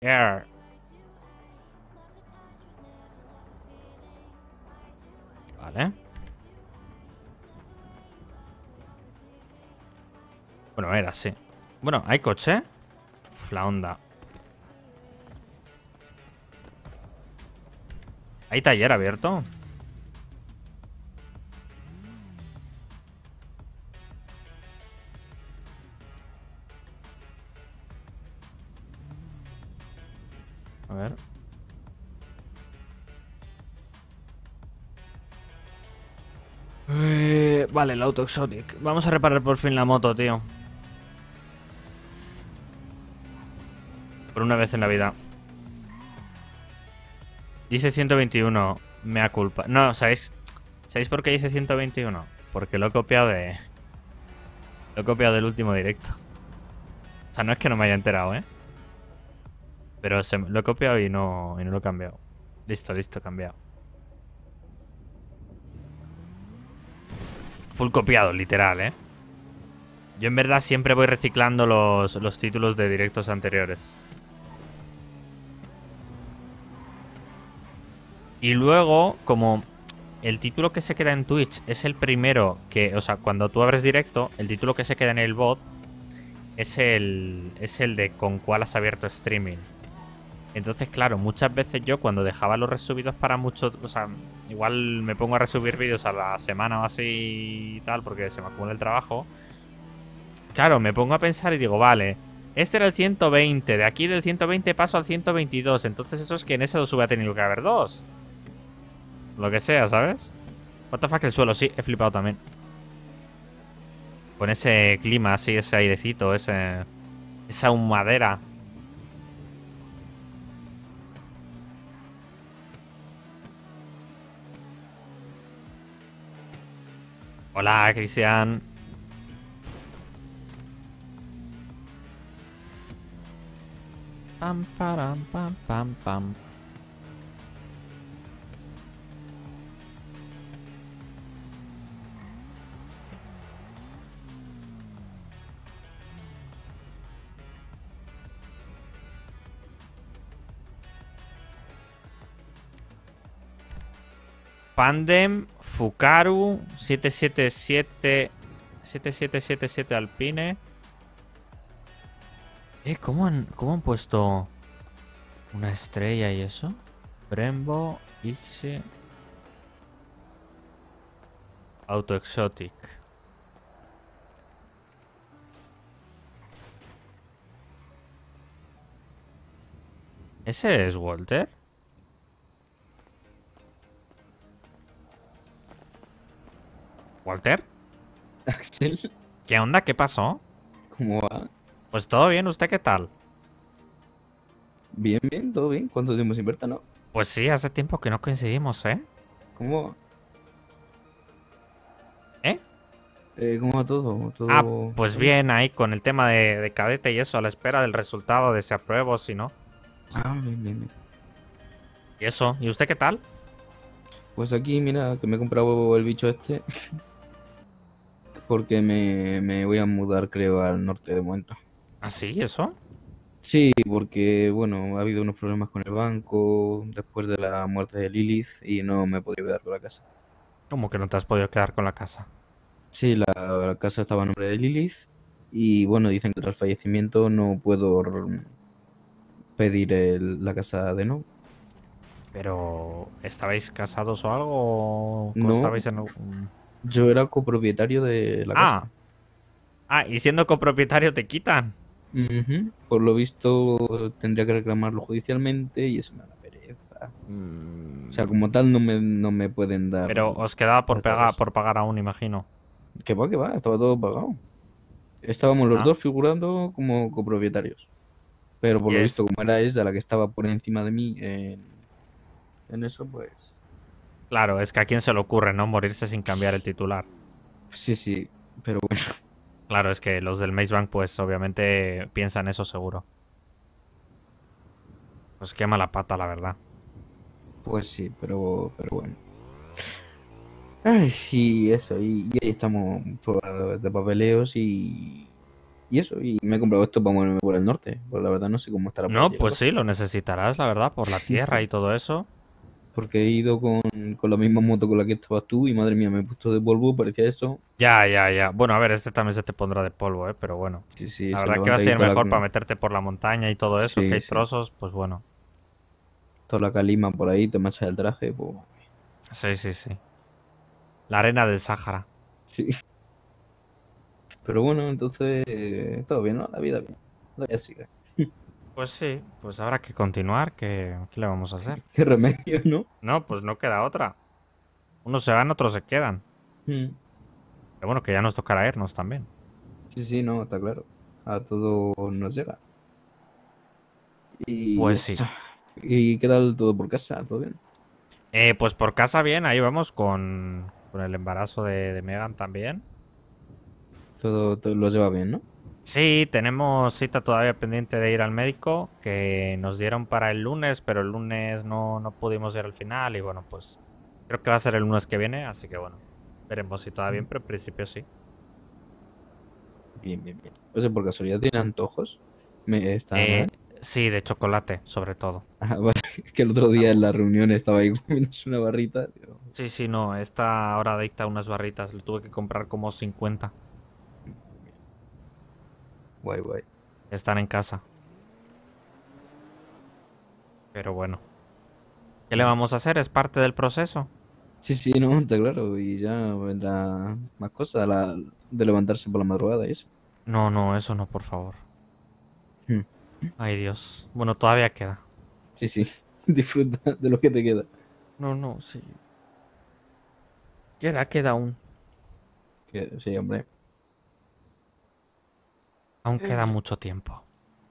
Air. Vale. Bueno, era así. Bueno, ¿hay coche? Uf, la onda. ¿Hay taller abierto? A ver. Vale, el auto exotic. Vamos a reparar por fin la moto, tío. Por una vez en la vida. Dice 121. Mea culpa. No, ¿sabéis por qué dice 121? Porque lo he copiado de... Lo he copiado del último directo. O sea, no es que no me haya enterado, ¿eh? Pero lo he copiado y no lo he cambiado. Listo, listo, cambiado. Full copiado, literal, ¿eh? Yo en verdad siempre voy reciclando los títulos de directos anteriores. Y luego, como el título que se queda en Twitch es el primero que... O sea, cuando tú abres directo, el título que se queda en el bot es el de con cuál has abierto streaming. Entonces, claro, muchas veces yo cuando dejaba los resubidos para muchos... O sea, igual me pongo a resubir vídeos a la semana o así y tal porque se me acumula el trabajo. Claro, me pongo a pensar y digo, vale, este era el 120, de aquí del 120 paso al 122. Entonces eso es que en ese los hubiera tenido que haber dos. Lo que sea, ¿sabes? What the fuck el suelo, sí, he flipado también. Con ese clima así, ese airecito, esa humadera. Hola, Cristian. Pam, param, pam, pam, pam. Pandem, Fukaru, 7777 Alpine. ¿Cómo han puesto una estrella y eso? Brembo, Ixi, Auto Exotic. ¿Ese es Walter? ¿Walter? Axel, ¿Qué onda? ¿Qué pasó? ¿cómo va? Pues todo bien, ¿usted qué tal? Bien, bien, todo bien. ¿Cuánto tiempo sin verte, no? Pues sí, hace tiempo que no coincidimos, ¿eh? ¿Cómo va? ¿Eh? ¿Cómo va todo? Ah, ¿Todo pues bien? bien, ahí con el tema de cadete y eso, a la espera del resultado de si apruebo o si no. Ah, bien, bien, bien. ¿Y eso? ¿Y usted qué tal? Pues aquí, mira, que me he comprado el bicho este porque me voy a mudar, creo, al norte de momento. ¿Ah, sí? ¿Eso? Sí, porque, bueno, ha habido unos problemas con el banco después de la muerte de Lilith y no me he podido quedar con la casa. ¿Cómo que no te has podido quedar con la casa? Sí, la casa estaba a nombre de Lilith y, bueno, dicen que tras fallecimiento no puedo pedir la casa de nuevo. Pero... ¿Estabais casados o algo? ¿O No, estabais en algún...? yo era copropietario de la casa. Ah, y siendo copropietario te quitan. Ujú. Por lo visto tendría que reclamarlo judicialmente y eso me da pereza. O sea, como Mm, tal no me pueden dar pero os quedaba por las llaves. pagar aún, imagino. Que va, estaba todo pagado. Estábamos los Ah, dos figurando como copropietarios. Pero por y lo es... visto, como era ella la que estaba por encima de mí en eso, pues Claro, es que a quién se le ocurre, ¿no? Morirse sin cambiar el titular. sí, sí. Pero bueno, Claro, es que los del Maze Bank, pues obviamente piensan eso seguro. Pues qué mala pata, la verdad. pues sí, pero bueno. Ay, y eso, y ahí estamos pues, de papeleos y Y eso, y me he comprado esto para moverme por el norte. Pues la verdad no sé cómo estará por No, allí la pues cosa. sí, lo necesitarás, la verdad, por la Sí, tierra sí. y todo eso. Porque he ido con la misma moto con la que estabas tú y madre mía, me he puesto de polvo, parecía eso. Ya, ya, ya. Bueno, a ver, este también se te pondrá de polvo, ¿eh? Pero bueno. Sí, sí, La se verdad que va a levanta ahí ser toda mejor para la... meterte por la montaña y todo eso, que Sí, hay sí. trozos, pues bueno. Toda la calima por ahí, te manchas el traje, pues... Sí, sí, sí. La arena del Sáhara. Sí. Pero bueno, entonces... todo bien, ¿no? La vida bien. La vida sigue. Pues sí, pues habrá que continuar, ¿qué le vamos a hacer? Qué remedio, ¿no? No, pues no queda otra. Unos se van, otros se quedan. Mm. Pero bueno, que ya nos tocará irnos también. Sí, sí, no, está claro. A todo nos llega. Y Pues sí. eso. ¿Y qué tal todo por casa? ¿Todo bien? Pues por casa bien, ahí vamos con el embarazo de Megan también. Todo lo lleva bien, ¿no? Sí, tenemos cita todavía pendiente de ir al médico, que nos dieron para el lunes, pero el lunes no pudimos ir al final y bueno, pues creo que va a ser el lunes que viene, así que bueno, veremos si todo bien, pero en principio sí. Bien, bien, bien. O sea, por casualidad tiene antojos. Me está Eh, mal. sí, de chocolate, sobre todo. Ah, vale. Es que el otro día en Algo. la reunión estaba ahí comiéndose una barrita. Digo, Sí, sí, no, está ahora adicta a unas barritas, le tuve que comprar como 50. guay, guay. Están en casa, pero bueno, ¿qué le Mm. vamos a hacer? Es parte del proceso. Sí, sí, no, está claro. Y ya vendrá más cosas de levantarse por la madrugada y eso. No, no, eso no, por favor. Mm. Ay, Dios. Bueno, todavía queda. Sí, sí. Disfruta de lo que te queda. No, no, sí. Queda aún. Sí, hombre. Aún En queda fin. mucho tiempo.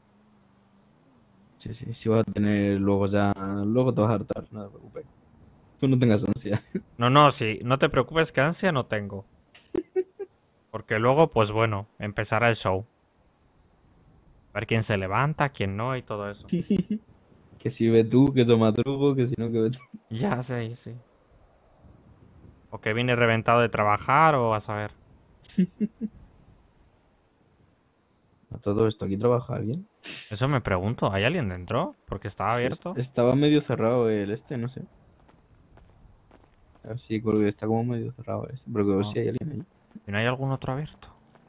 Sí, sí. Si vas a tener luego ya. Luego te vas a hartar, no te preocupes. Tú no tengas ansia. No, no, sí, no te preocupes que ansia no tengo. Porque luego, pues bueno, empezará el show. A ver quién se levanta, quién no y todo eso. Que si ves tú, que yo madrugo, que si no, que ves tú. Ya sé, sí. O que viene reventado de trabajar o a saber. A todo esto, ¿aquí trabaja alguien? Eso me pregunto, ¿hay alguien dentro? Porque estaba abierto. Estaba medio cerrado el este, no sé. A ver si creo que está como medio cerrado el este. Pero que ver No. si hay alguien ahí. ¿Y no hay algún otro abierto?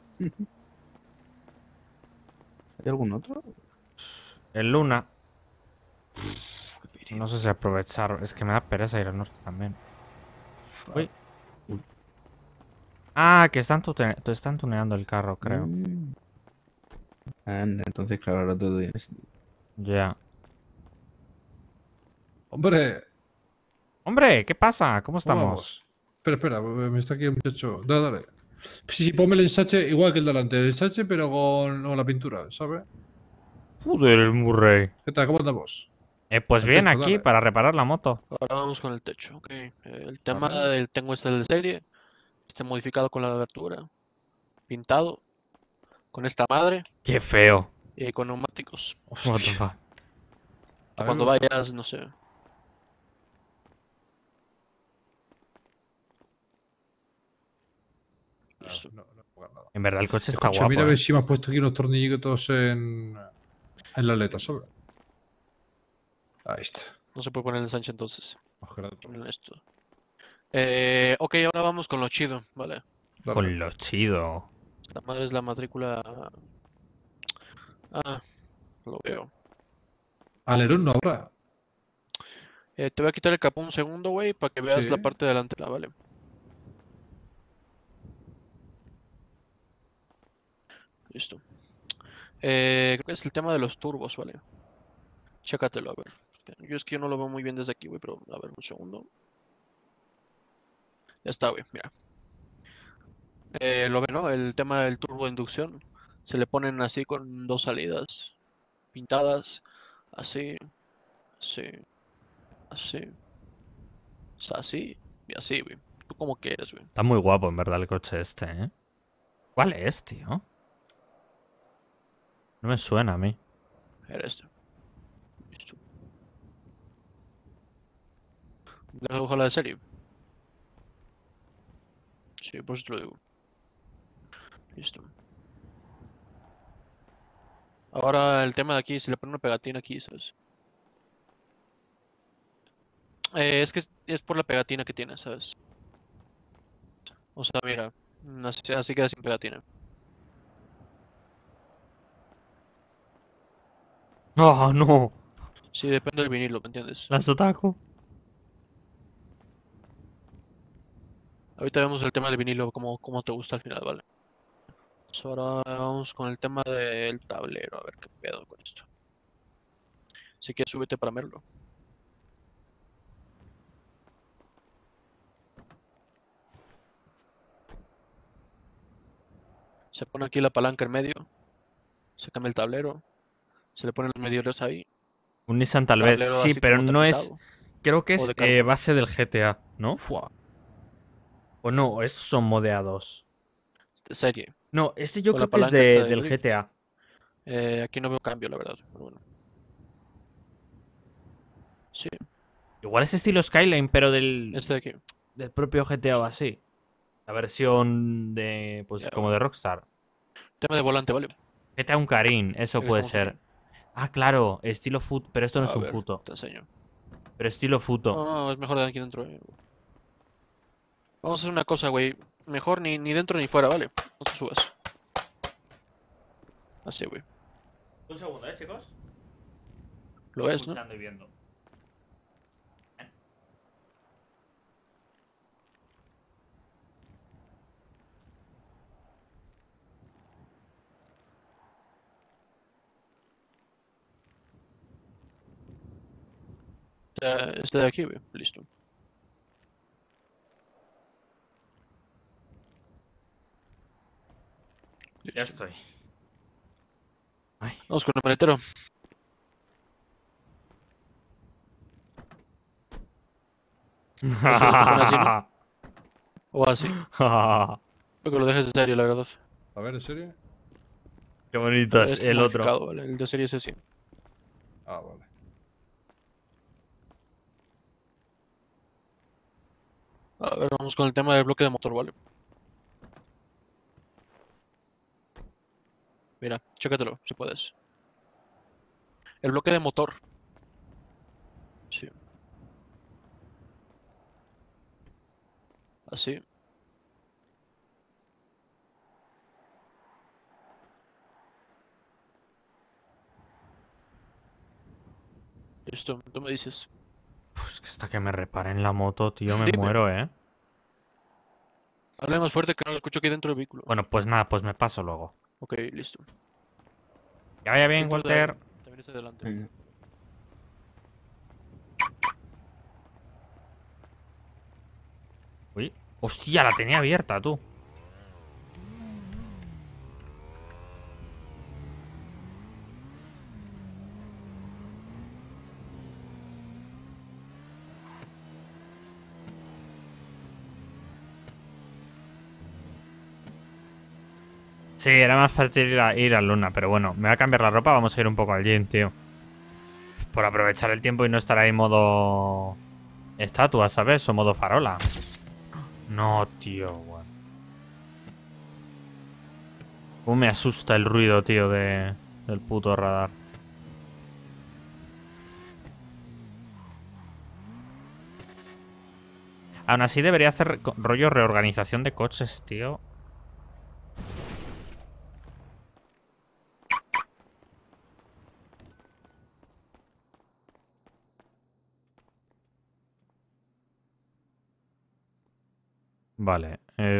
¿Hay algún otro? El Luna. Qué No pereza. sé si aprovechar. Es que me da pereza ir al norte también. Uy. Uy. Ah, que están tuneando el carro, creo. Mm. Anda, entonces claro, ahora todo tiene sentido. Ya. Hombre, Hombre, ¿qué pasa? ¿Cómo ¿cómo estamos? vamos? Espera, espera, me está aquí el muchacho. Dale, dale. Sí, sí, ponme el ensache igual que el delante. El ensache, pero con la pintura, ¿sabes? Joder, el Murray. ¿Qué tal? ¿Cómo andamos? Pues El bien, techo, aquí dale. para reparar la moto. Ahora vamos con el techo, ok. El tema Vale. del tengo este de serie, este modificado con la abertura, pintado, con esta madre Qué feo. y con neumáticos. What the Hostia. fuck. A Para mí me cuando gusta. vayas, no sé. Listo. No, no puedo nada. En verdad el coche está Escucha, mira guapo, a ver ¿eh? si me has puesto aquí unos tornillitos en la aleta, ¿sabes? Ahí está. No se puede poner el ensanche entonces. Ojalá. Ponen esto. Ok, ahora vamos con lo chido, ¿vale? Dale. Con lo chido. Esta madre es la matrícula. Ah, lo veo. Alerón no habrá. Te voy a quitar el capó un segundo, güey, para que veas la Sí. parte delantera, ¿vale? Listo. Creo que es el tema de los turbos, ¿vale? Chécatelo, a ver. Yo es que yo no lo veo muy bien desde aquí, güey, pero a ver, un segundo. Ya está, güey, mira. Lo ve, ¿no? El tema del turbo de inducción. Se le ponen así con dos salidas pintadas. Así, así, así, o sea, así y así, güey. ¿Tú cómo quieres, güey? Está muy guapo, en verdad, el coche este, ¿eh? ¿Cuál es, tío? No me suena a mí. Era este. Listo. Deja ojalá de serie. Sí, por eso te lo digo. Listo. Ahora el tema de aquí, si le ponen una pegatina aquí, ¿sabes? Es que es por la pegatina que tiene, ¿sabes? O sea, mira, así queda sin pegatina. ¡Oh, no! Sí, depende del vinilo, ¿me entiendes? Las otaku. Ahorita vemos el tema del vinilo, cómo te gusta al final, ¿vale? So, ahora vamos con el tema del tablero, a ver qué pedo con esto. Si quieres, súbete para verlo. Se pone aquí la palanca en medio, se cambia el tablero, se le ponen los medidores ahí. Un Nissan tal vez. Tablero Sí, así pero como no es... tapizado Creo que o es de carbón. base del GTA, ¿no? Fua. O no, estos son modeados. De serie, No, este yo con la creo que es palanca esta de del drift. GTA. Aquí no veo cambio, la verdad, pero bueno. Sí, Igual es estilo Skyline, pero del este de aquí. propio GTA o así. La versión de... Pues Ya, como de Rockstar. tema de volante, ¿vale? GTA un Karin, eso Aquí puede estamos ser. aquí. Ah, claro, estilo foot, pero esto no es A un ver, futo. te enseño. Pero estilo futo. No, no, es mejor de aquí dentro. Vamos a hacer una cosa, güey. Mejor ni dentro ni fuera, ¿vale? No te subas. Así, güey. Un segundo, chicos. Lo ves, ¿no? Escuchando y viendo. Este de aquí, güey. Listo. Ya Listo. estoy. Ay. Vamos con el maletero. Ese se pone así, ¿no? O así. Creo que lo dejes de serie, la verdad. A ver, ¿en serio? Qué bonito es Este es el otro. modificado, ¿vale? El de serie es así. Ah, vale. A ver, vamos con el tema del bloque de motor, ¿vale? Mira, chécatelo, si puedes. El bloque de motor. Sí. Así. Listo, tú me dices. Pues que hasta que me reparen la moto, tío, me Dime. muero, ¿eh? Habla más fuerte que no lo escucho aquí dentro del vehículo. Bueno, pues nada, pues me paso luego. Ok, listo. Que vaya bien, Filtros de aire. Walter. También está adelante. Venga. Uy. Hostia, la tenía abierta, tú. Sí, era más fácil ir a Luna, pero bueno, me voy a cambiar la ropa, vamos a ir un poco al gym, tío. Por aprovechar el tiempo y no estar ahí modo estatua, ¿sabes? O modo farola. No, tío, bueno. Cómo me asusta el ruido, tío, del puto radar. Aún así debería hacer rollo reorganización de coches, tío. Vale.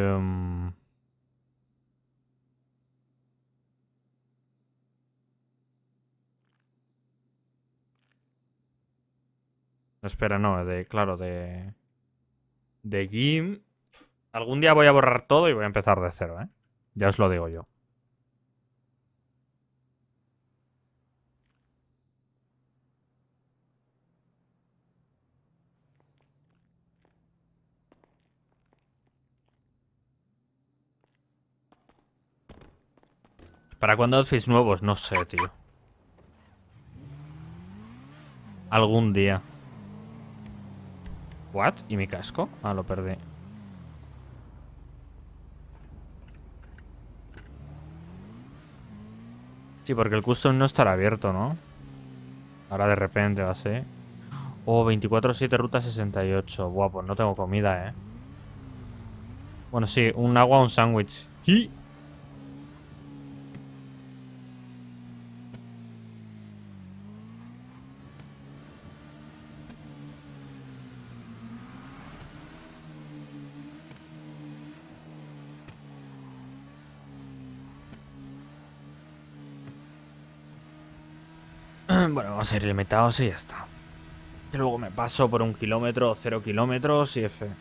Espera, no, claro, de gym. Algún día voy a borrar todo y voy a empezar de cero, ¿eh? Ya os lo digo yo. ¿Para cuándo outfits nuevos? No sé, tío. Algún día. ¿What? ¿Y mi casco? Ah, lo perdí. Sí, porque el custom no estará abierto, ¿no? Ahora de repente va a ser. Oh, 24/7, ruta 68. Buah, pues no tengo comida, ¿eh? Bueno, sí, un agua, un sándwich. ¡Sí! Bueno, vamos a ir limitados y ya está. Y luego me paso por 1 kilómetro o 0 kilómetros y F.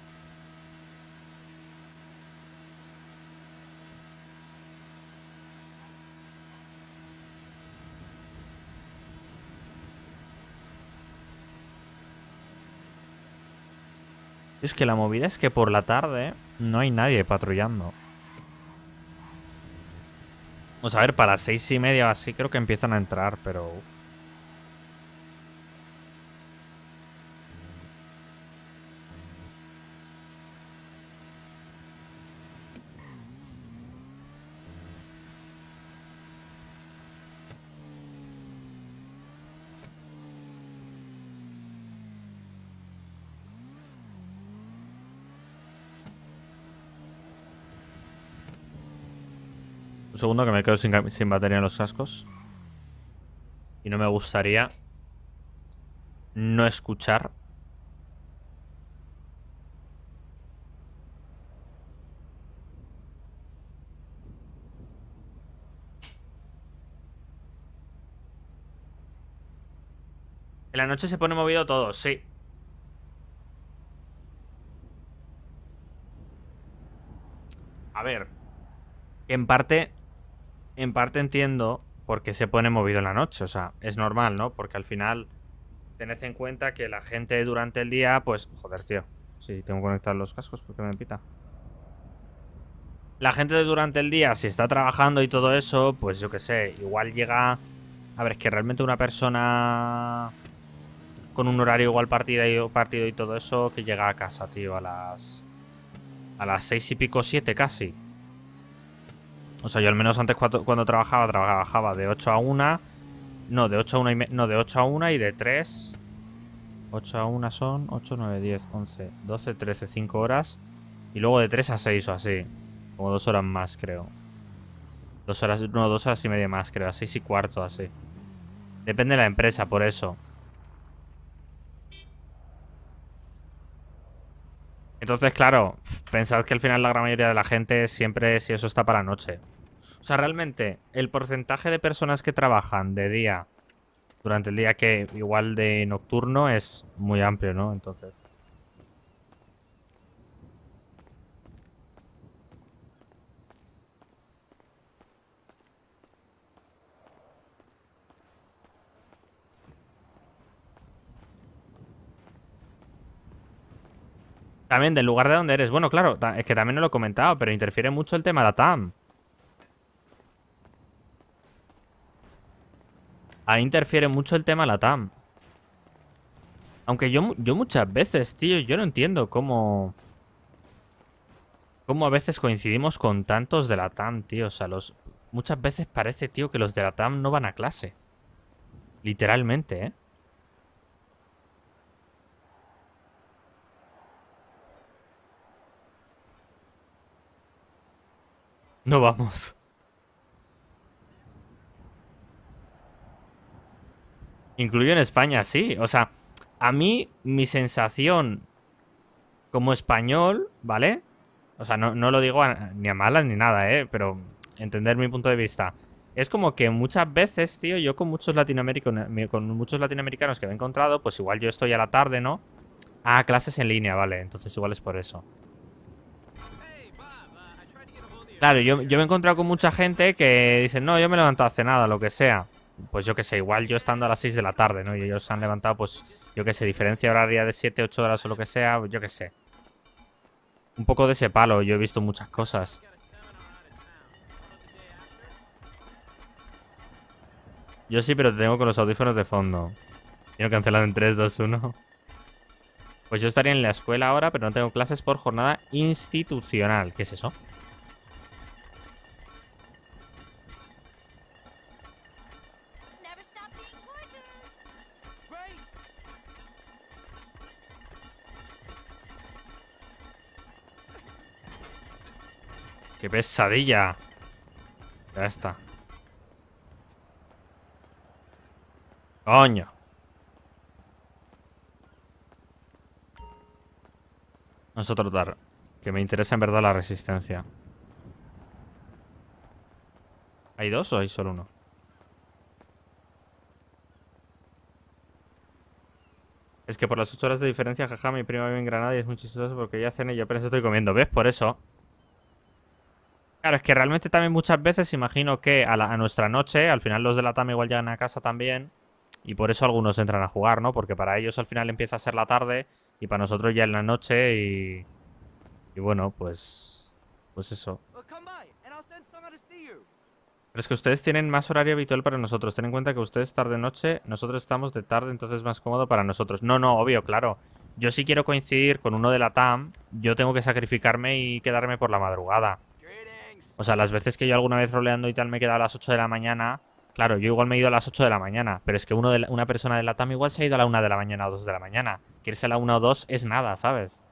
Es que la movida es que por la tarde no hay nadie patrullando. Vamos a ver, para las 6:30 o así creo que empiezan a entrar, pero... uf. Un segundo que me quedo sin batería en los cascos. Y no me gustaría no escuchar. En la noche se pone movido todo, sí. A ver. En parte entiendo por qué se pone movido en la noche. O sea, es normal, ¿no? Porque al final tened en cuenta que la gente durante el día, pues... Joder, tío. Sí, tengo que conectar los cascos porque me pita. La gente durante el día, si está trabajando y todo eso, pues yo qué sé, igual llega... A ver, es que realmente una persona con un horario igual partido y todo eso, que llega a casa, tío, a las 6 y pico, 7 casi. O sea, yo al menos antes cuando trabajaba de 8 a 1. No, de 8 a 1 no, de 8 a 1 y de 3. 8 a 1 son 8, 9, 10, 11, 12, 13, 5 horas. Y luego de 3 a 6 o así. Como 2 horas más, creo. 2 horas, no, 2 horas y media más, creo. A 6 y cuarto, así. Depende de la empresa, por eso. Entonces, claro, pensad que al final la gran mayoría de la gente siempre, si eso está para la noche. O sea, realmente, el porcentaje de personas que trabajan de día durante el día que igual de nocturno es muy amplio, ¿no? Entonces... También del lugar de donde eres. Bueno, claro, es que también no lo he comentado, pero interfiere mucho el tema de la TAM. Ahí interfiere mucho el tema de la TAM. Aunque yo muchas veces, tío, yo no entiendo cómo a veces coincidimos con tantos de la TAM, tío. O sea, muchas veces parece, tío, que los de la TAM no van a clase. Literalmente, ¿eh? No vamos. Incluyo en España, sí. O sea, a mí mi sensación como español, ¿vale? O sea, no lo digo ni a malas ni nada, ¿eh? Pero entender mi punto de vista. Es como que muchas veces, tío, yo con muchos latinoamericanos que me he encontrado, pues igual yo estoy a la tarde, ¿no? Ah, clases en línea, vale. Entonces igual es por eso. Claro, yo me he encontrado con mucha gente que dicen, no, yo me he levantado hace nada, lo que sea. Pues yo qué sé, igual yo estando a las 6 de la tarde, ¿no? Y ellos se han levantado, pues, yo qué sé, diferencia horaria de 7, 8 horas o lo que sea, yo qué sé. Un poco de ese palo, yo he visto muchas cosas. Yo sí, pero te tengo con los audífonos de fondo. Quiero cancelar en 3, 2, 1. Pues yo estaría en la escuela ahora, pero no tengo clases por jornada institucional. ¿Qué es eso? ¡Qué pesadilla! Ya está. ¡Coño! Vamos a tratar. Que me interesa en verdad la resistencia. ¿Hay dos o hay solo uno? Es que por las 8 horas de diferencia, jaja, mi prima vive en Granada y es muy chistoso porque ella cena y yo apenas estoy comiendo. ¿Ves? Por eso. Claro, es que realmente también muchas veces imagino que a nuestra noche, al final los de la TAM igual llegan a casa también. Y por eso algunos entran a jugar, ¿no? Porque para ellos al final empieza a ser la tarde y para nosotros ya en la noche y bueno, pues eso. Pero es que ustedes tienen más horario habitual para nosotros. Ten en cuenta que ustedes tarde-noche, nosotros estamos de tarde, entonces es más cómodo para nosotros. No, no, obvio, claro. Yo si quiero coincidir con uno de la TAM, yo tengo que sacrificarme y quedarme por la madrugada. O sea, las veces que yo alguna vez roleando y tal me he quedado a las 8 de la mañana, claro, yo igual me he ido a las 8 de la mañana, pero es que una persona de la TAM igual se ha ido a la 1 de la mañana o 2 de la mañana. Que irse a la 1 o 2 es nada, ¿sabes?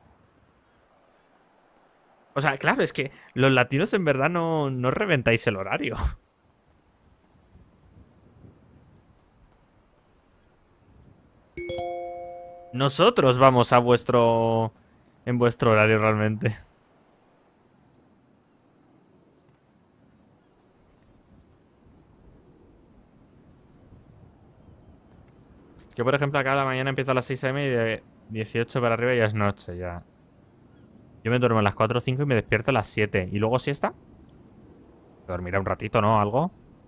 O sea, claro, es que los latinos en verdad no reventáis el horario. Nosotros vamos a en vuestro horario realmente. Yo, por ejemplo, acá a la mañana empiezo a las 6 AM y de 18 para arriba ya es noche, ya. Yo me duermo a las 4 o 5 y me despierto a las 7. ¿Y luego siesta? Dormirá un ratito, ¿no? Algo.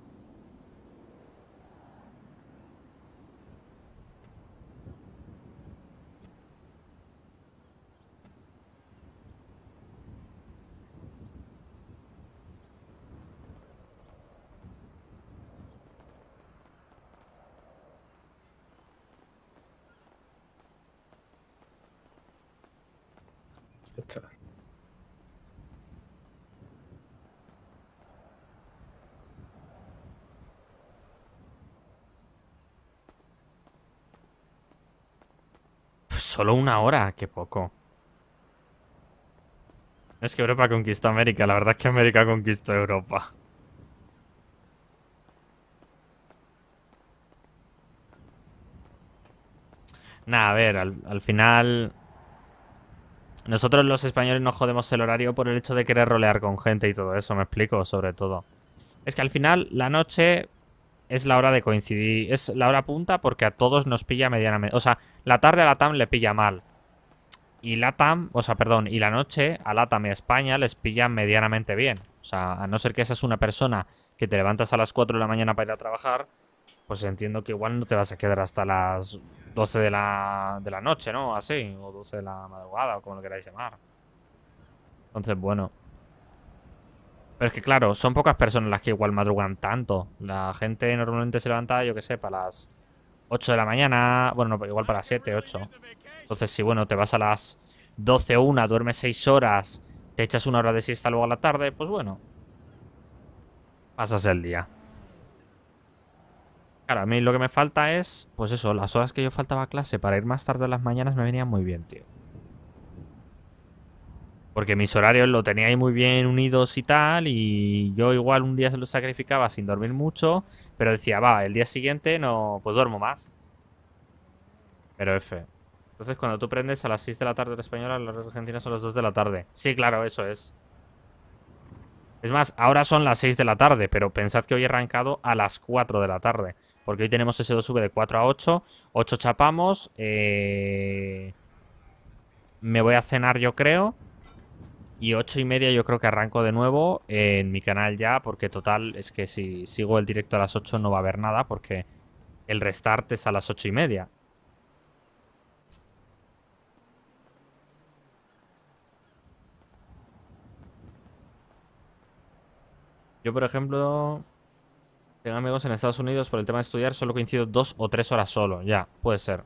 Ya está. Solo 1 hora, qué poco. Es que Europa conquistó América, la verdad es que América conquistó Europa. Nah, a ver, al final... Nosotros los españoles nos jodemos el horario por el hecho de querer rolear con gente y todo eso, me explico, sobre todo. Es que al final la noche es la hora de coincidir, es la hora punta porque a todos nos pilla medianamente. O sea, la tarde a la TAM le pilla mal. Y la TAM, o sea, perdón, y la noche a la TAM y a España les pilla medianamente bien. O sea, a no ser que seas una persona que te levantas a las 4 de la mañana para ir a trabajar, pues entiendo que igual no te vas a quedar hasta las 12 de la noche, ¿no? Así, o 12 de la madrugada, o como lo queráis llamar. Entonces, bueno. Pero es que, claro, son pocas personas las que igual madrugan tanto. La gente normalmente se levanta, yo que sé, para las 8 de la mañana. Bueno, no, igual para las 7, 8. Entonces, si, bueno, te vas a las 12 o 1, duermes 6 horas, te echas 1 hora de siesta luego a la tarde, pues bueno. Pasas el día. Claro, a mí lo que me falta es, pues eso, las horas que yo faltaba a clase para ir más tarde a las mañanas me venían muy bien, tío. Porque mis horarios lo tenía ahí muy bien unidos y tal, y yo igual un día se los sacrificaba sin dormir mucho, pero decía, va, el día siguiente no, pues duermo más. Pero F. Entonces cuando tú prendes a las 6 de la tarde hora española, las horas argentinas son las 2 de la tarde. Sí, claro, eso es. Es más, ahora son las 6 de la tarde, pero pensad que hoy he arrancado a las 4 de la tarde. Porque hoy tenemos S2V de 4 a 8. 8 chapamos. Me voy a cenar, yo creo. Y 8:30 yo creo que arranco de nuevo en mi canal ya. Porque total, es que si sigo el directo a las 8 no va a haber nada. Porque el restart es a las 8:30. Yo, por ejemplo... Tengo amigos en Estados Unidos por el tema de estudiar, solo coincido 2 o 3 horas solo. Ya, puede ser.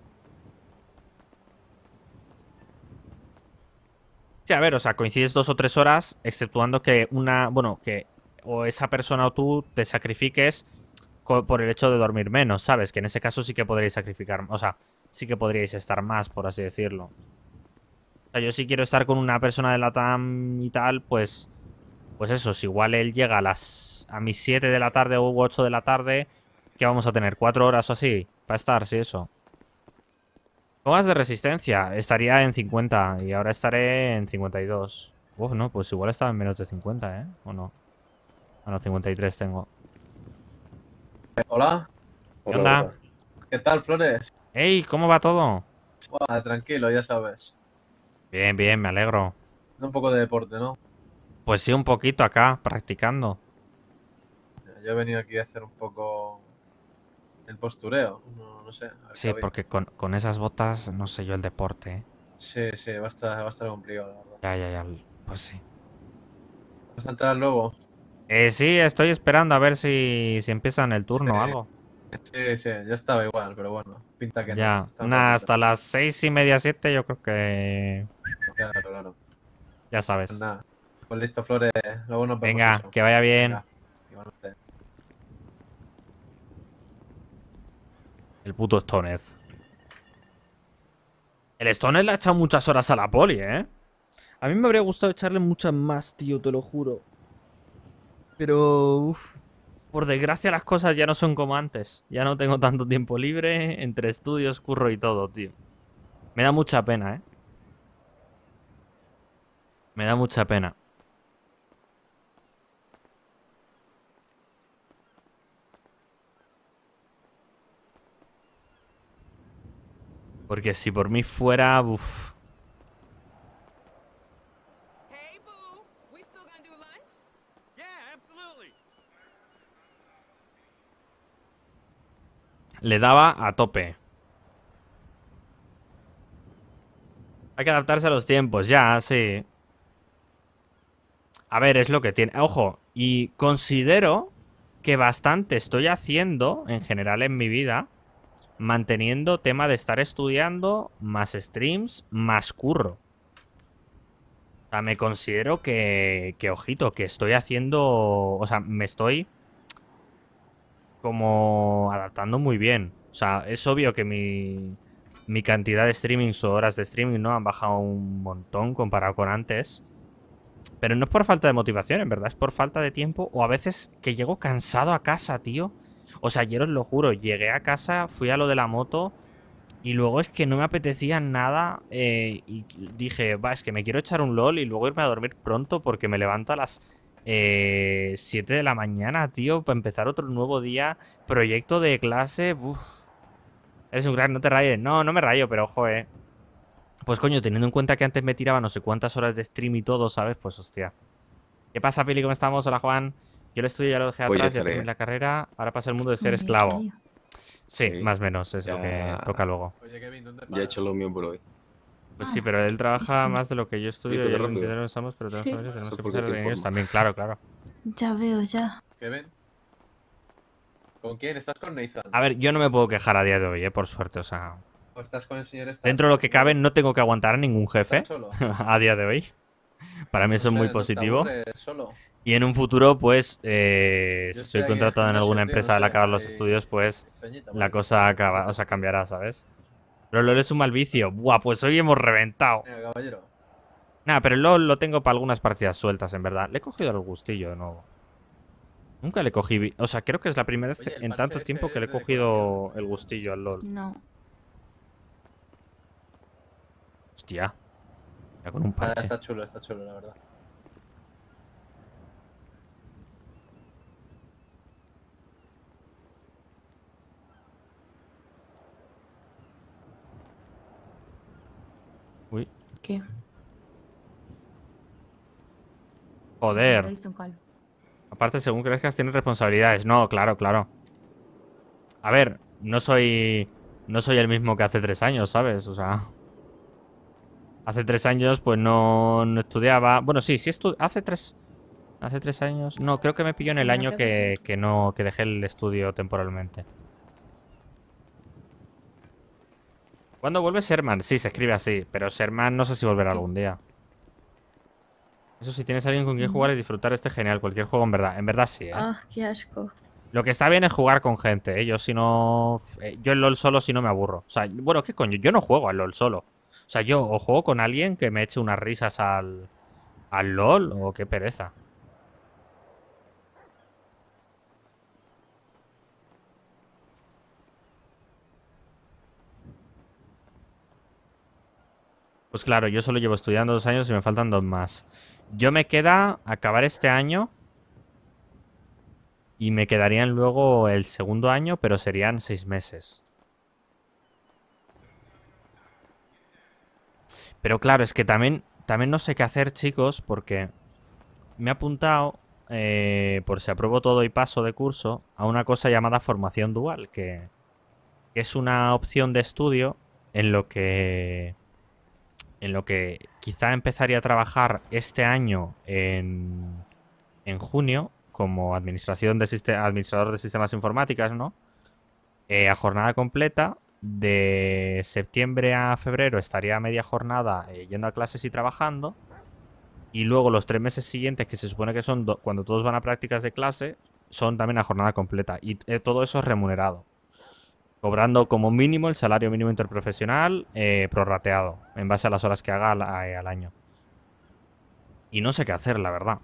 Sí, a ver, o sea, coincides 2 o 3 horas, exceptuando que bueno, que o esa persona o tú te sacrifiques por el hecho de dormir menos, ¿sabes? Que en ese caso sí que podríais sacrificar, o sea, sí que podríais estar más, por así decirlo. O sea, yo sí quiero estar con una persona de la TAM y tal, pues Pues eso, si igual él llega a mis 7 de la tarde u 8 de la tarde, ¿qué vamos a tener? ¿4 horas o así? Para estar, sí, eso. ¿Cómo vas de resistencia? Estaría en 50 y ahora estaré en 52. Uf, no, pues igual estaba en menos de 50, ¿eh? ¿O no? Ah, no, 53 tengo. Hola. ¿Qué onda? ¿Qué tal, Flores? ¡Ey! ¿Cómo va todo? Buah, tranquilo, ya sabes. Bien, bien, me alegro. Un poco de deporte, ¿no? Pues sí, un poquito acá, practicando. Yo he venido aquí a hacer un poco el postureo. No sé. A ver qué Sí, había. porque con esas botas no sé yo el deporte, ¿eh? Sí, va a estar complicado, la verdad. Ya, pues sí. ¿Vas a entrar luego? Sí, estoy esperando a ver si empiezan el turno o Sí, algo. sí, ya estaba igual, pero bueno, pinta que no. Ya, Está un nada, ratito. hasta las 6:30, 7 yo creo que... Claro. Ya Pues sabes. nada. Pues listo, Flores. Luego nos vemos Venga, eso. que vaya bien. Venga, igualmente. El puto Stonez. El Stonez le ha echado muchas horas a la poli, ¿eh? A mí me habría gustado echarle muchas más, tío, te lo juro. Pero... uf, por desgracia las cosas ya no son como antes. Ya no tengo tanto tiempo libre entre estudios, curro y todo, tío. Me da mucha pena, ¿eh? Me da mucha pena. Porque si por mí fuera... Uf. Hey, boo. We still gonna do lunch? Yeah, absolutely. Le daba a tope. Hay que adaptarse a los tiempos, ya, sí. A ver, es lo que tiene. Ojo, y considero que bastante estoy haciendo, en general en mi vida, manteniendo tema de estar estudiando, más streams, más curro. O sea, me considero que ojito, que estoy haciendo... O sea, me estoy como adaptando muy bien. O sea, es obvio que mi cantidad de streamings o horas de streaming, ¿no? Han bajado un montón comparado con antes. Pero no es por falta de motivación, en verdad, es por falta de tiempo. O a veces que llego cansado a casa, tío. O sea, ayer os lo juro, llegué a casa, fui a lo de la moto y luego es que no me apetecía nada. Y dije, va, es que me quiero echar un LOL y luego irme a dormir pronto porque me levanto a las 7 de la mañana, tío, para empezar otro nuevo día. Proyecto de clase, uff. Eres un crack, no te rayes. No, no me rayo, pero ojo, Pues coño, teniendo en cuenta que antes me tiraba no sé cuántas horas de stream y todo, ¿sabes? Pues hostia. ¿Qué pasa, Pili? ¿Cómo estamos? Hola, Juan. Yo el estudio ya lo dejé Pues ya atrás, ya estaré. terminé la carrera. Ahora pasa el mundo de ser Muy esclavo. serio. Sí, Sí, más o menos, es lo que ya- toca luego. Oye, Kevin, ¿dónde Ya he paras? hecho lo mío por hoy. Pues Ah, sí, pero él trabaja listo. más de lo que yo estudio Listo, y qué él rápido. entiende lo usamos, pero tenemos Sí. que tenemos Eso que porque pensar te en ellos informo. también, claro. Ya veo, ya. Kevin. ¿Con quién? ¿Estás con Nathan? A ver, yo no me puedo quejar a día de hoy, por suerte, o sea... ¿O estás con el señor Stark? Dentro de lo que cabe, no tengo que aguantar a ningún jefe ¿Estás solo? a día de hoy. Para mí eso es muy positivo. ¿No te aburres solo? Y en un futuro, pues, si estoy soy aquí en el contratado en gimnasio, alguna tío, empresa no al sé, acabar los hay estudios, pues Peñita, la vale. cosa acaba, o sea, cambiará, ¿sabes? Pero LOL es un mal vicio. Buah, pues hoy hemos reventado. Venga, caballero. Nada, pero el LOL lo tengo para algunas partidas sueltas, en verdad. Le he cogido el gustillo de nuevo. Nunca le cogí... O sea, creo que es la primera vez Oye, el en parche tanto este tiempo que le he es de cogido decoración, el ¿no? gustillo al LOL. No. Hostia. Ya con un Ah, parche. está chulo, la verdad. Uy. ¿Qué? Joder. Lo hizo un cal. Aparte, según crezcas, tienes responsabilidades. No, claro. A ver, no soy el mismo que hace 3 años, ¿sabes? O sea... Hace 3 años, pues no estudiaba... Bueno, sí, hace 3 años... No, creo que me pilló en el Bueno, año ¿qué que dejé el estudio temporalmente. ¿Cuándo vuelve Sherman? Sí, se escribe así. Pero Sherman no sé si volverá ¿Qué? algún día. Eso, si tienes alguien con quien jugar y disfrutar, este genial. Cualquier juego, en verdad. En verdad sí, ¿eh? Ah, qué asco. Lo que está bien es jugar con gente, ¿eh? Yo si no... yo el LoL solo si no me aburro. O sea, bueno, ¿qué coño? Yo no juego al LoL solo. O sea, yo o juego con alguien que me eche unas risas al LoL o qué pereza. Pues claro, yo solo llevo estudiando 2 años y me faltan 2 más. Yo me queda acabar este año y me quedarían luego el segundo año, pero serían 6 meses. Pero claro, es que también no sé qué hacer, chicos, porque me he apuntado, por si apruebo todo y paso de curso, a una cosa llamada formación dual, que es una opción de estudio en lo que quizá empezaría a trabajar este año en junio como administrador de sistemas informáticas, ¿no? A jornada completa. De septiembre a febrero estaría a media jornada yendo a clases y trabajando. Y luego los 3 meses siguientes, que se supone que son cuando todos van a prácticas de clase, son también a jornada completa. Y todo eso es remunerado. Cobrando como mínimo el salario mínimo interprofesional prorrateado, en base a las horas que haga al año. Y no sé qué hacer, la verdad.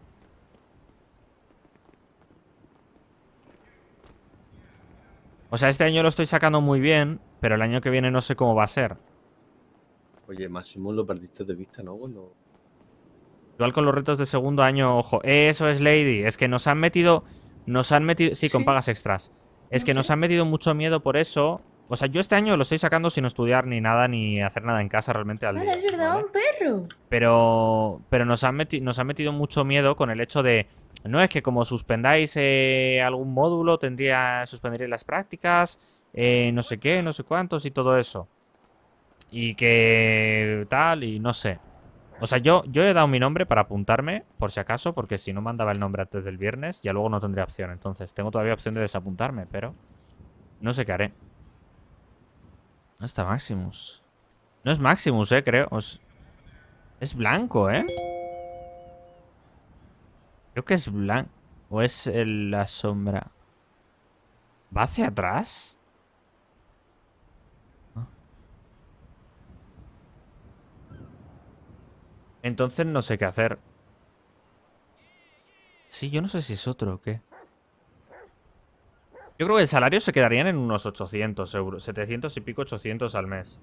O sea, este año lo estoy sacando muy bien, pero el año que viene no sé cómo va a ser. Oye, Máximo lo perdiste de vista, ¿no? Cuando... Igual con los retos de segundo año, ojo. Eso es, Lady. Es que nos han metido... Sí, con Sí. pagas extras. Es No que nos sé. han metido mucho miedo por eso. O sea, yo este año lo estoy sacando sin estudiar ni nada, ni hacer nada en casa realmente al Ah, día. es verdad, ¿vale? un perro. Pero nos han metido mucho miedo con el hecho de... No, es que como suspendáis algún módulo, suspenderéis las prácticas, no sé qué, no sé cuántos y todo eso. Y que tal, y no sé. O sea, yo he dado mi nombre para apuntarme, por si acaso, porque si no mandaba el nombre antes del viernes, ya luego no tendría opción. Entonces, tengo todavía opción de desapuntarme, pero no sé qué haré. No está Maximus. No es Maximus, creo. Es blanco, ¿eh? Creo que es blanco. ¿O es la sombra? ¿Va hacia atrás? Ah. Entonces no sé qué hacer. Sí, yo no sé si es otro o qué. Yo creo que el salario se quedarían en unos 800 euros. 700 y pico, 800 al mes.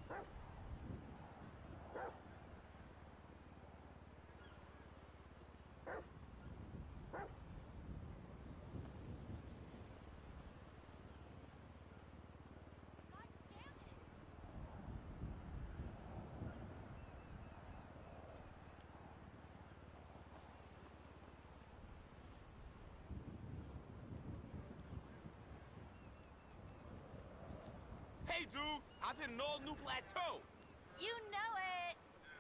Hey, dude, I've hit an all new plateau. You know it.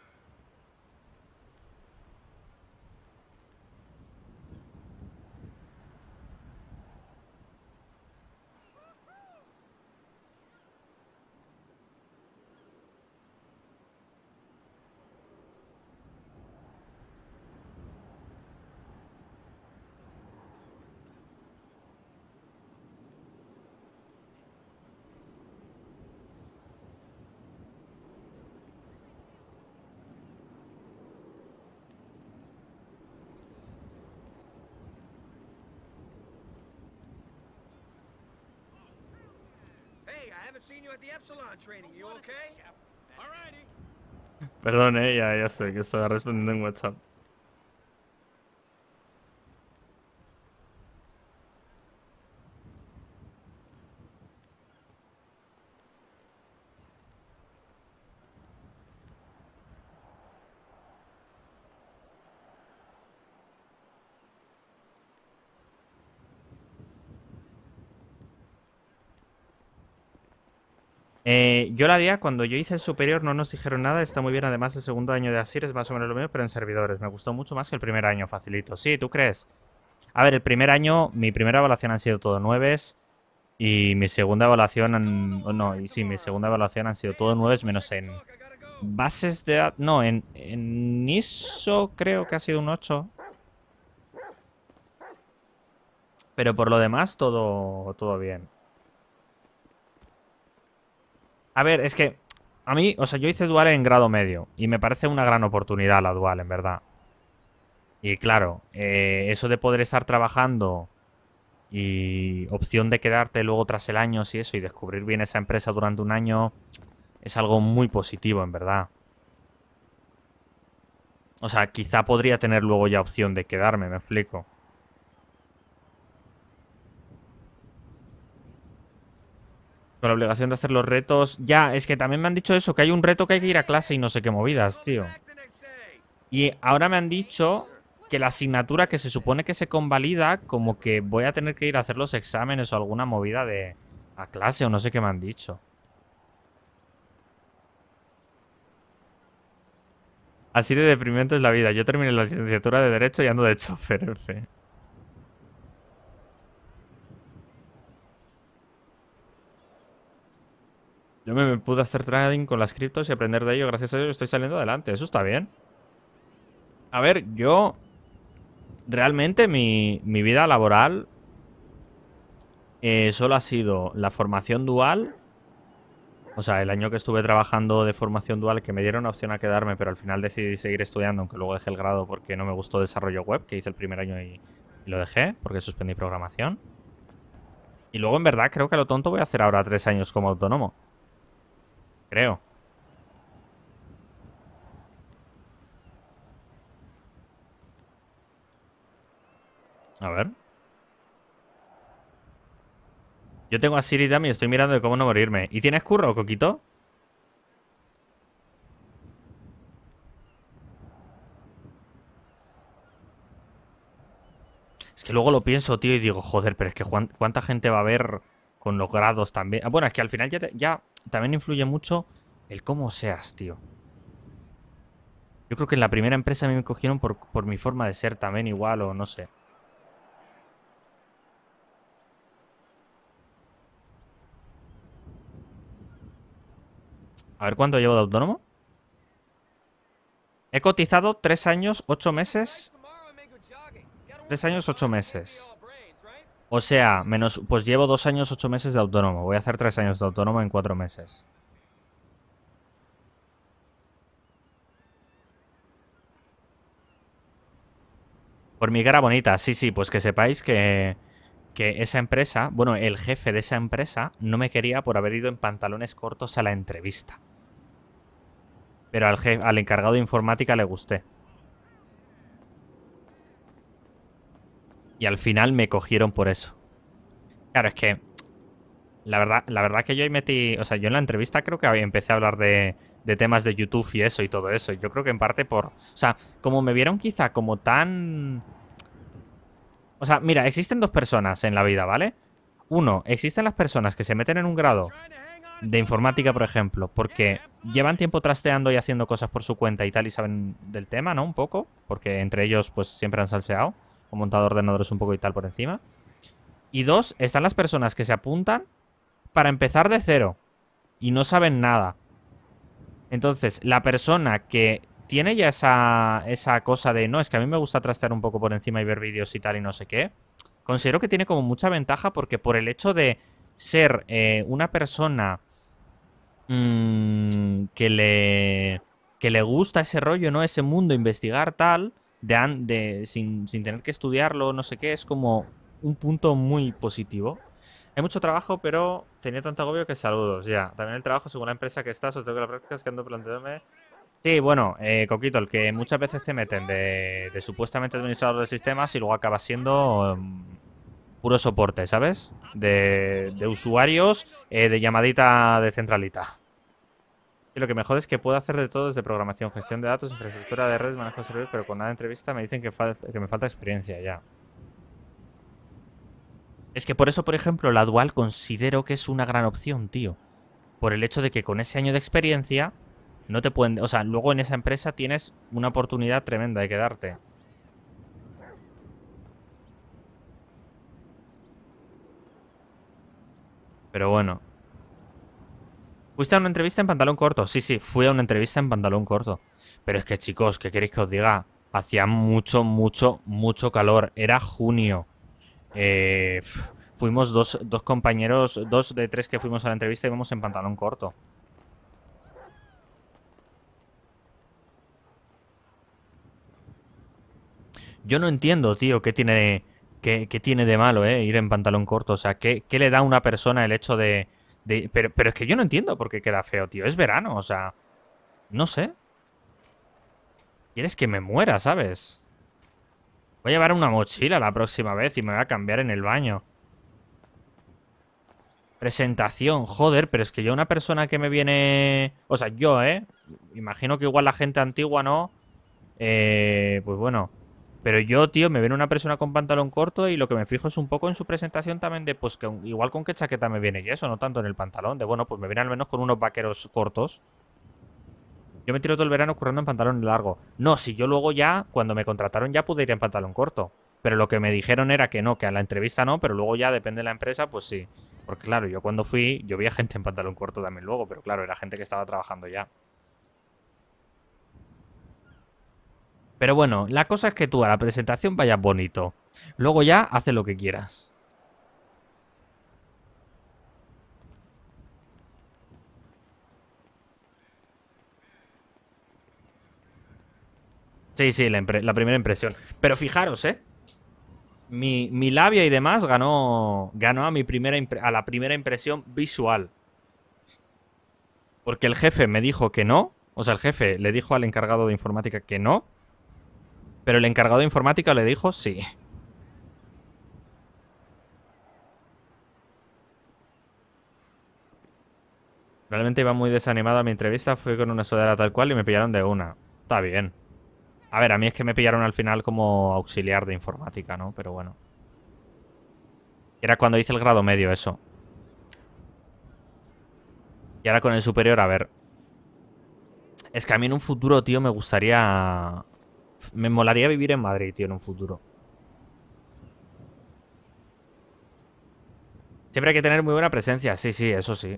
Hey, I haven't seen you at the Epsilon training. You okay? Alrighty. Perdón, ya estoy, que estaba respondiendo en WhatsApp. Yo lo haría cuando yo hice el superior, no nos dijeron nada, está muy bien. Además, el segundo año de Asir es más o menos lo mismo, pero en servidores. Me gustó mucho más que el primer año, facilito. Sí, ¿tú crees? A ver, el primer año, mi primera evaluación han sido todo 9 y mi segunda evaluación, mi segunda evaluación han sido todo 9 menos en bases de datos. No, en ISO creo que ha sido un 8. Pero por lo demás, todo bien. A ver, es que a mí, o sea, yo hice dual en grado medio y me parece una gran oportunidad la dual, en verdad. Y claro, eso de poder estar trabajando y opción de quedarte luego tras el año, y eso, y descubrir bien esa empresa durante un año, es algo muy positivo, en verdad. O sea, quizá podría tener luego ya opción de quedarme, me explico. Con la obligación de hacer los retos. Ya, es que también me han dicho eso, que hay un reto que hay que ir a clase y no sé qué movidas, tío. Y ahora me han dicho que la asignatura que se supone que se convalida, como que voy a tener que ir a hacer los exámenes o alguna movida de a clase o no sé qué me han dicho. Así de deprimente es la vida. Yo terminé la licenciatura de Derecho y ando de chofer, F. Yo me pude hacer trading con las criptos y aprender de ello. Gracias a ello estoy saliendo adelante. Eso está bien. A ver, yo... Realmente mi vida laboral solo ha sido la formación dual. O sea, el año que estuve trabajando de formación dual, que me dieron opción a quedarme, pero al final decidí seguir estudiando, aunque luego dejé el grado porque no me gustó desarrollo web, que hice el primer año y lo dejé, porque suspendí programación. Y luego, en verdad, creo que a lo tonto voy a hacer ahora 3 años como autónomo. Creo. A ver. Yo tengo a Siri Dami y estoy mirando de cómo no morirme. ¿Y tienes curro, Coquito? Es que luego lo pienso, tío, y digo, joder, pero es que ¿cuánta gente va a haber con los grados también? Ah, bueno, es que al final ya también influye mucho el cómo seas, tío. Yo creo que en la primera empresa a mí me cogieron por mi forma de ser también igual, o no sé. A ver cuánto llevo de autónomo. He cotizado 3 años, 8 meses. 3 años, 8 meses. O sea, menos, pues llevo 2 años, 8 meses de autónomo. Voy a hacer 3 años de autónomo en 4 meses. Por mi cara bonita, sí, sí, pues que sepáis que esa empresa, bueno, el jefe de esa empresa no me quería por haber ido en pantalones cortos a la entrevista. Pero al encargado de informática le gusté. Y al final me cogieron por eso. Claro, es que la verdad que yo ahí metí... O sea, yo en la entrevista creo que empecé a hablar de temas de YouTube y eso y todo eso. Yo creo que en parte por... O sea, como me vieron quizá como tan... O sea, mira, existen 2 personas en la vida, ¿vale? Uno, existen las personas que se meten en un grado de informática, por ejemplo, porque llevan tiempo trasteando y haciendo cosas por su cuenta y tal y saben del tema, ¿no? Un poco, porque entre ellos pues siempre han salseado o montado ordenadores un poco y tal por encima. Y 2, están las personas que se apuntan para empezar de cero y no saben nada. Entonces, la persona que tiene ya esa cosa de no, es que a mí me gusta trastear un poco por encima y ver vídeos y tal y no sé qué, considero que tiene como mucha ventaja porque por el hecho de ser una persona que le gusta ese rollo, ¿no? Ese mundo, investigar tal, sin tener que estudiarlo, no sé qué, es como un punto muy positivo. Hay mucho trabajo, pero tenía tanto agobio que saludos, ya. También el trabajo, según la empresa que estás, o tengo que la práctica es que ando planteándome... Sí, bueno, Coquito, el que muchas veces te meten de supuestamente administrador de sistemas y luego acaba siendo puro soporte, ¿sabes? De usuarios, de llamadita de centralita. Y lo que me jode es que puedo hacer de todo desde programación, gestión de datos, infraestructura de redes, manejo de servidores, pero con nada de entrevista me dicen que me falta experiencia ya. Es que por eso, por ejemplo, la dual considero que es una gran opción, tío. Por el hecho de que con ese año de experiencia no te pueden... O sea, luego en esa empresa tienes una oportunidad tremenda de quedarte. Pero bueno. ¿Fuiste a una entrevista en pantalón corto? Sí, sí, fui a una entrevista en pantalón corto. Pero es que, chicos, ¿qué queréis que os diga? Hacía mucho, mucho, mucho calor. Era junio. Fuimos dos compañeros, 2 de 3 que fuimos a la entrevista y íbamos en pantalón corto. Yo no entiendo, tío, qué tiene de malo, ir en pantalón corto. O sea, ¿qué le da a una persona el hecho de... Pero es que yo no entiendo por qué queda feo, tío. Es verano, o sea... No sé. Quieres que me muera, ¿sabes? Voy a llevar una mochila la próxima vez y me voy a cambiar en el baño. Presentación, joder, pero es que yo una persona que me viene... O sea, yo, imagino que igual la gente antigua no. Pues bueno. Pero yo, tío, me viene una persona con pantalón corto y lo que me fijo es un poco en su presentación también de, pues, que igual con qué chaqueta me viene y eso, no tanto en el pantalón. De, bueno, pues me viene al menos con unos vaqueros cortos. Yo me tiro todo el verano currando en pantalón largo. No, si yo luego ya, cuando me contrataron ya pude ir en pantalón corto. Pero lo que me dijeron era que no, que a la entrevista no, pero luego ya depende de la empresa, pues sí. Porque claro, yo cuando fui, yo vi a gente en pantalón corto también luego, pero claro, era gente que estaba trabajando ya. Pero bueno, la cosa es que tú a la presentación vayas bonito. Luego ya haces lo que quieras. Sí, sí, la primera impresión. Pero fijaros, mi labia y demás ganó a a la primera impresión visual. Porque el jefe me dijo que no. O sea, el jefe le dijo al encargado de informática que no. Pero el encargado de informática le dijo sí. Realmente iba muy desanimado a mi entrevista. Fui con una sudadera tal cual y me pillaron de una. Está bien. A ver, a mí es que me pillaron al final como auxiliar de informática, ¿no? Pero bueno. Era cuando hice el grado medio eso. Y ahora con el superior, a ver. Es que a mí en un futuro, tío, me gustaría... Me molaría vivir en Madrid, tío, en un futuro. Siempre hay que tener muy buena presencia. Sí, sí, eso sí.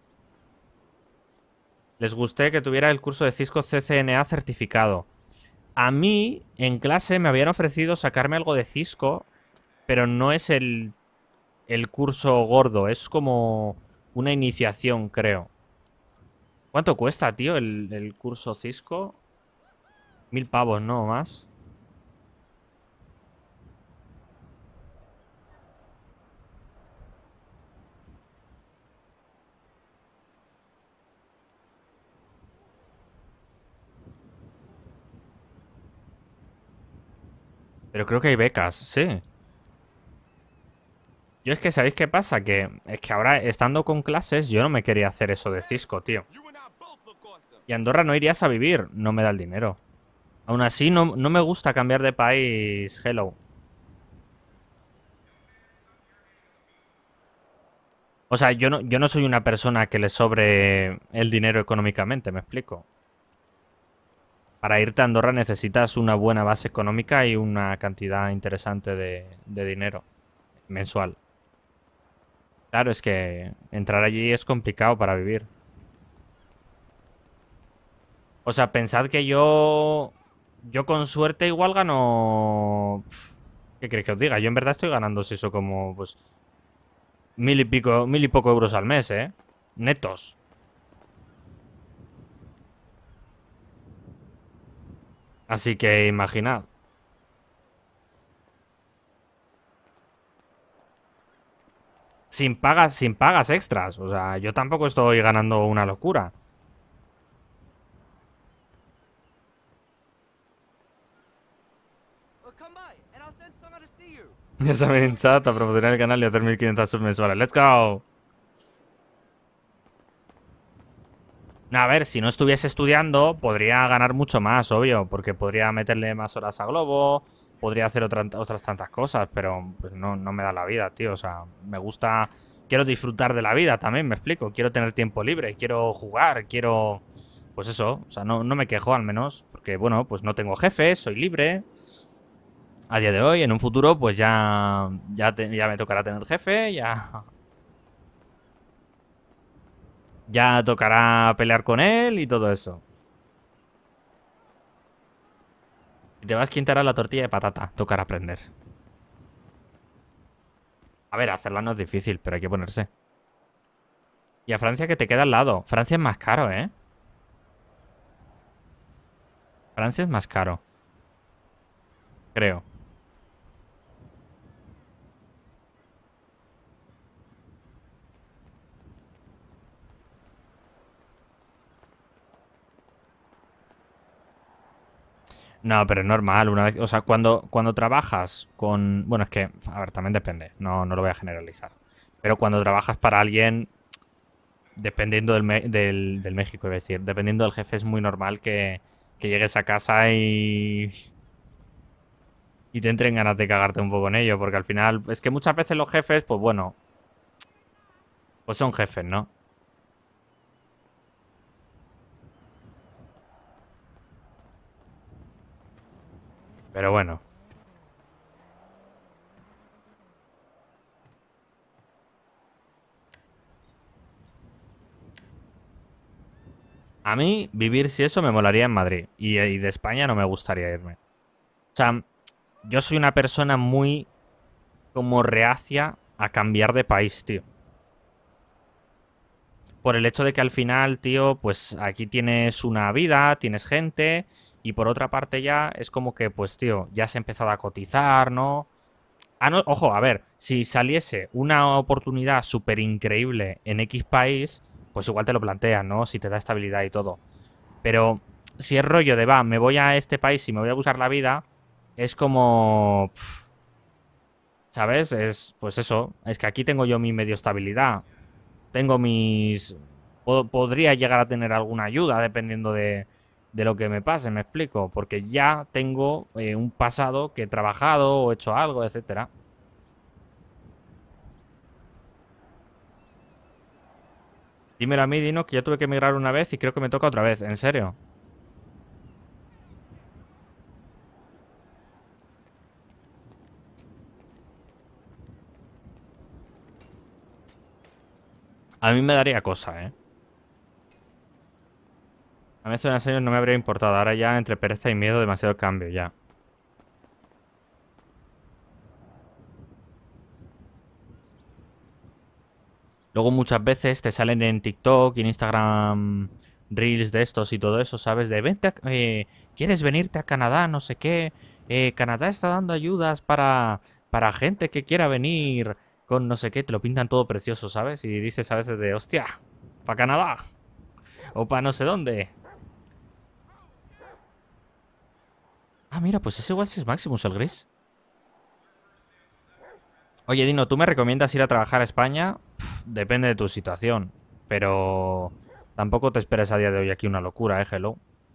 Les gusté que tuviera el curso de Cisco CCNA certificado. A mí, en clase, me habían ofrecido sacarme algo de Cisco, pero no es el curso gordo. Es como una iniciación, creo. ¿Cuánto cuesta, tío, el curso Cisco? 1000 pavos, ¿no? Más. Pero creo que hay becas, sí. Yo es que, ¿sabéis qué pasa? Que es que ahora, estando con clases, yo no me quería hacer eso de Cisco, tío. Y a Andorra no irías a vivir, no me da el dinero. Aún así, no me gusta cambiar de país, hello. O sea, yo no soy una persona que le sobre el dinero económicamente, ¿me explico? Para irte a Andorra necesitas una buena base económica y una cantidad interesante de dinero mensual. Claro, es que entrar allí es complicado para vivir. O sea, pensad que yo con suerte igual gano... ¿Qué queréis que os diga? Yo en verdad estoy ganando si eso como, pues... 1000 y poco euros al mes, ¿eh? Netos. Así que imaginad. Sin pagas extras. O sea, yo tampoco estoy ganando una locura. Well, come by, and I'll send someone to see you. Ya saben en chat a promocionar el canal y hacer 1500 subs mensuales. ¡Let's go! No, a ver, si no estuviese estudiando, podría ganar mucho más, obvio. Porque podría meterle más horas a Globo. Podría hacer otras tantas cosas. Pero pues, no me da la vida, tío. O sea, me gusta... Quiero disfrutar de la vida también, me explico. Quiero tener tiempo libre. Quiero jugar. Quiero... Pues eso. O sea, no me quejo al menos. Porque, bueno, pues no tengo jefe. Soy libre. A día de hoy, en un futuro, pues ya me tocará tener jefe, ya tocará pelear con él y todo eso. Y te vas a quitar la tortilla de patata, tocará aprender. A ver, hacerla no es difícil, pero hay que ponerse. Y a Francia que te queda al lado. Francia es más caro, ¿eh? Francia es más caro. Creo. No, pero es normal. Una vez, o sea, cuando trabajas con. Bueno, es que, a ver, también depende. No lo voy a generalizar. Pero cuando trabajas para alguien, dependiendo del México, es decir, dependiendo del jefe, es muy normal que llegues a casa y te entren ganas de cagarte un poco en ello. Porque al final, es que muchas veces los jefes, pues bueno, pues son jefes, ¿no? Pero bueno. A mí, vivir si eso me molaría en Madrid. Y de España no me gustaría irme. O sea, yo soy una persona muy como reacia a cambiar de país, tío. Por el hecho de que al final, tío, pues aquí tienes una vida, tienes gente, y por otra parte ya es como que, pues, tío, ya se ha empezado a cotizar, ¿no? Ah, no, ojo, a ver, si saliese una oportunidad súper increíble en X país, pues igual te lo planteas, ¿no? Si te da estabilidad y todo. Pero si es rollo de, va, me voy a este país y me voy a buscar la vida, es como... ¿Sabes? Es, pues eso, es que aquí tengo yo mi medio estabilidad. Tengo mis... podría llegar a tener alguna ayuda dependiendo de lo que me pase, me explico. Porque ya tengo un pasado que he trabajado o hecho algo, etcétera. Dímelo a mí, Dino, que yo tuve que emigrar una vez y creo que me toca otra vez. ¿En serio? A mí me daría cosa, ¿eh? A mí hace unos años no me habría importado. Ahora ya entre pereza y miedo demasiado cambio ya. Luego muchas veces te salen en TikTok y en Instagram reels de estos y todo eso, ¿sabes? De vente ¿quieres venirte a Canadá? No sé qué. Canadá está dando ayudas para gente que quiera venir con no sé qué. Te lo pintan todo precioso, ¿sabes? Y dices a veces de, hostia, para Canadá. O para no sé dónde. Ah, mira, pues ese igual sí es Maximus el gris. Oye, Dino, ¿tú me recomiendas ir a trabajar a España? Depende de tu situación. Pero tampoco te esperes a día de hoy aquí una locura, hello.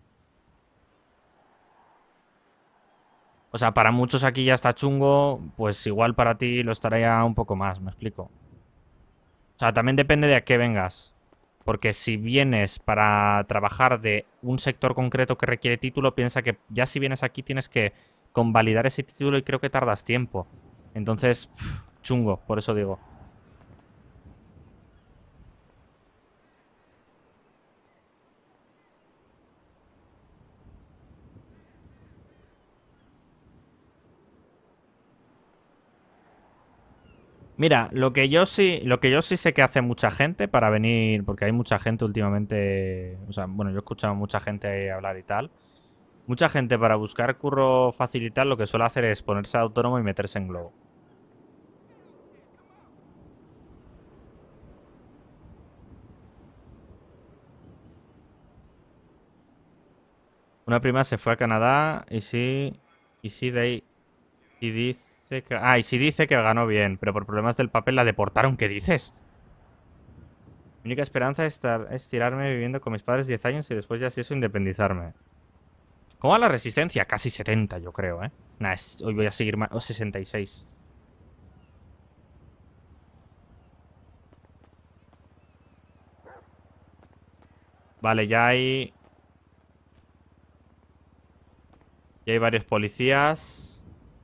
O sea, para muchos aquí ya está chungo, pues igual para ti lo estaría un poco más, me explico. O sea, también depende de a qué vengas. Porque si vienes para trabajar de un sector concreto que requiere título, piensa que ya si vienes aquí tienes que convalidar ese título y creo que tardas tiempo. Entonces, chungo, por eso digo. Mira, lo que yo sí sé que hace mucha gente para venir, porque hay mucha gente últimamente, o sea, bueno, yo he escuchado a mucha gente hablar y tal. Mucha gente para buscar curro fácil y tal lo que suele hacer es ponerse autónomo y meterse en Globo. Una prima se fue a Canadá y sí de ahí, y dice que, y sí dice que ganó bien, pero por problemas del papel la deportaron. ¿Qué dices? Mi única esperanza es tirarme viviendo con mis padres 10 años y después ya si eso independizarme. ¿Cómo va la resistencia? Casi 70 yo creo, ¿eh? Nah, hoy voy a seguir más, o 66. Vale, ya hay varios policías.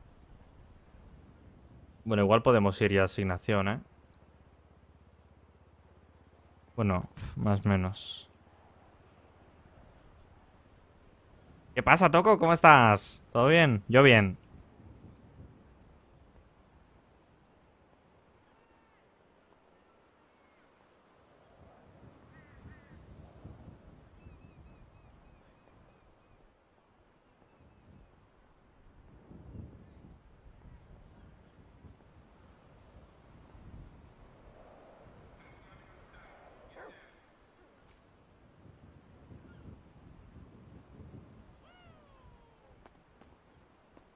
Bueno, igual podemos ir ya a asignación, ¿eh? Bueno, más o menos. ¿Qué pasa, Toco? ¿Cómo estás? ¿Todo bien? Yo bien.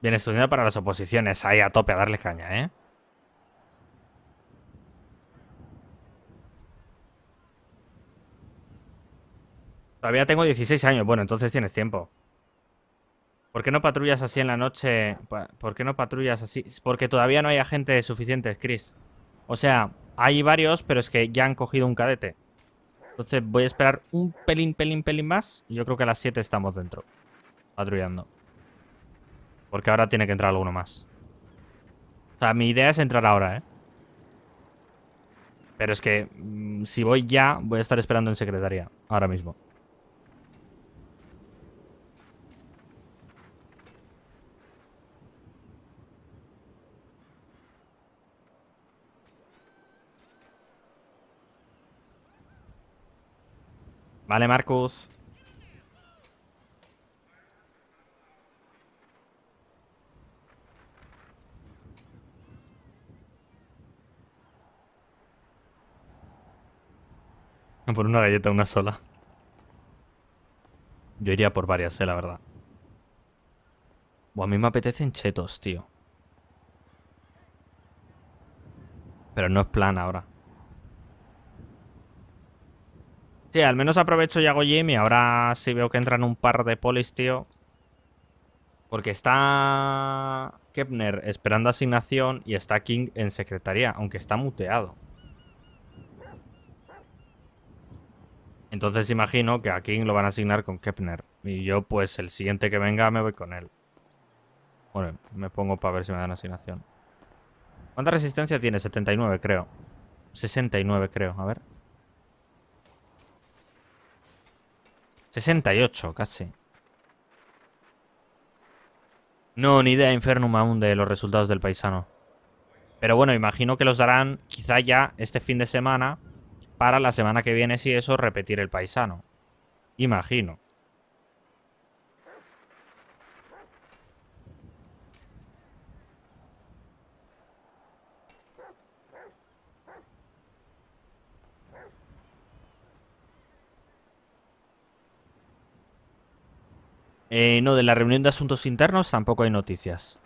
Bien estudiado para las oposiciones. Ahí a tope, a darle caña, ¿eh? Todavía tengo 16 años. Bueno, entonces tienes tiempo. ¿Por qué no patrullas así en la noche? ¿Por qué no patrullas así? Porque todavía no hay agentes suficientes, Chris. O sea, hay varios, pero es que ya han cogido un cadete. Entonces voy a esperar un pelín más. Y yo creo que a las 7 estamos dentro. Patrullando. Porque ahora tiene que entrar alguno más. O sea, mi idea es entrar ahora, ¿eh? Pero es que si voy ya, voy a estar esperando en secretaría. Ahora mismo. Vale, Marcus. Por una galleta, una sola. Yo iría por varias, la verdad. A mí me apetecen chetos, tío. Pero no es plan ahora. Sí, al menos aprovecho y hago gym. Y ahora sí veo que entran un par de polis, tío. Porque está Kepner esperando asignación y está King en secretaría, aunque está muteado. Entonces imagino que a King lo van a asignar con Kepner. Y yo, pues, el siguiente que venga me voy con él. Bueno, me pongo para ver si me dan asignación. ¿Cuánta resistencia tiene? 79, creo. 69, creo. A ver. 68, casi. No, ni idea Infernum aún de los resultados del paisano. Pero bueno, imagino que los darán quizá ya este fin de semana. Para la semana que viene, si eso, repetir el paisano. Imagino. No, de la reunión de asuntos internos tampoco hay noticias.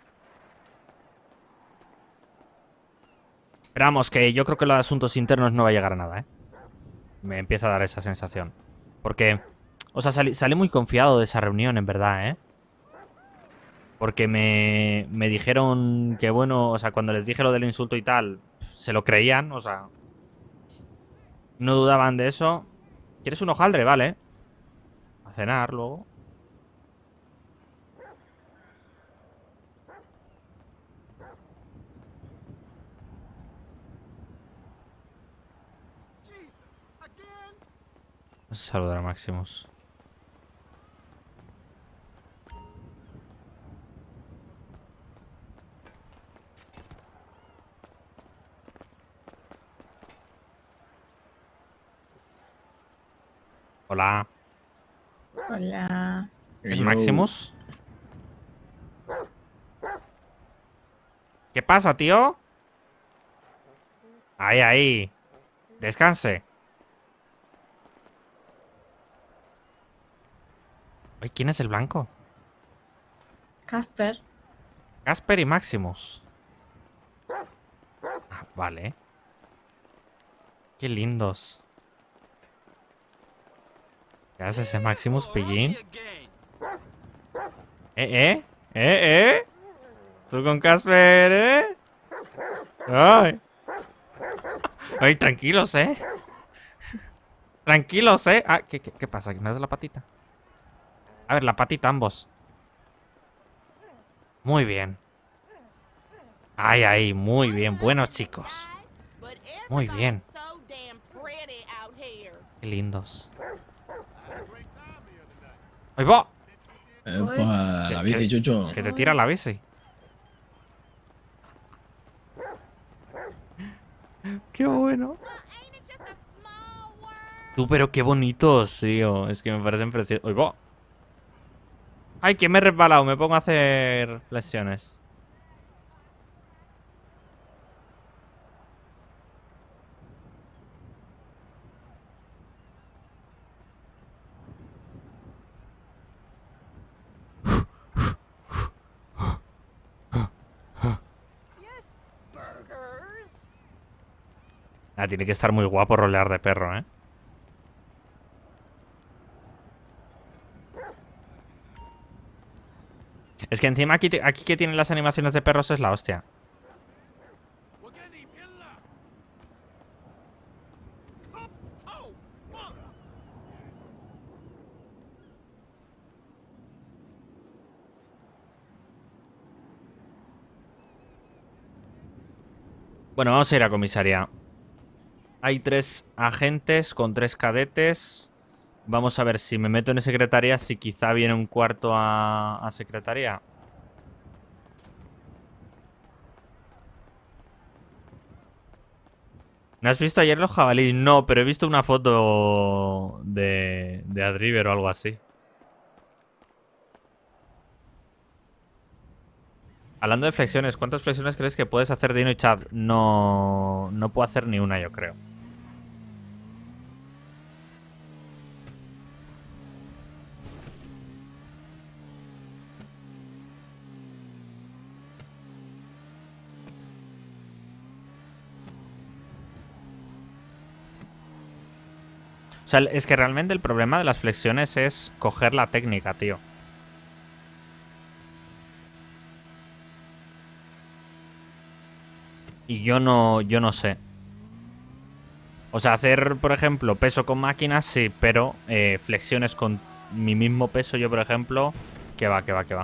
Esperamos que yo creo que lo de asuntos internos no va a llegar a nada, ¿eh? Me empieza a dar esa sensación. Porque, o sea, salí muy confiado de esa reunión, en verdad, ¿eh? Porque me dijeron que, bueno, o sea, cuando les dije lo del insulto y tal, se lo creían, o sea, no dudaban de eso. ¿Quieres un hojaldre? Vale. A cenar luego. Vamos a saludar a Maximus. Hola. Hola. ¿Es Maximus? ¿Qué pasa, tío? Ahí, ahí. Descanse. Ay, ¿quién es el blanco? Casper. Casper y Maximus. Ah, vale. Qué lindos. ¿Qué haces ese Maximus, pillín? ¿Tú con Casper, Ay. Ay, tranquilos, Tranquilos, Ah, ¿qué pasa? ¿Me das la patita? A ver, la patita ambos. Muy bien. Ay, ay, muy bien. Buenos chicos. Muy bien. Qué lindos. ¡Ahí va! Uy. La bici, chucho. Que te tira la bici. ¡Qué bueno! Tú, pero qué bonitos, tío. Es que me parecen preciosos. ¡Ahí va! ¡Ay, que me he resbalado! Me pongo a hacer flexiones. Ah, tiene que estar muy guapo rolear de perro, ¿eh? Es que encima aquí que tienen las animaciones de perros es la hostia. Bueno, vamos a ir a comisaría. Hay 3 agentes con 3 cadetes. Vamos a ver si me meto en secretaría, si quizá viene un cuarto a secretaría. ¿No has visto ayer los jabalíes? No, pero he visto una foto de Adriver o algo así. Hablando de flexiones, ¿cuántas flexiones crees que puedes hacer Dino y Chad? No, no puedo hacer ni una, yo creo. O sea, es que realmente el problema de las flexiones es coger la técnica, tío. Y yo no sé. O sea, hacer, por ejemplo, peso con máquinas, sí, pero flexiones con mi mismo peso, yo, por ejemplo, que va, que va, que va.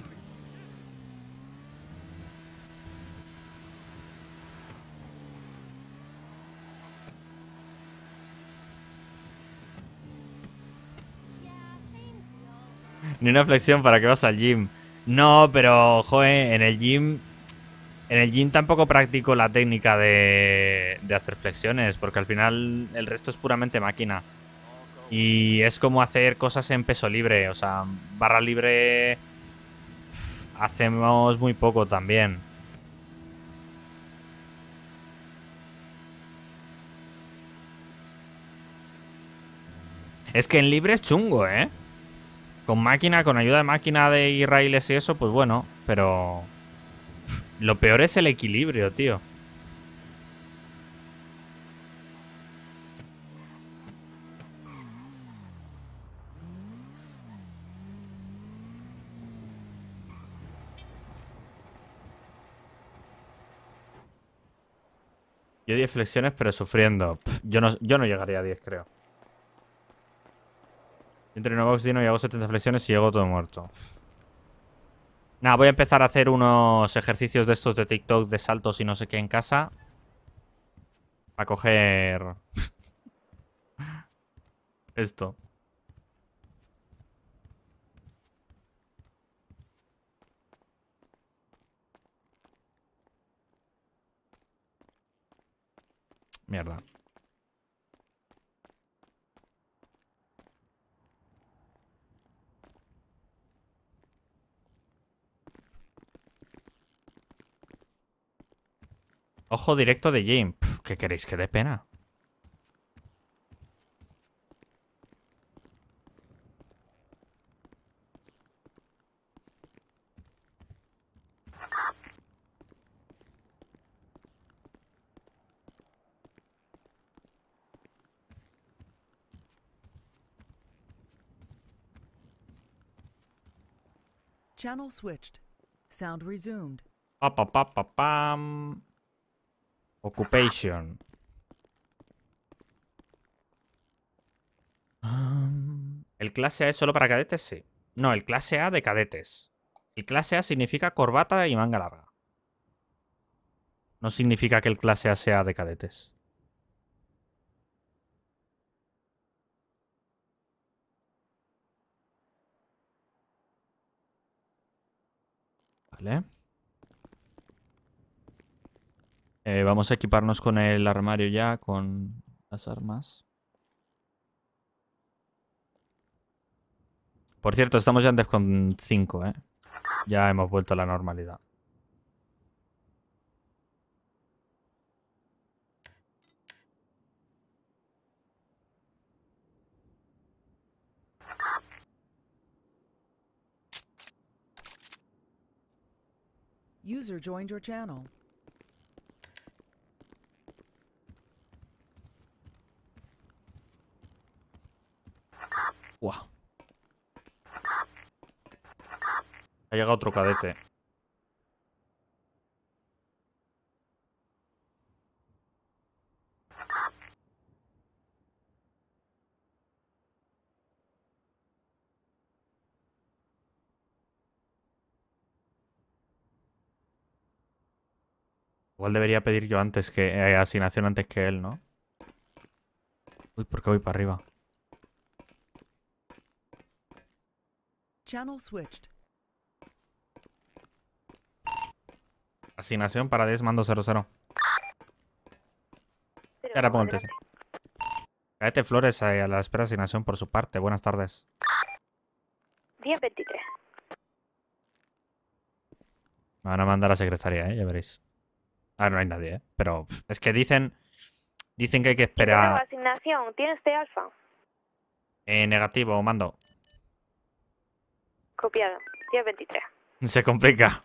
Ni una flexión para que vas al gym. No, pero, joder, en el gym... En el gym tampoco practico la técnica de hacer flexiones, porque al final el resto es puramente máquina. Y es como hacer cosas en peso libre, o sea, barra libre hacemos muy poco también. Es que en libre es chungo, ¿eh? Con máquina, con ayuda de máquina de Israeles y eso, pues bueno, pero... Lo peor es el equilibrio, tío. Yo 10 flexiones, pero sufriendo. Yo no llegaría a 10, creo. Yo entreno box dino y hago 70 flexiones y llego todo muerto. Nada, voy a empezar a hacer unos ejercicios de estos de TikTok de saltos y no sé qué en casa. A coger... esto. Mierda. Ojo directo de Jim. ¿Qué queréis que dé pena? Channel switched. Sound resumed. Pa, pa, pa, pa, pam. Occupation. ¿El clase A es solo para cadetes? Sí. No, el clase A de cadetes. El clase A significa corbata y manga larga. No significa que el clase A sea de cadetes. Vale. Vamos a equiparnos con el armario ya, con las armas. Por cierto, estamos ya en Defcon 5, ¿eh? Ya hemos vuelto a la normalidad. User joined your channel. Buah. Ha llegado otro cadete. Igual debería pedir yo antes que asignación antes que él, ¿no? Uy, ¿por qué voy para arriba? Channel switched. Asignación para 10 mando 00. Y ahora ponte. Cadete Flores a la espera de asignación por su parte. Buenas tardes. 1023. Me van a mandar a la secretaria, ya veréis. Ah, no hay nadie, pero es que dicen que hay que esperar. Asignación. ¿Tiene usted alfa? Negativo, mando. Copiado. 1023. Se complica.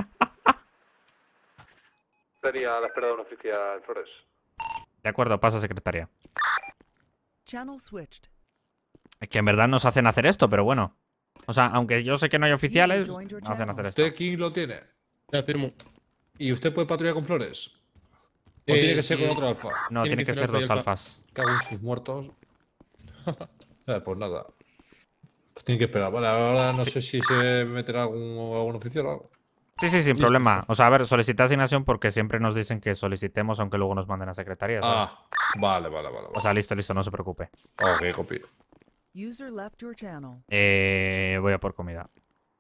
Estaría a la espera de un oficial, Flores. De acuerdo, paso a secretaria. Channel switched. Es que en verdad nos hacen hacer esto, pero bueno. O sea, aunque yo sé que no hay oficiales, nos hacen hacer esto. ¿Usted quién lo tiene? Ya firmo. ¿Y usted puede patrullar con Flores? ¿O tiene que ser sí. con otro alfa? No, tiene que ser alfa y dos alfa. alfas. Cago en sus muertos. Pues nada. Pues tiene que esperar. Vale, ahora no sé si se meterá algún oficial o algo. Sí, sin problema. O sea, a ver, solicité asignación porque siempre nos dicen que solicitemos, aunque luego nos manden a secretaría. ¿sabes? Vale. O sea, listo, no se preocupe. Ok, copio. User left your channel. Voy a por comida.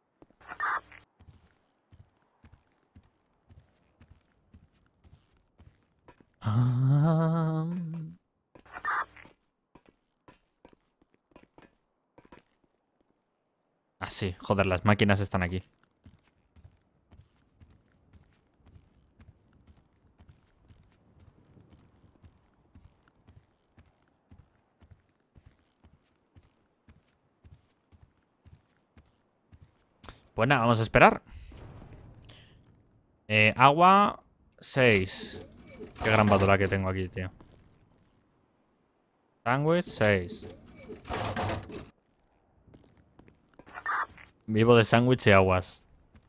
Ah, sí, joder, las máquinas están aquí. Pues nada, vamos a esperar. Agua 6. Qué gran badula que tengo aquí, tío. Sándwich 6. Vivo de sándwich y aguas.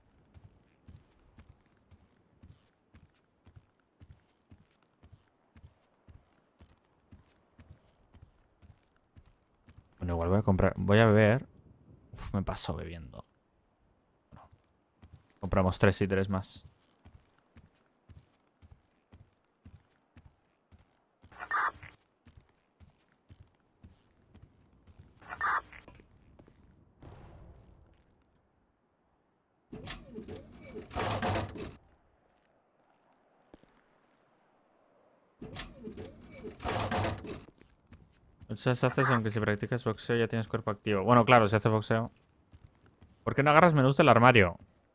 Bueno, igual voy a comprar. Voy a beber. Uf, me paso bebiendo. Bueno, compramos 3 y 3 más. Muchas haces aunque si practicas boxeo ya tienes cuerpo activo. Bueno, claro, si haces boxeo. ¿Por qué no agarras menús del armario?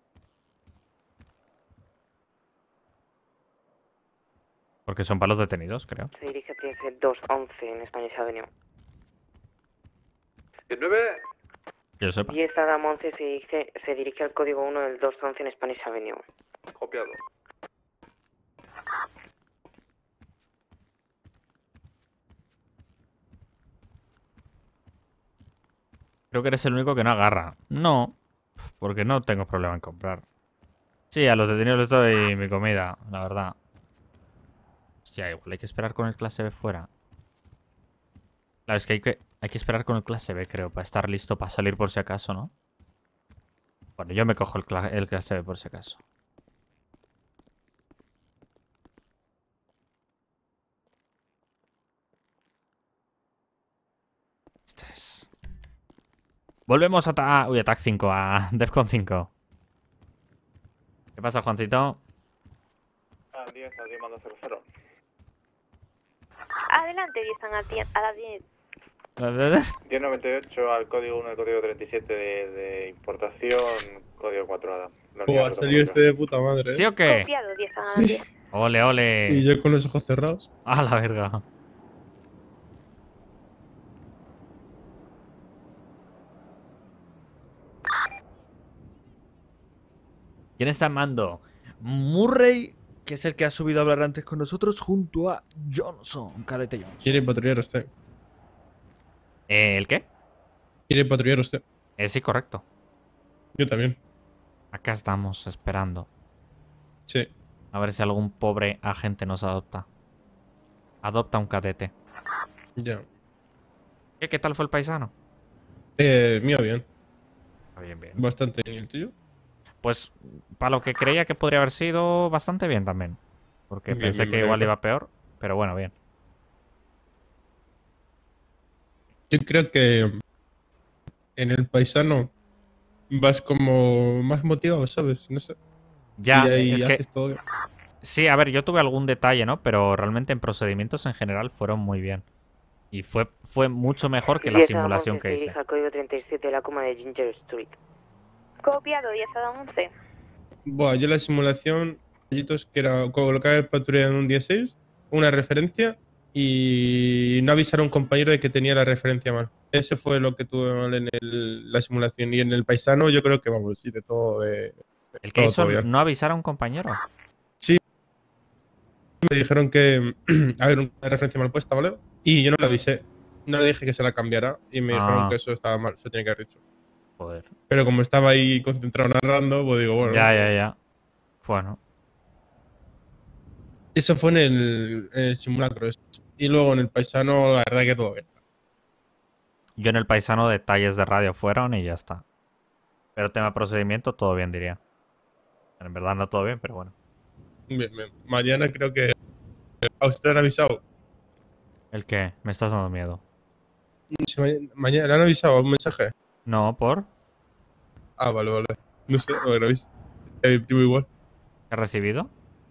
Porque son para los detenidos, creo. Se dirige a Princess 211 en Spanish Avenue. 19. Que yo sepa. Y esta Dama 11 se dirige al código 1 del 211 en Spanish Avenue. Copiado. Creo que eres el único que no agarra. No, porque no tengo problema en comprar. Sí, a los detenidos les doy mi comida, la verdad. Hostia, igual hay que esperar con el clase B fuera. Claro, es que hay que esperar con el clase B, creo, para estar listo para salir por si acaso, ¿no? Bueno, yo me cojo el clase B por si acaso. Este es... Volvemos a TAC 5, a Defcon 5. ¿Qué pasa, Juancito? Al 10, al 10 mando 00. Adelante, 10 a las 10. 1098 al código 1 del código 37 de importación, código 4 ADA. Ha salido este de puta madre. ¿Sí o qué? Copiado, 10 a las Sí. 10. Ole, ole. Y yo con los ojos cerrados. A la verga. ¿Quién está en mando? Murray, que es el que ha subido a hablar antes con nosotros, junto a Johnson, cadete Johnson. Quiere patrullar usted. ¿El qué? ¿Quiere patrullar usted? Sí, correcto. Yo también. Acá estamos esperando. Sí. A ver si algún pobre agente nos adopta. Adopta un cadete. Ya. ¿Qué tal fue el paisano? Mío, bien. Bien, bien. Bastante bien. ¿Y el tuyo? Pues para lo que creía que podría haber sido bastante bien también. Porque Bien, pensé bien, que me igual alegro. iba peor. Pero bueno, bien. Yo creo que en el paisano vas como más motivado, ¿sabes? No sé. Ya, Y ahí es que... haces todo bien. Sí, a ver, yo tuve algún detalle, ¿no? Pero realmente en procedimientos en general fueron muy bien. Y fue mucho mejor que la 10 a simulación 11 que se hice. dirige al código 37 de la coma de Ginger Street. Copiado, 10 a 11. Buah, yo la simulación, detallitos que era colocar el patrulla en un 16, una referencia y no avisar a un compañero de que tenía la referencia mal. Eso fue lo que tuve mal en la simulación. Y en el paisano yo creo que vamos, y de todo, El que hizo todo bien. no avisar a un compañero. Sí, me dijeron que había una referencia mal puesta, ¿vale? Y yo no la avisé. No le dije que se la cambiara y me dijeron que eso estaba mal, se tenía que haber dicho. Joder. Pero como estaba ahí concentrado narrando, pues digo, bueno. Ya. Bueno. Eso fue en el simulacro. Y luego en el paisano, la verdad que todo bien. Yo en el paisano detalles de radio fueron y ya está. Pero tema procedimiento, todo bien, diría. En verdad no todo bien, pero bueno. Bien, bien. Mañana creo que... ¿A usted le han avisado? ¿El qué? Me estás dando miedo. Sí, mañana le han avisado un mensaje. No, ¿por? Ah, vale, vale. No sé, bueno, ¿veis? Mi primo igual. ¿He recibido?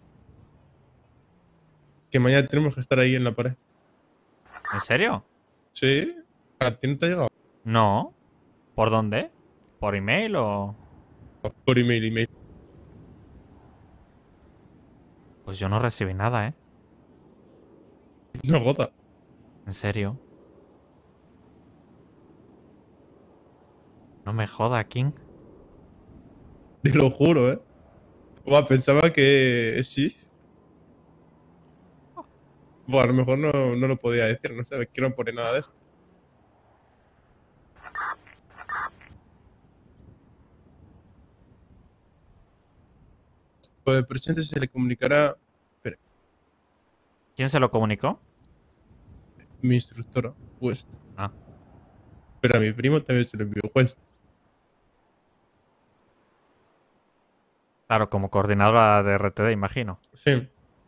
Que mañana tenemos que estar ahí en la pared. ¿En serio? ¿Sí? ¿A ti no te ha llegado? No. ¿Por dónde? ¿Por email o...? Por email. Pues yo no recibí nada, ¿eh? No goza. ¿En serio? No me joda, King. Te lo juro, ¿eh? Buah, pensaba que sí. Buah, a lo mejor no lo podía decir, no sé, quiero poner nada de esto. Por el presente se le comunicará... Espera, ¿Quién se lo comunicó? mi instructora, West. Ah. Pero a mi primo también se lo envió West. Claro, como coordinadora de RTD, imagino. Sí.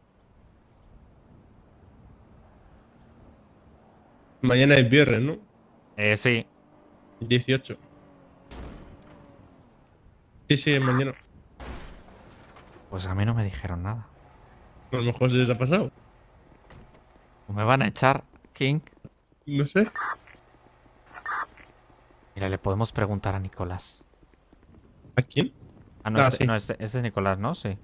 Mañana es viernes, ¿no? Sí. 18. Sí, es mañana. Pues a mí no me dijeron nada. A lo mejor se les ha pasado. ¿O me van a echar, King? No sé. Mira, le podemos preguntar a Nicolás. ¿A quién? Ah, no, Sí. no, este es Nicolás, ¿no? Sí.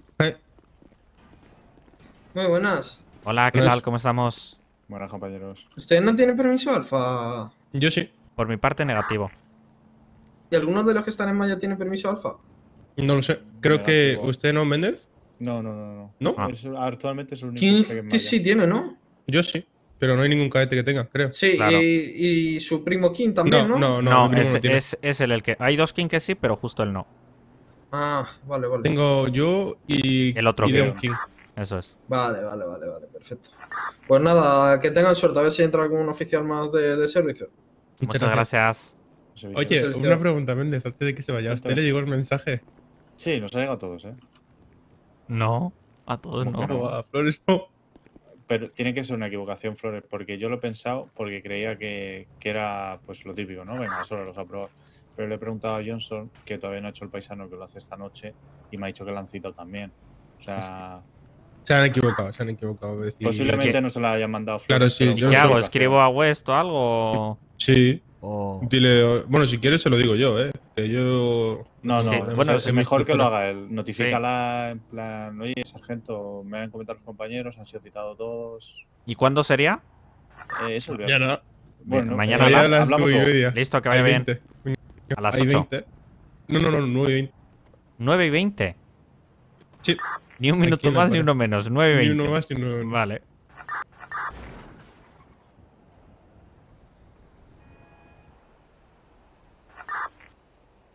Muy buenas. Hola, ¿qué tal? ¿Cómo estamos? Buenas, compañeros. ¿Usted no tiene permiso alfa? Yo sí. Por mi parte, negativo. ¿Y alguno de los que están en Maya tiene permiso alfa? No lo sé. Creo que usted no, Méndez. No. ¿No? Actualmente es el único ¿Quién que me sí tiene, no? Yo sí. Pero no hay ningún cadete que tenga, creo. Sí, Claro. y su primo King también, ¿no? No, mi primo no tiene. es él el que... Hay dos King que sí, pero justo él no. Ah, vale. Tengo yo y... El otro y King. Deon King. Eso es. Vale, perfecto. Pues nada, que tengan suerte, a ver si entra algún oficial más de servicio. Muchas gracias. Oye, una pregunta, Méndez, antes de que se vaya. ¿A usted le llegó el mensaje? Sí, nos ha llegado a todos, ¿eh? No, a todos no. No, a Flores no. Pero tiene que ser una equivocación, Flores, porque yo lo he pensado porque creía que era pues lo típico, ¿no? Venga, solo los aprobar. Pero le he preguntado a Johnson, que todavía no ha hecho el paisano, que lo hace esta noche, y me ha dicho que lo han citado también. O sea... Se han equivocado. Es decir, Posiblemente ¿qué? no se la hayan mandado Flores. Claro, sí. pero ¿Qué hago? ¿Escribo a West o algo? Sí. O... Dile, bueno, si quieres se lo digo yo, ¿eh? Que yo... No, Sí, bueno, es es mejor que lo haga él. Sí. Notifícala en plan, oye, sargento, me han comentado los compañeros, han sido citados todos. ¿Y cuándo sería? Eso es viernes. Mañana. Bueno, mañana a las hablamos 9:30. Listo, que vaya Hay bien. 20. A las Hay 8. 20. No, 9:20. 9:20. Sí. Ni un minuto Aquí en la más ni pared. uno menos. 9:20. Ni uno más ni uno menos. Vale.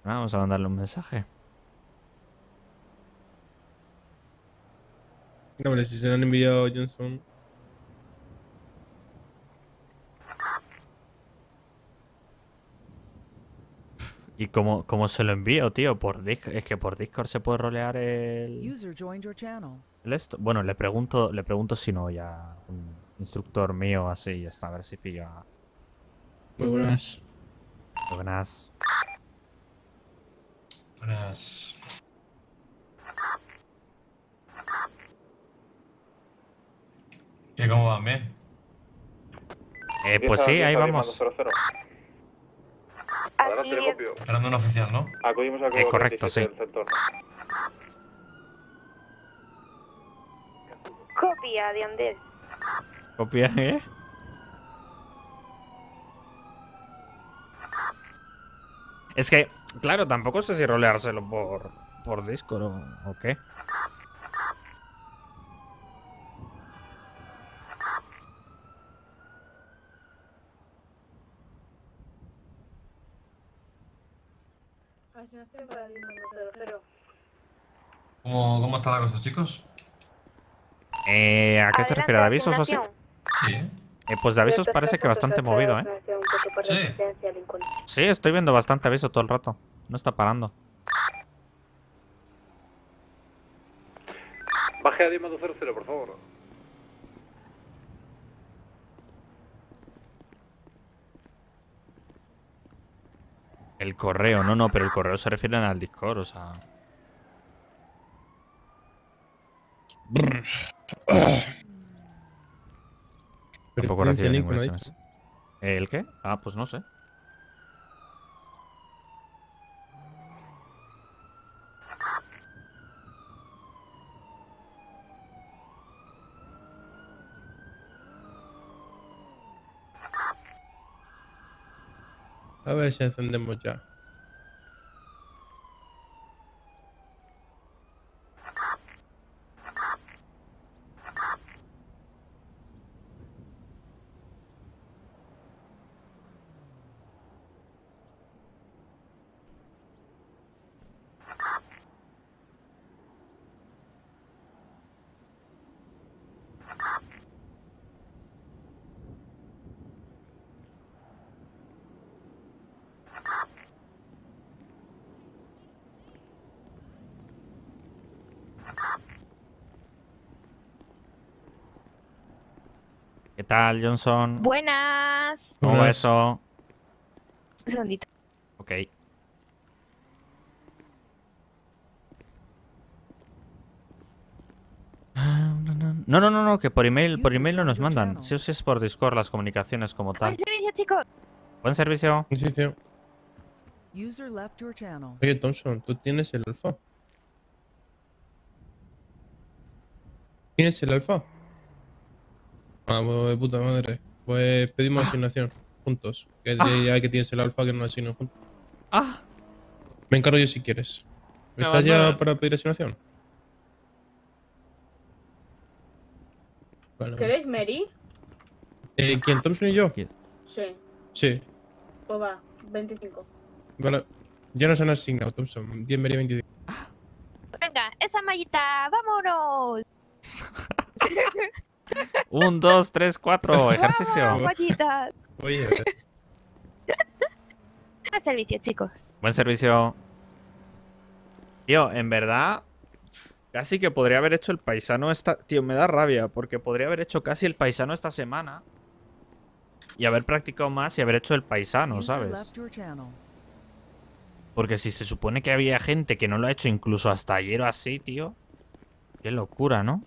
Vamos a mandarle un mensaje. Hombre, si se lo han enviado a Johnson. ¿Y cómo se lo envío, tío? Por Discord. Es que por Discord se puede rolear el... User joined your channel. esto. Bueno, le pregunto si no ya un instructor mío así ya está. A ver si pilla. Muy buenas. Buenas. Buenas. ¿Qué, cómo van? ¿Bien? Pues sí, ahí vamos. Adelante, le copio. Esperando un oficial, ¿no? Acudimos al código correcto, 37 sí. del sector. Copia de Andés. ¿Copia, eh? Es que, claro, tampoco sé si roleárselo por Discord o qué. Asignación para Dino 00. ¿Cómo está la cosa, chicos? ¿A qué se refiere? ¿De avisos o así? Sí. Pues de avisos parece que bastante movido, ¿eh? Sí. Sí, estoy viendo bastante aviso todo el rato. No está parando. Baje a Dima 00, por favor. El correo, no, pero el correo se refiere al Discord, o sea... Tampoco recibe ningún SMS. ¿El qué? Ah, pues no sé. A ver si encendemos ya. ¿Qué tal, Johnson? Buenas. ¿Cómo va eso? Un segundito. Ok. No, que por email no nos mandan. Sí o sí es por Discord las comunicaciones como tal. Buen servicio, chicos. Buen servicio. User left your channel. Oye, Thompson, tú tienes el alfa. ¿Tienes el alfa? Ah, pues de puta madre. Pues pedimos asignación juntos. Que ya que tienes el alfa, que nos asignen juntos. Me encargo yo si quieres. ¿Estás ya para pedir asignación? Vale, ¿Queréis Mary? ¿Quién? ¿Thompson y yo? Sí. Sí. Pues va, 25. Vale. Ya nos han asignado, Thompson. 10 media 25. Venga, esa mallita, vámonos. 1, 2, 3, 4. Ejercicio. Vamos, mallitas. Oye. Buen servicio, chicos. Buen servicio. Tío, en verdad, casi que podría haber hecho el paisano esta... Tío, me da rabia, porque podría haber hecho casi el paisano esta semana. Y haber practicado más y haber hecho el paisano, ¿sabes? Porque si se supone que había gente que no lo ha hecho incluso hasta ayer o así, tío. Qué locura, ¿no?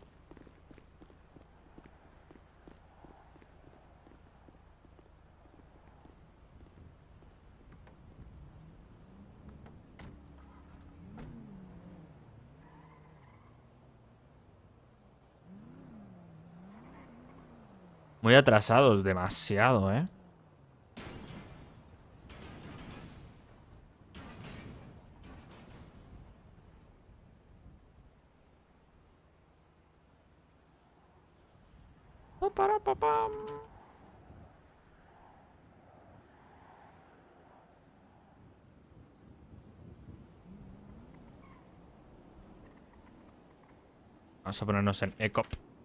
Muy atrasados, demasiado, ¿eh? Vamos a ponernos en ECOP.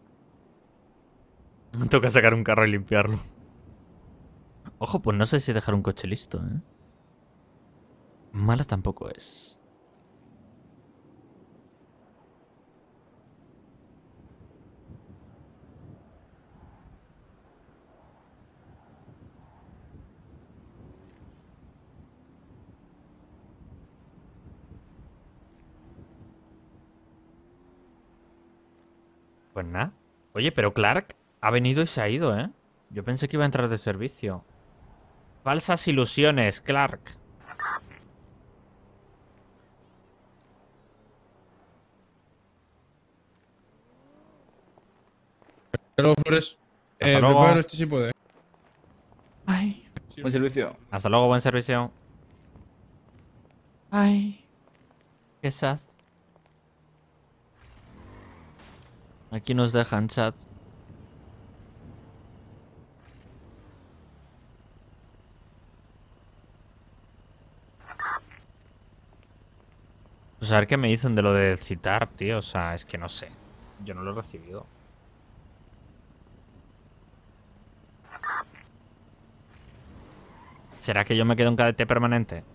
Toca sacar un carro y limpiarlo. Ojo, pues no sé si dejar un coche listo, ¿eh? Mala tampoco es. Pues nada. Oye, pero Clark ha venido y se ha ido, ¿eh? Yo pensé que iba a entrar de servicio. Falsas ilusiones, Clark. Hasta luego, Flores. Hasta luego. Preparo este si puede. Ay. Buen servicio. Hasta luego, buen servicio. Ay. Qué sad. Aquí nos dejan, chat. Pues a ver qué me dicen de lo de citar, tío. O sea, es que no sé. Yo no lo he recibido. ¿Será que yo me quedo en cadete permanente?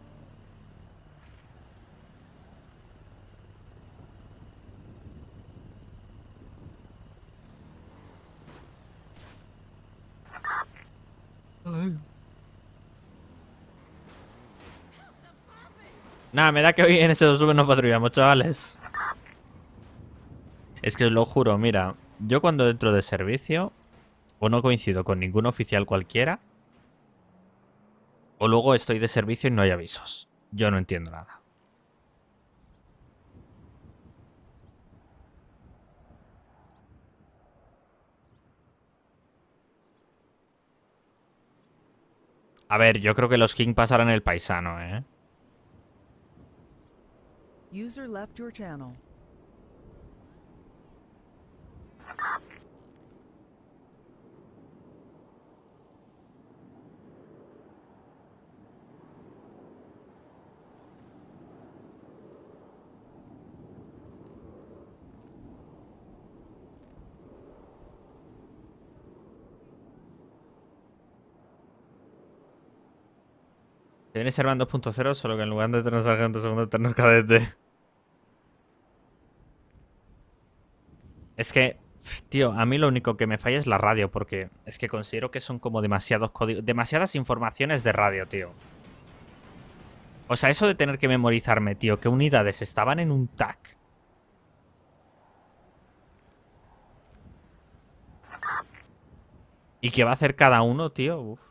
Nada, me da que hoy en ese sube no patrullamos, chavales. Es que os lo juro, mira. Yo cuando entro de servicio, o no coincido con ningún oficial cualquiera, o luego estoy de servicio y no hay avisos. Yo no entiendo nada. A ver, yo creo que los King pasarán el paisano, ¿eh? User left your channel. Viene Servan 2.0, solo que en lugar de tener sargento, segundo tener cadete. Es que, tío, a mí lo único que me falla es la radio, porque es que considero que son como demasiados códigos, demasiadas informaciones de radio, tío. O sea, eso de tener que memorizarme, tío, qué unidades estaban en un TAC. ¿Y qué va a hacer cada uno, tío? Uf.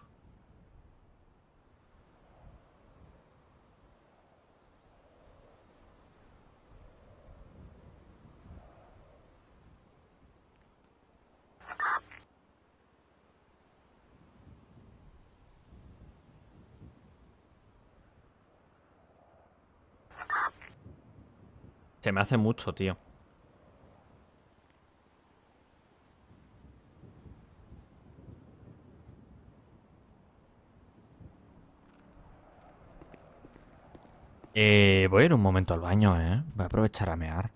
Se me hace mucho, tío. Voy a ir un momento al baño, ¿eh? Voy a aprovechar a mear.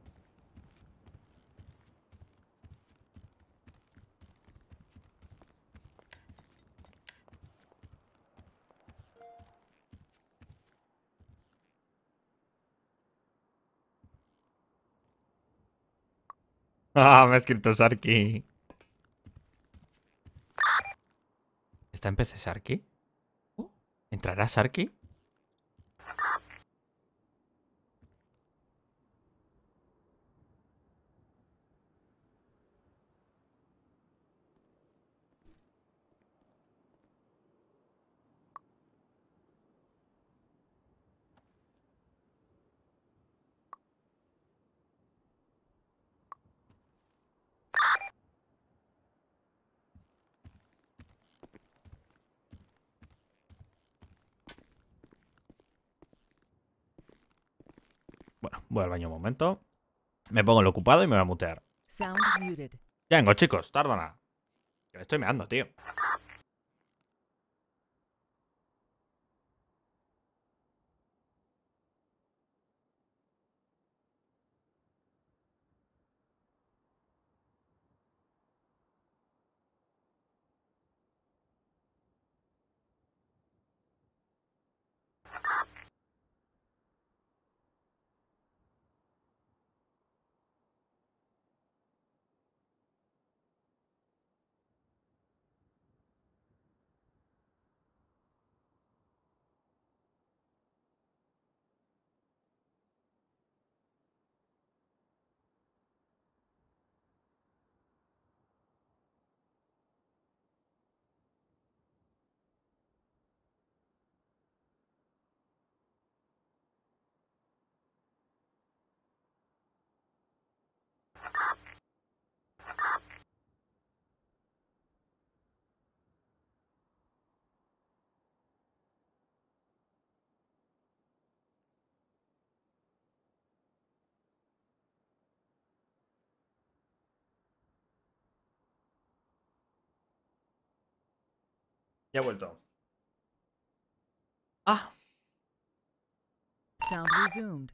Ah, me ha escrito Sharky. ¿Está en PC Sharky? ¿Entrará Sharky? Bueno, voy al baño un momento. Me pongo el ocupado y me voy a mutear. Sound muted. Ya vengo, chicos, tarda nada. Que me estoy meando, tío. Ya he vuelto. Ah. Sound resumed.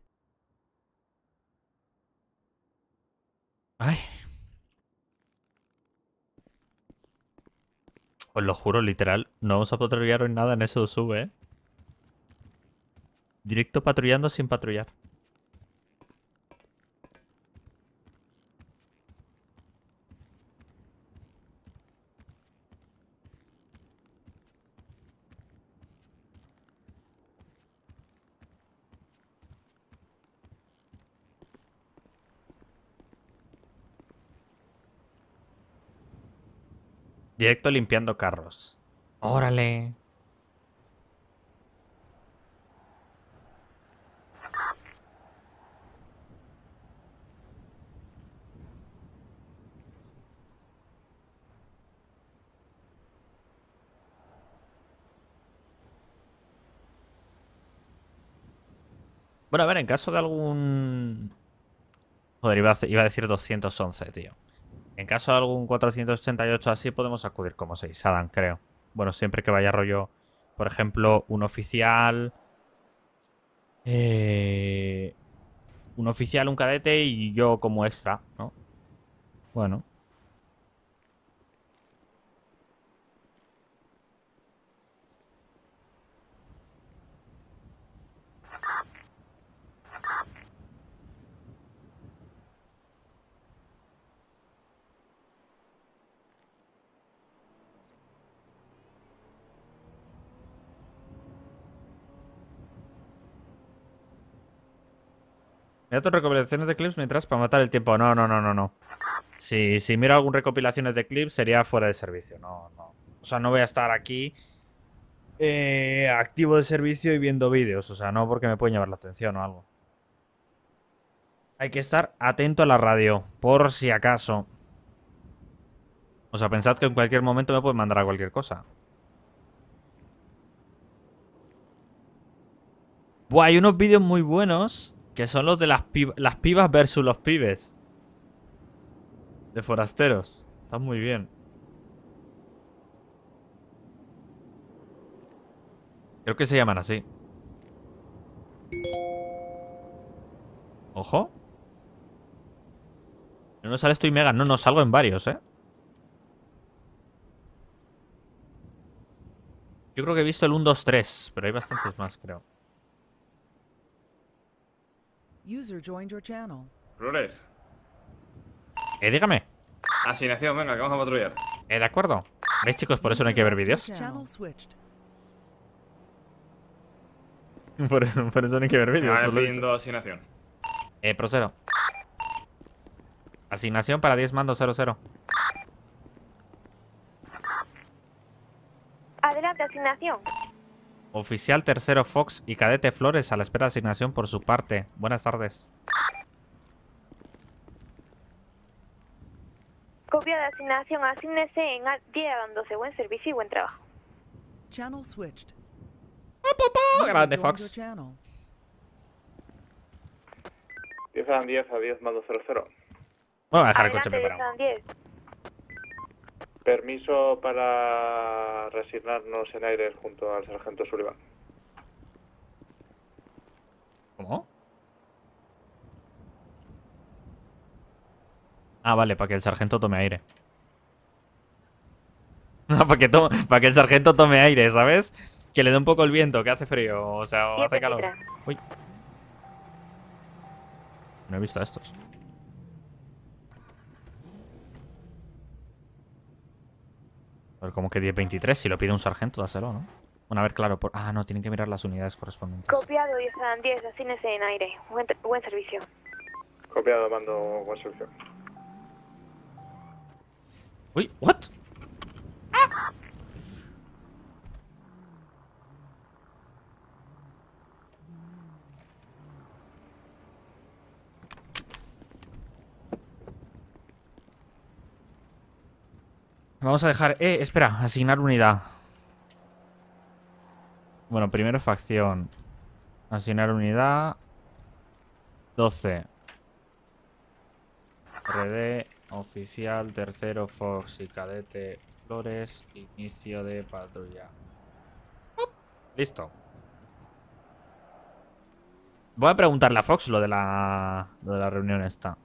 Ay. Os lo juro, literal. No vamos a patrullar hoy nada en eso sube, ¿eh? Directo patrullando sin patrullar. Directo limpiando carros. Órale. Bueno, a ver, en caso de algún... Joder, iba a decir 211, tío. En caso de algún 488 así, podemos acudir como 6 Adam, creo. Bueno, siempre que vaya rollo, por ejemplo, un oficial... un oficial, un cadete y yo como extra, ¿no? Bueno. Mira tus recopilaciones de clips mientras para matar el tiempo. No, no, no, no, no. Si miro algunas recopilaciones de clips sería fuera de servicio. No, no. O sea, no voy a estar aquí activo de servicio y viendo vídeos. O sea, no porque me pueden llamar la atención o algo. Hay que estar atento a la radio, por si acaso. O sea, pensad que en cualquier momento me pueden mandar a cualquier cosa. Buah, hay unos vídeos muy buenos que son los de las pibas versus los pibes. De forasteros. Están muy bien. Creo que se llaman así. Ojo. No sale estoy mega. No, no, salgo en varios, ¿eh? Yo creo que he visto el 1, 2, 3. Pero hay bastantes más, creo. User joined your channel. Flores. Dígame. Asignación, venga, que vamos a patrullar. De acuerdo. ¿Veis, chicos? Por eso no hay que ver vídeos. Channel switched. Por eso no hay que ver vídeos. Vale, solo he pidiendo asignación. procedo. Asignación para 10 mandos 00. Adelante, asignación. Oficial tercero Fox y cadete Flores a la espera de asignación por su parte. Buenas tardes. Copia de asignación. Asígnese en 10 a 12. Buen servicio y buen trabajo. Channel switched. Grande User joined Fox. your channel. 10 a 10 a 10 mando 00. Voy a dejar el coche Adelante, preparado. 10. Permiso para reasignarnos en aire junto al sargento Sullivan. ¿Cómo? Ah, vale, para que el sargento tome aire. Para que el sargento tome aire, ¿sabes? Que le dé un poco el viento, que hace frío, o sea, o hace calor. Uy. No he visto a estos. A ver, como que 10-23, si lo pide un sargento, dáselo, ¿no? Bueno, a ver, claro, Ah, no, tienen que mirar las unidades correspondientes. Copiado 10 a 10. Asígnese en aire. Buen servicio. Copiado, mando buen servicio. Uy, ¿what? Vamos a dejar... espera, asignar unidad. Bueno, primero facción. Asignar unidad. 12. RD, oficial, tercero, Fox y cadete, Flores, inicio de patrulla. Listo. Voy a preguntarle a Fox lo de la reunión esta.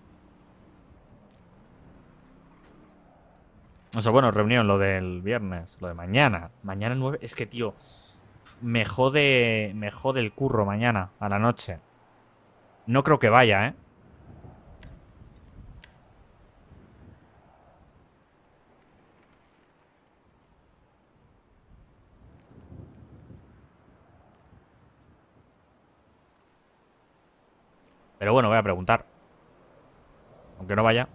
O sea, bueno, reunión, lo del viernes, lo de mañana. Mañana 9. Es que, tío, me jode el curro mañana, a la noche. No creo que vaya, ¿eh? Pero bueno, voy a preguntar. Aunque no vaya.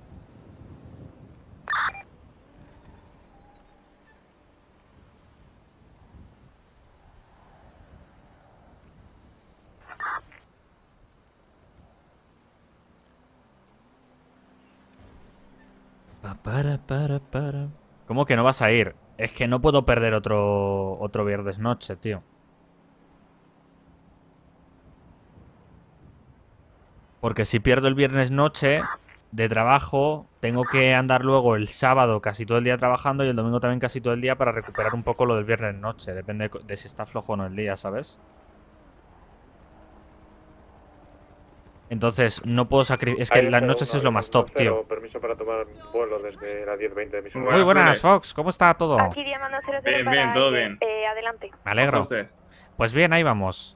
Para. ¿Cómo que no vas a ir? Es que no puedo perder otro viernes noche, tío. Porque si pierdo el viernes noche de trabajo, tengo que andar luego el sábado casi todo el día trabajando y el domingo también casi todo el día para recuperar un poco lo del viernes noche. Depende de si está flojo o no el día, ¿sabes? Entonces, no puedo sacrificar. Es que las noches es lo más top, tío. Permiso para tomar vuelo desde la 10:20 de mi Muy buenas, Fox. ¿Cómo está todo? Aquí llamando 00 Bien, para bien, todo bien. adelante. Me alegro. ¿Cómo está usted? Pues bien, ahí vamos.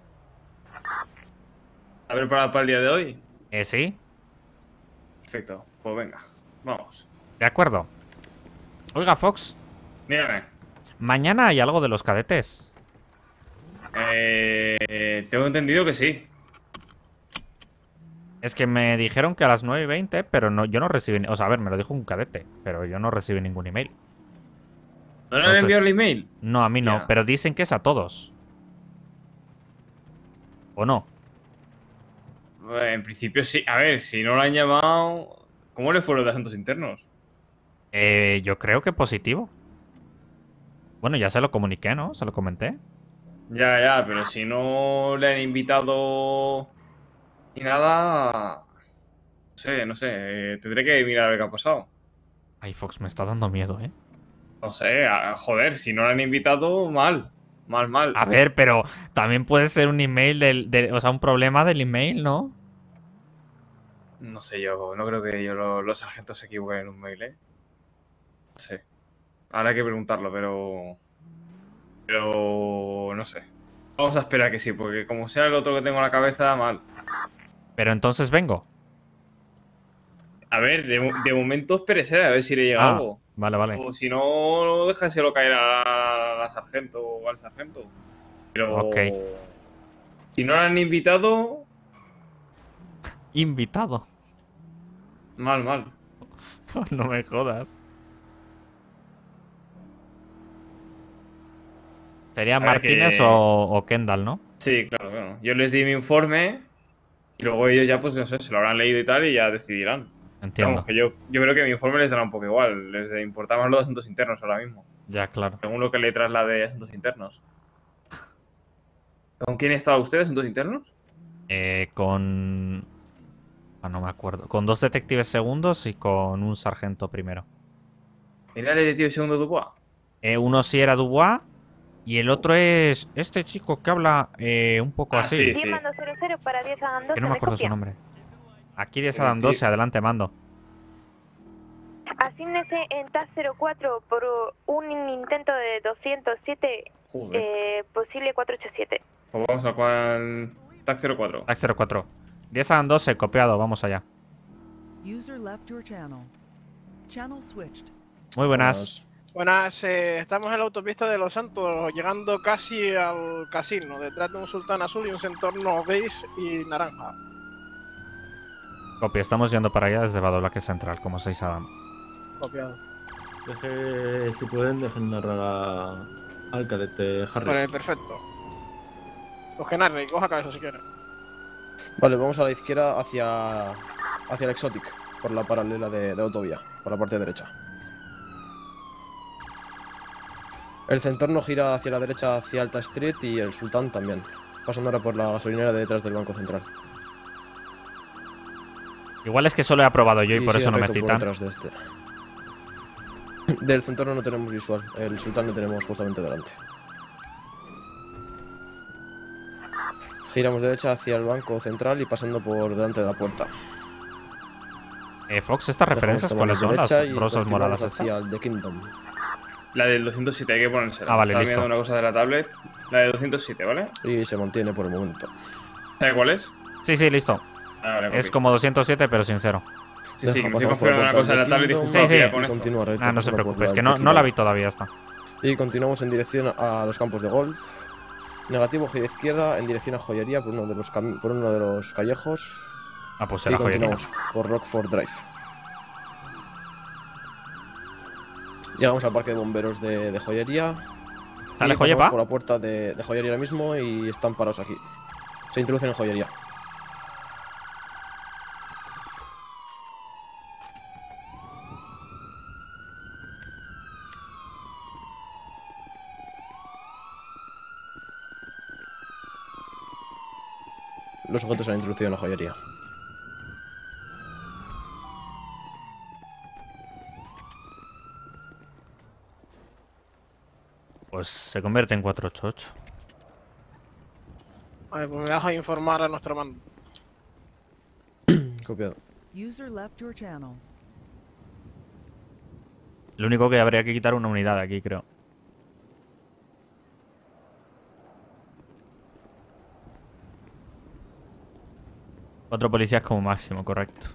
¿Está preparado para el día de hoy? ¿Sí? Perfecto. Pues venga, vamos. De acuerdo. Oiga, Fox. Dígame. Mañana hay algo de los cadetes. Tengo entendido que sí. Es que me dijeron que a las 9:20, pero no, yo no recibí... O sea, a ver, me lo dijo un cadete, pero yo no recibí ningún email. ¿No le han enviado el email? No, a mí no, Hostia. pero dicen que es a todos. ¿O no? En principio sí. A ver, si no lo han llamado... ¿Cómo le fueron los asuntos internos? Yo creo que positivo. Bueno, ya se lo comuniqué, ¿no? Se lo comenté. Ya, pero si no le han invitado ni nada... No sé. Tendré que mirar a ver qué ha pasado. Ay, Fox, me está dando miedo, ¿eh? No sé, joder, si no le han invitado, mal. Mal. A ver, pero también puede ser un email o sea, un problema del email, ¿no? No sé, yo no creo que los sargentos se equivoquen en un mail, ¿eh? No sé. Ahora hay que preguntarlo, pero no sé. Vamos a esperar que sí, porque como sea el otro que tengo en la cabeza, mal. Pero entonces vengo. A ver, de momento espérese a ver si le llega algo. Vale. O si no, déjaselo caer a la sargento o al sargento. Pero... Ok. Si no lo han invitado... Invitado. Mal. No me jodas. Sería Martínez o Kendall, ¿no? Sí, claro. Yo les di mi informe y luego ellos ya, pues no sé, se lo habrán leído y tal y ya decidirán. Entiendo. Vamos, que yo creo que mi informe les dará un poco igual. Les importa más los asuntos internos ahora mismo. Ya, claro. Según lo que le traslade a asuntos internos. ¿Con quién estaba usted, asuntos internos? Con... no me acuerdo. Con 2 detectives segundos y con un sargento primero. ¿Era el detective segundo Dubois? Uno sí era Dubois y el otro es este chico que habla un poco así. Sí. Mando 00 para 10 Adam 12. Que no me acuerdo su nombre. Aquí 10 Adam 12, adelante, mando. Asígnese en TAC 04 por un intento de 207, posible 487. Pues vamos a cuál... TAC 04. TAC 04. 10 Adam 12, copiado, vamos allá. User left your channel. Channel switched. Muy buenas. Buenas, estamos en la autopista de Los Santos, llegando casi al casino, detrás de un sultán azul y un centorno beige y naranja. Copia, estamos yendo para allá desde Badolaque Central, como 6 Adam. Copiado. Si pueden, dejen narrar al cadete Harry. Vale, perfecto. Los que narre y coja cabeza si quieren. Vale, vamos a la izquierda hacia el Exotic, por la paralela de autovía, por la parte derecha. El centorno gira hacia la derecha hacia Alta Street y el Sultán también, pasando ahora por la gasolinera de detrás del Banco Central. Igual es que solo he aprobado yo y por sí, eso no me recto por citan. detrás de este. Del centro no tenemos visual, el sultán lo tenemos justamente delante. Giramos derecha hacia el banco central y pasando por delante de la puerta. Fox, ¿estas referencias cuáles son? Las rosas moradas hacia estas. el The Kingdom. La del 207, hay que ponérsela. Ah, vale, Estaba listo. viendo una cosa de la tablet. La del 207, ¿vale? Y se mantiene por el momento. ¿Sabe cuál es? Sí, sí, listo. Ah, vale, Es copy. como 207, pero sin cero. Sí, sí, que me estoy Pasamos por la configurando una puerta cosa de la del tablet y Kingdom. justo Sí, sí. hacía con Y esto. continúa recto, Ah, no se pasando por preocupe, es la que del no la Tequila. vi todavía esta. Y continuamos en dirección a los campos de golf. Negativo, gira izquierda, en dirección a joyería por uno de los callejos. Ah, pues Y era joyería. continuamos por Rockford Drive. Llegamos al parque de bomberos de joyería. ¿Sale y joyepa? pasamos por la puerta de joyería ahora mismo y están parados aquí. Se introducen en joyería. Los sujetos se han introducido en la joyería. Pues se convierte en 488. Vale, pues me dejo informar a nuestro mando. Copiado. User left your channel. Lo único que habría que quitar una unidad de aquí, creo. Cuatro policías como máximo, correcto.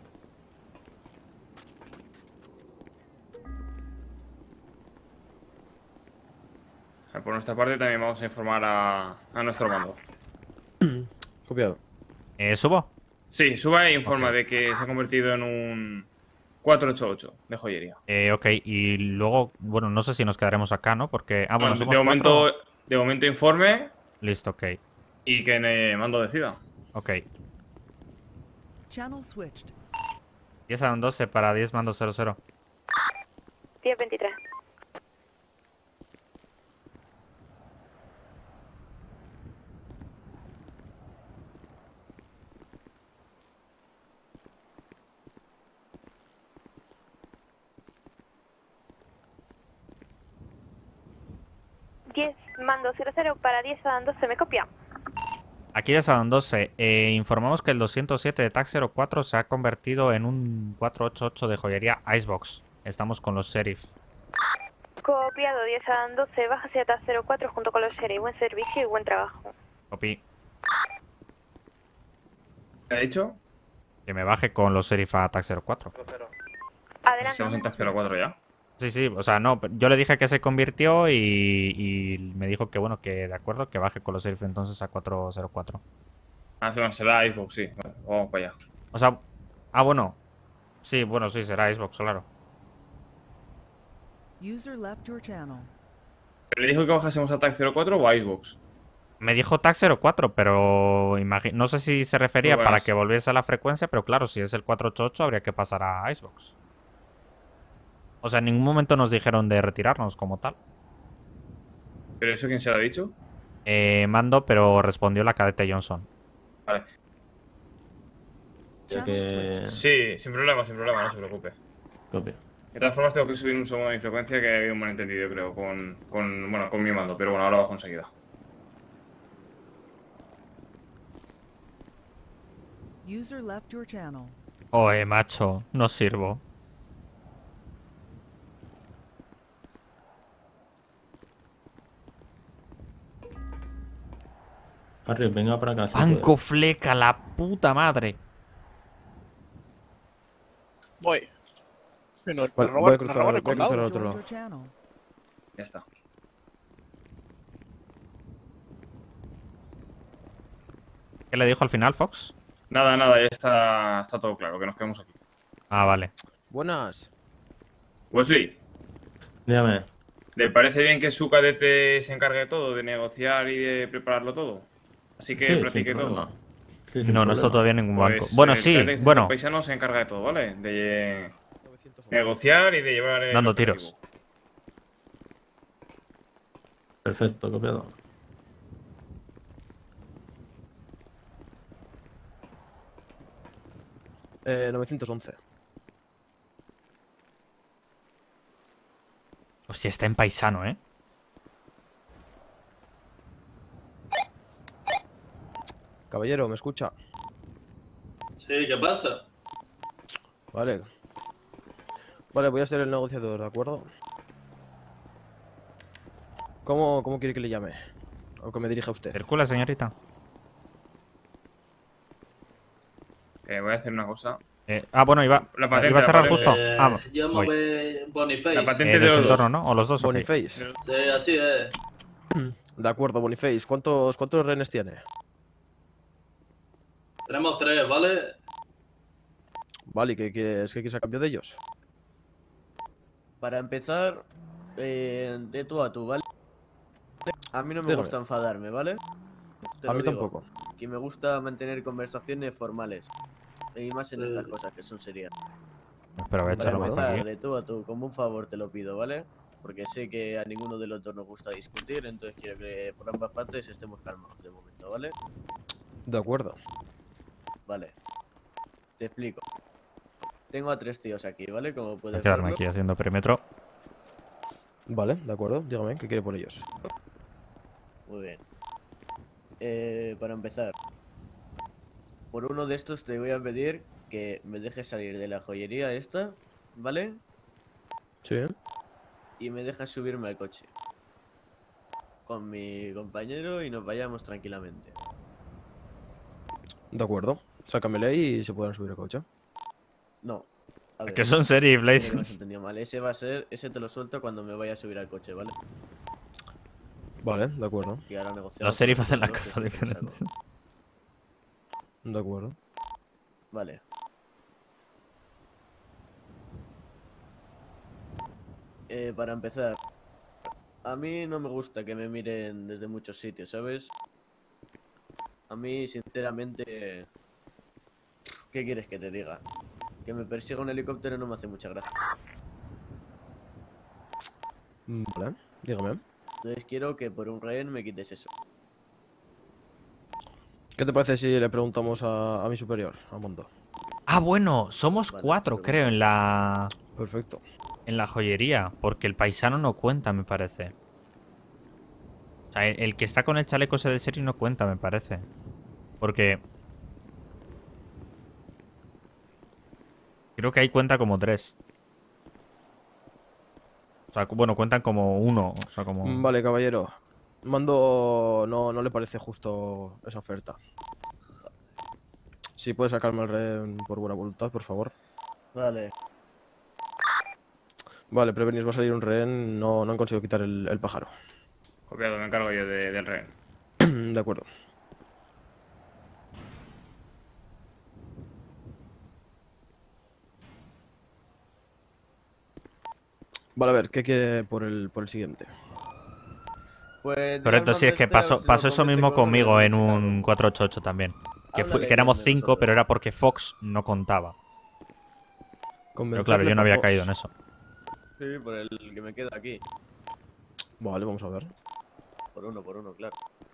Por nuestra parte también vamos a informar a nuestro mando. Copiado. ¿Subo? Sí, suba e informa de que se ha convertido en un 488 de joyería. Ok, y luego, bueno, no sé si nos quedaremos acá, ¿no? Porque. Ah, bueno, de, somos momento, cuatro. de momento informe Listo, ok. y que el mando decida. Ok. Channel switched. 10 a 12 para 10 mando 00. 10-23. Mando 00 para 10 a 12, ¿me copia? Aquí de San 12, informamos que el 207 de TAC 04 se ha convertido en un 488 de joyería Icebox. Estamos con los sheriff. Copiado 10 a 12, baja hacia TAC 04 junto con los sheriff. Buen servicio y buen trabajo. Copy. ¿Qué ha dicho? Que me baje con los sheriff a TAC 04. Adelante. Estamos en TAC 04 ya. Sí, sí, o sea, no, yo le dije que se convirtió y me dijo que, bueno, que de acuerdo, que baje con los sheriff entonces a 404. Ah, bueno, será Xbox, sí. Vale, vamos para allá. O sea, bueno. Sí, bueno, sí, será Xbox, claro. User left your channel. ¿Le dijo que bajásemos a TAC 04 o a Xbox? Me dijo TAC 04, pero no sé si se refería Muy buenas. para que volviese a la frecuencia, pero claro, si es el 488 habría que pasar a Xbox. O sea, en ningún momento nos dijeron de retirarnos como tal. ¿Pero eso quién se lo ha dicho? Mando, pero respondió la cadete Johnson. Vale. Ya que... Sí, sin problema, no se preocupe. Copia. De todas formas tengo que subir un segundo de mi frecuencia, que ha habido un malentendido, creo, con mi mando. Pero bueno, ahora bajo enseguida. User left your channel. Oye, macho, no sirvo. Harry, venga para acá. si Banco puedes. fleca, la puta madre. Voy. Vale, voy a cruzar al otro lado. Your channel. Ya está. ¿Qué le dijo al final, Fox? Nada, ya está todo claro, que nos quedamos aquí. Ah, vale. Buenas. Wesley, Dígame. ¿le parece bien que su cadete se encargue de todo, de negociar y de prepararlo todo? Así que Sí, sin practique problema. todo. Sí, sin No, no está problema. todavía en ningún banco. Pues, Bueno, el sí, cadete bueno. paisano se encarga de todo, ¿vale? De negociar y de llevar el Dando operativo. tiros. Perfecto, copiado. Eh, 911. Hostia, está en paisano, ¿eh? Caballero, ¿me escucha? Sí, ¿qué pasa? Vale. Vale, voy a ser el negociador, ¿de acuerdo? ¿Cómo quiere que le llame? O que me dirija usted. Circula, señorita. Voy a hacer una cosa. Bueno, iba a cerrar justo. Llámame Boniface. La patente de los entorno, ¿no? O los dos. Boniface. Okay. Sí, así es. De acuerdo, Boniface. ¿Cuántos rehenes tiene? Tenemos 3, ¿vale? Vale, ¿y qué quieres a cambio de ellos? Para empezar, de tú a tú, ¿vale? A mí no me Dígame. gusta enfadarme, ¿vale? A mí tampoco. Que me gusta mantener conversaciones formales. Y más en estas cosas que son serias. Pero voy a echarlo más aquí. De tú a tú, como un favor te lo pido, ¿vale? Porque sé que a ninguno de los dos nos gusta discutir, entonces quiero que por ambas partes estemos calmados de momento, ¿vale? De acuerdo. Vale. Te explico. Tengo a 3 tíos aquí, ¿vale? Como Voy puedes a quedarme verlo. aquí haciendo perímetro. Vale, de acuerdo. Dígame, ¿qué quiere por ellos? Muy bien. Para empezar, por uno de estos te voy a pedir que me dejes salir de la joyería esta, ¿vale? Sí. Y me dejas subirme al coche con mi compañero y nos vayamos tranquilamente. De acuerdo. Sácamele y se pueden subir al coche. No. A ver, Que son sheriff, Blade. creo que no has entendido mal. Ese te lo suelto cuando me vaya a subir al coche, ¿vale? Vale, de acuerdo. Y ahora negociamos Los sheriff con hacen las los cosas dos, que diferentes. De acuerdo. Vale. Para empezar, a mí no me gusta que me miren desde muchos sitios, ¿sabes? A mí, sinceramente, ¿qué quieres que te diga? Que me persiga un helicóptero no me hace mucha gracia. Vale, dígame. Entonces quiero que por un rehén me quites eso. ¿Qué te parece si le preguntamos a mi superior, a Mondo? Ah, bueno, somos 4, creo, en la... Perfecto. En la joyería, porque el paisano no cuenta, me parece. O sea, el que está con el chaleco ese de serie no cuenta, me parece. Porque... creo que ahí cuenta como 3. O sea, bueno, cuentan como 1. O sea, como... Vale, caballero. Mando no le parece justo esa oferta. Si puede sacarme el rehén por buena voluntad, por favor. Vale. Vale, prevenís, va a salir un rehén. No han conseguido quitar el pájaro. Copiado, me encargo yo del rehén. De acuerdo. Vale, a ver, ¿qué quiere por el siguiente? Pues, Correcto, sí, es que pasó eso mismo conmigo en un 488 también. Que éramos 5, pero era porque Fox no contaba. Pero claro, yo no había caído en eso. Sí, por el que me queda aquí. Vale, vamos a ver. Por uno, claro.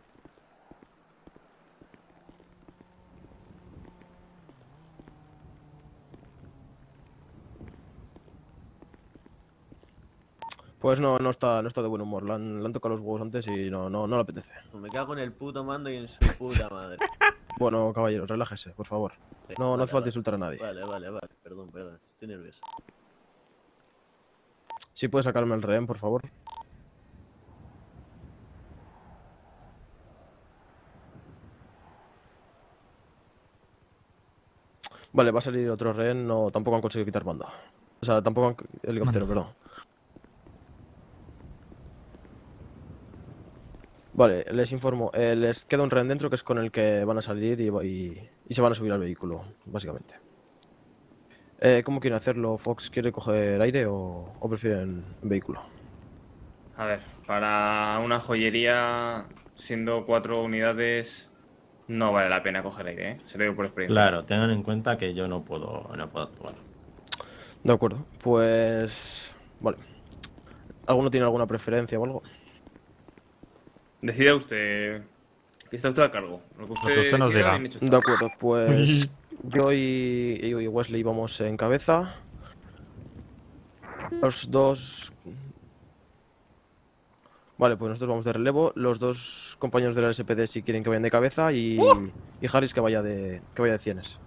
Pues no está de buen humor. Le han tocado los huevos antes y no le apetece. Pues me cago en el puto mando y en su puta madre. Bueno, caballero, relájese, por favor. No hace falta insultar a nadie. Vale. Perdón. Estoy nervioso. Si puede sacarme el rehén, por favor. Vale, va a salir otro rehén. No, tampoco han conseguido quitar mando. O sea, tampoco han... helicóptero, perdón. Vale, les informo. Les queda un rehén dentro que es con el que van a salir y se van a subir al vehículo, básicamente. ¿Cómo quieren hacerlo? ¿Fox quiere coger aire o prefieren vehículo? A ver, para una joyería, siendo 4 unidades, no vale la pena coger aire, ¿eh? Se lo digo por experiencia. Claro, tengan en cuenta que yo no puedo actuar. De acuerdo, pues... Vale. ¿Alguno tiene alguna preferencia o algo? Decida usted, que está usted a cargo. Lo que usted nos quiera, diga. bien hecho está. De acuerdo, pues... Yo y Wesley vamos en cabeza. Los dos Vale, pues nosotros vamos de relevo. Los dos compañeros de la SPD si quieren que vayan de cabeza y Harris que vaya de cienes.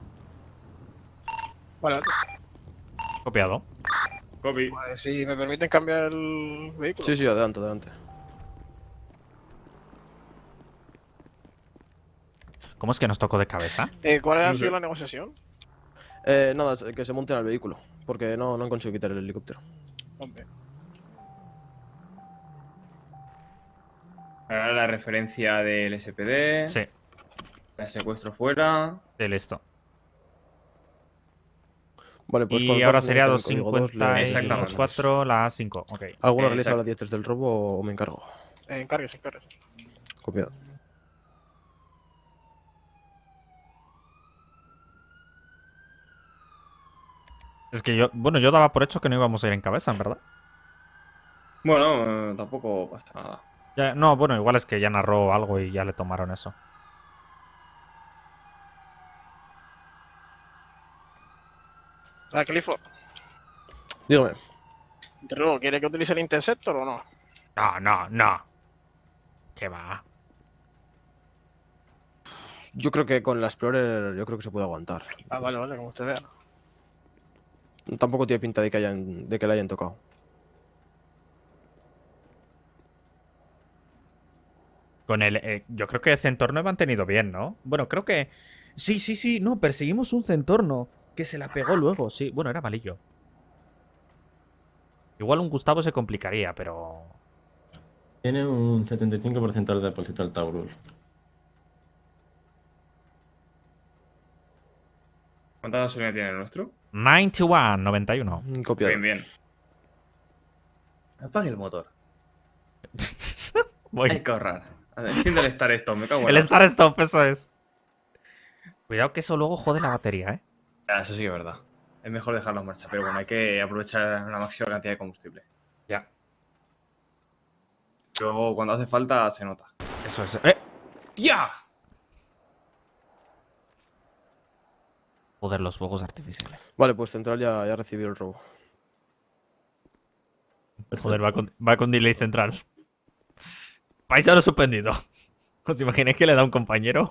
Vale. Copiado. Copy. Pues si me permiten cambiar el vehículo. Sí, adelante, adelante. ¿Cómo es que nos tocó de cabeza? ¿Cuál ha sido la negociación? Nada, que se monten al vehículo, porque no han conseguido quitar el helicóptero. Hombre. Ahora la referencia del SPD. Sí. El secuestro fuera. Sí, listo. Vale, pues y con ahora todos sería tenemos el código 254 la 5. Ok. ¿Alguno realiza las 10 del robo o me encargo? Encárguese. Copiado. Es que yo daba por hecho que no íbamos a ir en cabeza, en verdad. Bueno, tampoco pasa nada. Ya, no, bueno, igual es que ya narró algo y ya le tomaron eso. Clifford. Dígame. ¿Quiere que utilice el Interceptor o no? No. ¿Qué va? Yo creo que con la Explorer yo creo que se puede aguantar. Vale, como usted vea. Tampoco tiene pinta de que le hayan tocado. Con el... yo creo que Centorno he mantenido bien, ¿no? Bueno, creo que... Sí, no, perseguimos un Centorno que se la pegó luego, sí. Bueno, era malillo. Igual un Gustavo se complicaría, pero... Tiene un 75% del depósito del Taurus. ¿Cuánta gasolina tiene el nuestro? 91. Copiado. Bien. Apague el motor. Voy. Hay que ahorrar. A ver, ¿quién del Star Stop? Me cago en El la Star hostia. Stop, eso es. Cuidado que eso luego jode la batería, ¿eh? Eso sí que es verdad. Es mejor dejarlo en marcha, pero bueno, hay que aprovechar la máxima cantidad de combustible. Ya. Luego, cuando hace falta, se nota. Eso es. ¡Tía! Joder, los fuegos artificiales. Vale, pues Central ya ha recibido el robo. Joder, va con delay central. Paisano suspendido. ¿Os imagináis que le da un compañero?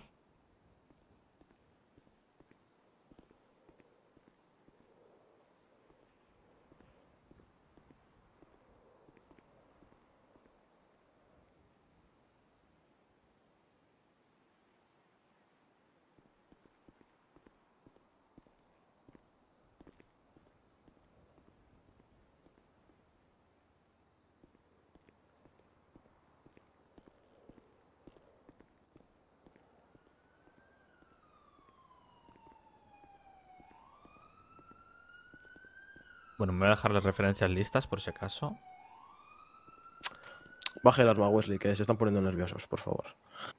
Bueno, me voy a dejar las referencias listas por si acaso. Baje el arma, Wesley, que se están poniendo nerviosos, por favor.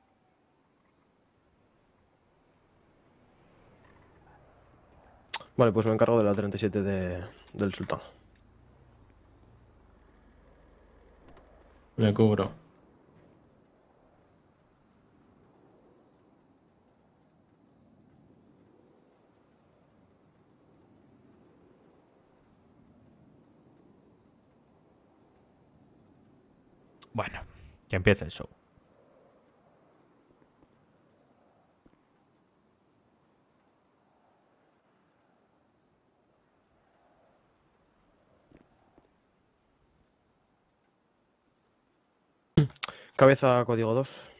Vale, pues me encargo de la 37 del Sultán. Me cubro. Bueno, que empiece el show. Cabeza, código 2.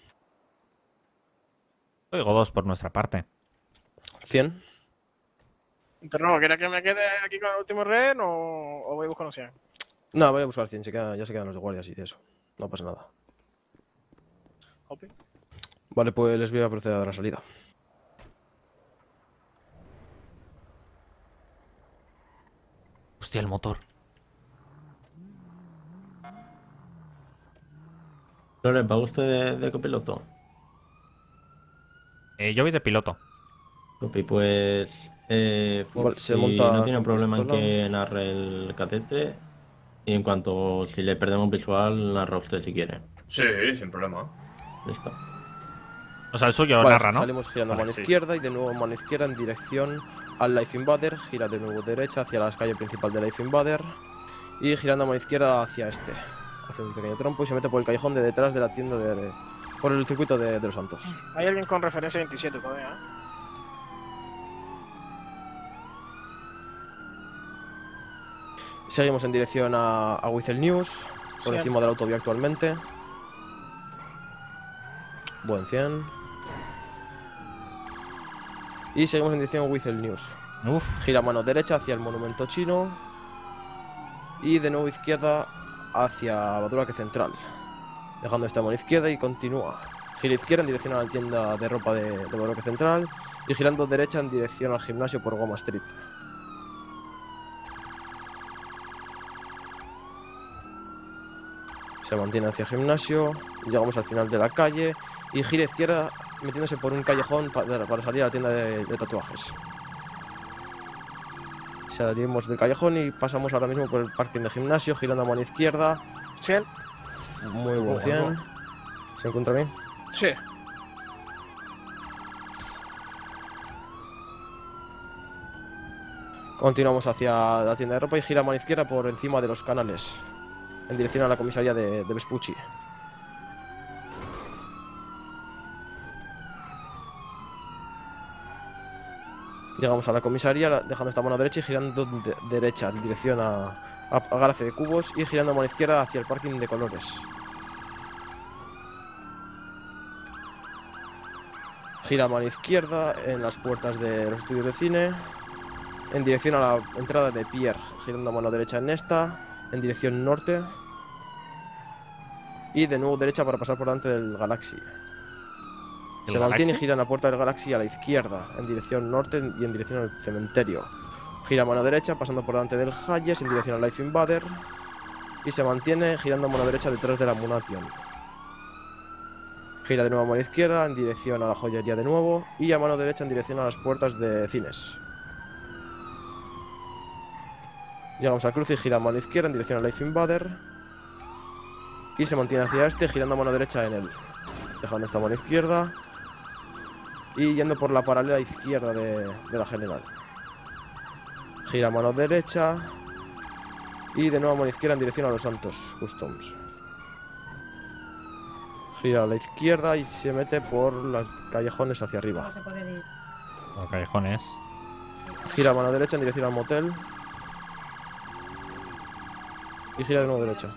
Código 2 por nuestra parte. 100. Interno, ¿quiere que me quede aquí con el último rehén o voy a buscar un 100? No, voy a buscar 100, ya se quedan los de guardias y eso. No pasa nada. Ok. Vale, pues les voy a proceder a dar la salida. Hostia, el motor. Flores, ¿va usted de copiloto? Yo voy de piloto. Copi, pues... Fox, Vale, se si monta no tiene con problema en pistola. que narre el cadete. Y en cuanto si le perdemos visual, narra usted si quiere. Sí, sin problema. Listo. O sea, el suyo Vale, narra, ¿no? salimos girando Vale, mano sí. izquierda y de nuevo mano izquierda en dirección al Life Invader. Gira de nuevo derecha hacia la calle principal de Life Invader. Y girando a mano izquierda hacia este. Hace un pequeño trompo y se mete por el callejón de detrás de la tienda por el circuito de los Santos. Hay alguien con referencia 27 todavía, ¿eh? Seguimos en dirección a Whistle News, por Sí. encima de la autovía actualmente. Buen 100. Y seguimos en dirección a Whistle News. Gira mano derecha hacia el monumento chino. Y de nuevo izquierda hacia Badulaque Central. Dejando esta mano izquierda y continúa. Gira izquierda en dirección a la tienda de ropa de Badulaque Central. Y girando derecha en dirección al gimnasio por Goma Street. Se mantiene hacia el gimnasio, llegamos al final de la calle y gira izquierda metiéndose por un callejón para salir a la tienda de tatuajes. Salimos del callejón y pasamos ahora mismo por el parking de gimnasio, girando a mano izquierda. 100. Muy buen 100. ¿Se encuentra bien? Sí. Continuamos hacia la tienda de ropa y gira a mano izquierda por encima de los canales, en dirección a la comisaría de Vespucci. Llegamos a la comisaría dejando esta mano derecha y girando derecha en dirección a Garaje de Cubos y girando a mano izquierda hacia el parking de colores. Gira a mano izquierda en las puertas de los estudios de cine en dirección a la entrada de Pierre, girando a mano derecha en esta en dirección norte y de nuevo derecha para pasar por delante del Galaxy. Se mantiene y gira en la puerta del Galaxy a la izquierda en dirección norte y en dirección al cementerio. Gira a mano derecha pasando por delante del Hayes en dirección al Life Invader y se mantiene girando a mano derecha detrás de la Munation. Gira de nuevo a mano izquierda en dirección a la joyería de nuevo y a mano derecha en dirección a las puertas de cines. Llegamos al cruce y gira a mano izquierda en dirección al Life Invader y se mantiene hacia este girando a mano derecha en él, dejando esta mano izquierda y yendo por la paralela izquierda de la general. Gira a mano derecha y de nuevo a mano izquierda en dirección a los Santos Customs. Gira a la izquierda y se mete por los callejones hacia arriba. Los callejones. Gira a mano derecha en dirección al motel y gira de nuevo derecha.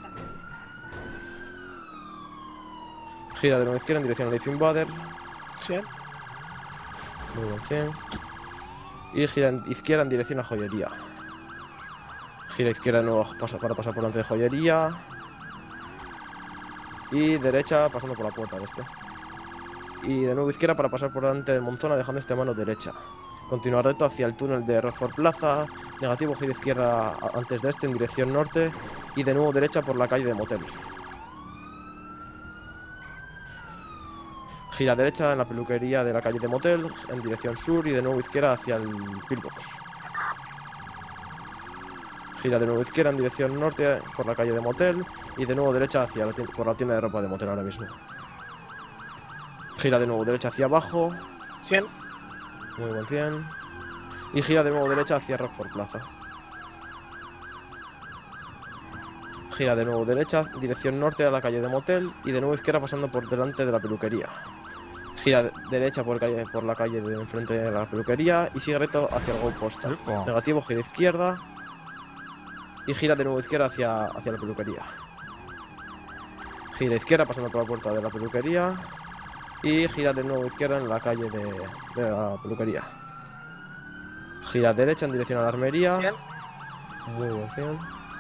Gira de nuevo izquierda en dirección al Life Invader. 100. Muy buen 100. Y gira izquierda en dirección a joyería. Gira izquierda de nuevo para pasar por delante de joyería. Y derecha pasando por la puerta de este. Y de nuevo izquierda para pasar por delante de Monzona dejando este mano derecha. Continuar recto hacia el túnel de Rockford Plaza. Negativo, gira izquierda antes de este en dirección norte. Y de nuevo derecha por la calle de Motel. Gira derecha en la peluquería de la calle de Motel en dirección sur y de nuevo izquierda hacia el Pillbox. Gira de nuevo izquierda en dirección norte por la calle de Motel y de nuevo derecha hacia por la tienda de ropa de Motel ahora mismo. Gira de nuevo derecha hacia abajo. 100. Muy buen 100. Y gira de nuevo derecha hacia Rockford Plaza. Gira de nuevo derecha, dirección norte a la calle de Motel y de nuevo izquierda pasando por delante de la peluquería. Gira derecha por la calle de enfrente de la peluquería y sigue recto hacia el Gold Postal. Negativo, gira izquierda y gira de nuevo izquierda hacia la peluquería. Gira izquierda pasando por la puerta de la peluquería y gira de nuevo izquierda en la calle de la peluquería. Gira derecha en dirección a la armería. Muy buen 100.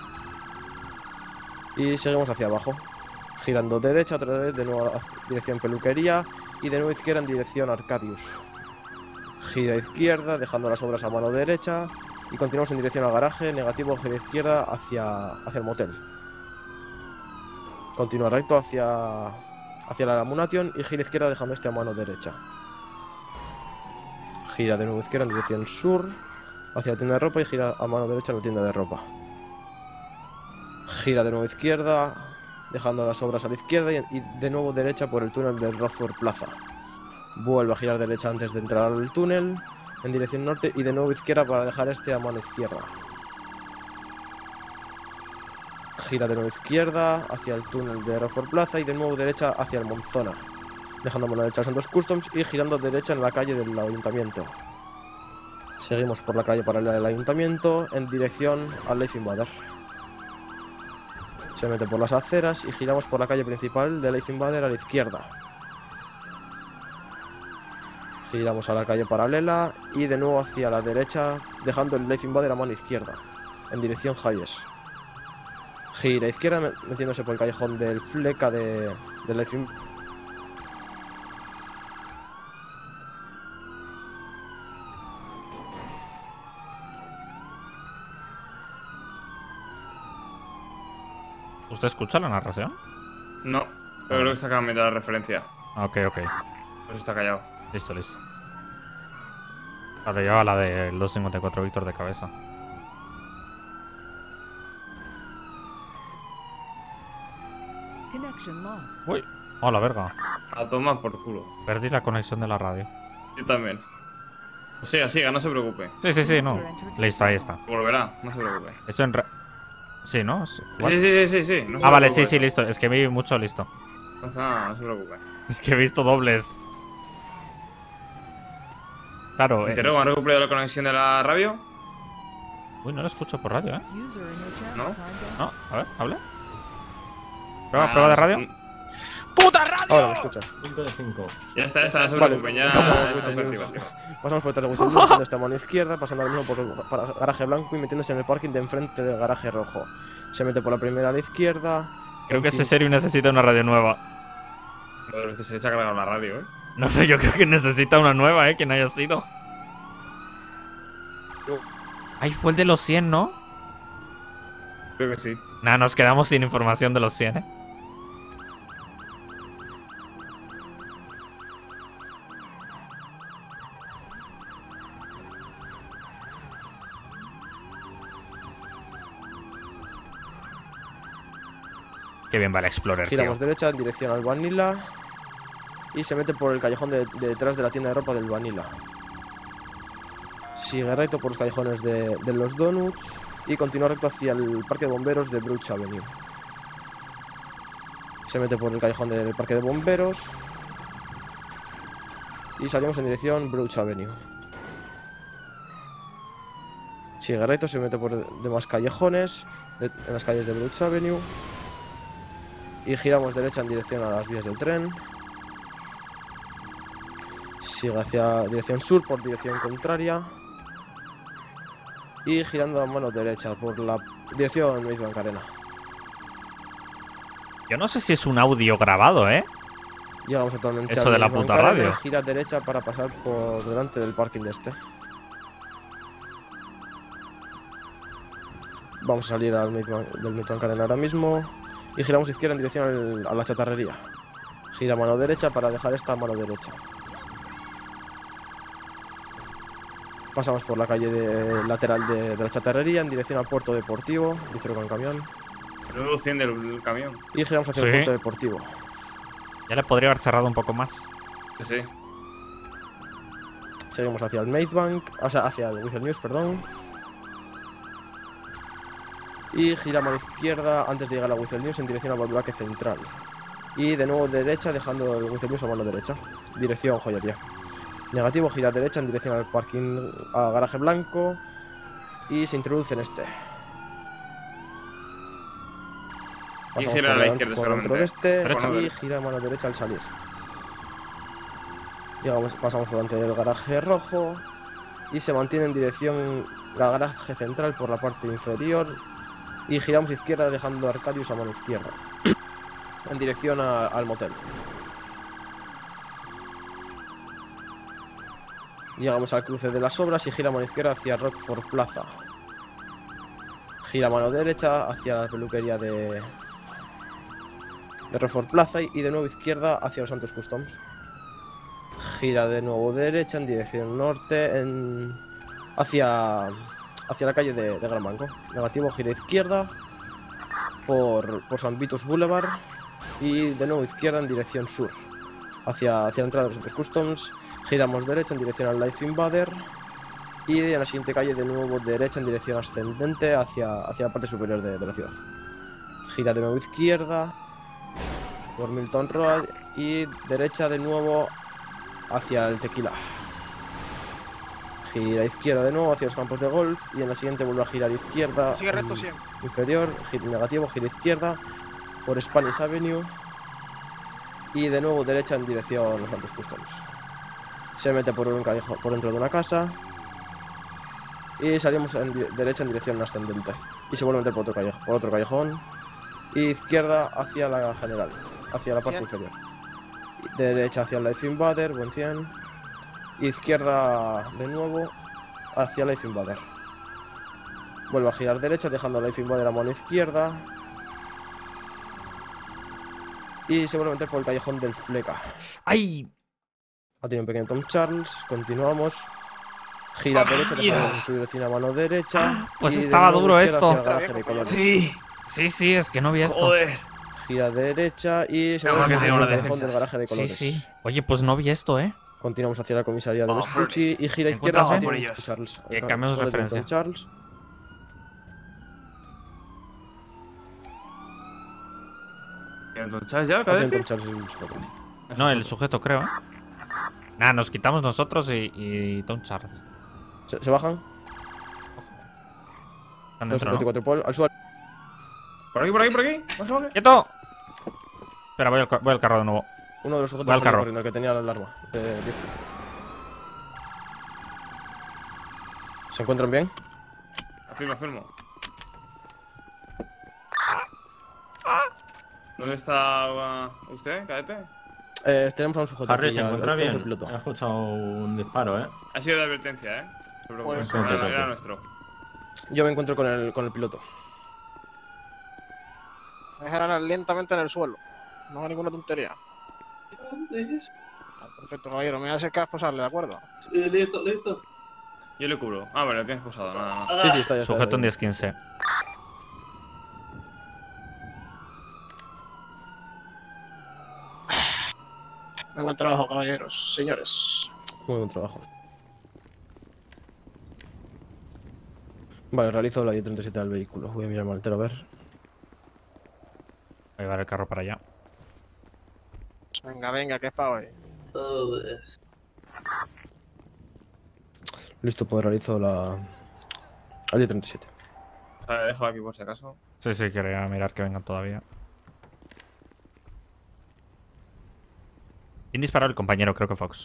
Y seguimos hacia abajo. Girando derecha otra vez de nuevo a dirección peluquería y de nuevo izquierda en dirección Arcadius. Gira izquierda dejando las obras a mano derecha y continuamos en dirección al garaje. Negativo, gira izquierda hacia el motel. Continúa recto hacia la Munation y gira izquierda dejando este a mano derecha. Gira de nuevo izquierda en dirección sur hacia la tienda de ropa y gira a mano derecha en la tienda de ropa. Gira de nuevo izquierda dejando las obras a la izquierda y de nuevo derecha por el túnel de Rockford Plaza. Vuelve a girar derecha antes de entrar al túnel en dirección norte y de nuevo izquierda para dejar este a mano izquierda. gira de nuevo izquierda hacia el túnel de Rockford Plaza y de nuevo derecha hacia el Monzona, dejando mano derecha a Santos Customs y girando derecha en la calle del Ayuntamiento. Seguimos por la calle paralela del Ayuntamiento en dirección al Life Invader. Se mete por las aceras y giramos por la calle principal del Life Invader a la izquierda. Giramos a la calle paralela y de nuevo hacia la derecha, dejando el Life Invader a mano izquierda, en dirección Hayes. Gira izquierda metiéndose por el callejón del Fleca del Life Invader. ¿Usted escucha la narración? No, pero creo que está cambiando la referencia. Ok. Pues está callado. Listo. Vale, lleva la del 254 Víctor de cabeza. Connection lost. Uy, la verga. A tomar por culo. Perdí la conexión de la radio. Yo también. O sea, siga, no se preocupe. Sí, no. Listo, ahí está. Volverá, no se preocupe. Esto en sí, ¿no? Sí. No vale, sí, listo. Es que vi mucho, listo. No se preocupe. Es que he visto dobles. Claro, ¿Interrogo, han recuperado la conexión de la radio? Uy, no lo escucho por radio, ¿eh? ¿No? No, a ver, hable. Prueba de radio. ¡Puta radio! Ahora me escucha. 5 de 5. Ya está, no se preocupen, ya está operativa. Pasamos por detrás de Wilson News, metiendo esta mano izquierda, pasando ahora mismo por el garaje blanco y metiéndose en el parking de enfrente del garaje rojo. Se mete por la primera a la izquierda. Creo que ese serio necesita una radio nueva. Joder, se ha cargado la radio, ¿eh? No, yo creo que necesita una nueva, que no haya sido. Ahí fue el de los 100, ¿no? Creo que sí. Nah, nos quedamos sin información de los 100, ¿eh? Qué bien va el Explorer, Giramos tío. derecha en dirección al Vanilla y se mete por el callejón detrás de la tienda de ropa del Vanilla. Sigue recto por los callejones de los Donuts y continúa recto hacia el parque de bomberos de Bruch Avenue. Se mete por el callejón del parque de bomberos y salimos en dirección Bruch Avenue. Sigue recto, se mete por demás callejones en las calles de Bruch Avenue. Y giramos derecha en dirección a las vías del tren. Sigue hacia dirección sur por dirección contraria. Y girando a mano derecha por la dirección Maidbank Arena. Yo no sé si es un audio grabado, ¿eh? Llegamos actualmente eso a de la Maidbank puta Arena, radio. Gira derecha para pasar por delante del parking de este. Vamos a salir del Maidbank Arena ahora mismo. Y giramos izquierda en dirección a la chatarrería. Gira mano derecha para dejar esta mano derecha. Pasamos por la calle lateral de la chatarrería en dirección al puerto deportivo. Dice con el camión. Luego 100 del camión. Y giramos hacia el puerto deportivo. Ya le podría haber cerrado un poco más. Sí. Seguimos hacia el Maidbank, o sea, hacia el Whistle News, perdón. Y giramos a la izquierda antes de llegar a la Whistle News en dirección al Badulaque Central. Y de nuevo derecha, dejando el Whistle News a mano derecha. Dirección joyería. Negativo, gira derecha en dirección al parking, a garaje blanco. Y se introduce en este. Y gira a la izquierda por dentro de este derecha. y gira a mano derecha al salir. Pasamos por delante del garaje rojo. Y se mantiene en dirección al garaje central por la parte inferior. Y giramos izquierda dejando Arcadius a mano izquierda. En dirección al motel. Llegamos al cruce de las obras y gira a mano izquierda hacia Rockford Plaza. Gira a mano derecha hacia la peluquería de Rockford Plaza y de nuevo izquierda hacia los Santos Customs. Gira de nuevo derecha en dirección norte hacia la calle de Gran Banco. Negativo, gira izquierda por San Vitus Boulevard y de nuevo izquierda en dirección sur hacia la entrada de los Santos Customs. Giramos derecha en dirección al Life Invader y en la siguiente calle de nuevo derecha en dirección ascendente hacia la parte superior de la ciudad. gira de nuevo izquierda por Milton Road y derecha de nuevo hacia el Tequila. Gira izquierda de nuevo hacia los campos de golf y en la siguiente vuelve a girar izquierda. Sigue recto 100. Inferior, negativo, gira izquierda por Spanish Avenue y de nuevo derecha en dirección a los campos customs. Se mete por un callejón, por dentro de una casa y salimos derecha en dirección ascendente y se vuelve a meter por otro callejón y izquierda hacia la general, hacia la parte inferior. Derecha hacia el Life Invader, buen 100. Izquierda de nuevo hacia Life Invader. Vuelve a girar derecha dejando a Life Invader a mano izquierda. Y se vuelve a meter por el callejón del Fleca. ¡Ay! Ha tenido un pequeño Tom Charles. Continuamos. Gira derecha dejando su dirección a mano derecha. Pues y estaba duro esto. hacia el garaje de colores. Sí, es que no vi esto. Joder. Gira derecha y se vuelve a meter por el callejón del garaje de colores. Sí. Oye, pues no vi esto, Continuamos hacia la comisaría de Vespucci y gira ¿Te izquierda encuentras hacia bien? Tom Charles. Cambiamos Sale referencia. Tom Charles. ¿Entonces ya, Tom cadete? Charles es el sujeto. No, el sujeto, creo, Nada, nos quitamos nosotros y Tom Charles. ¿Se bajan? Están dentro, ¿no? 224 al suelo. Por aquí. Pasa, ¡Quieto! Espera, voy al carro de nuevo. Uno de los sujetos Voy al salió carro. corriendo, el que tenía la alarma. De 10. ¿Se encuentran bien? Afirmo. ¿Dónde está usted, cadete? Tenemos a un sujeto. Harry, aquí ¿se ya, encuentra tenemos bien? el piloto. He escuchado un disparo, Ha sido de advertencia, No se preocupe, Pues, era nuestro. Yo me encuentro con el piloto. Dejar lentamente en el suelo. No haga ninguna tontería. Perfecto, caballero. Me voy a acercar a esposarle, ¿de acuerdo? Listo. Yo le cubro. Ah, vale, lo tienes posado, nada. Sí, está ya. Sujeto en 10-15. Muy buen trabajo, caballeros. Señores. Muy buen trabajo. Vale, realizo la 1037 al vehículo. Voy a mirar el maletero a ver. Voy a llevar el carro para allá. Venga, que es para hoy. Listo, pues realizo la 1037. Déjalo aquí por si acaso. Sí, quería mirar que vengan todavía. ¿Quién disparó? El compañero, creo que Fox.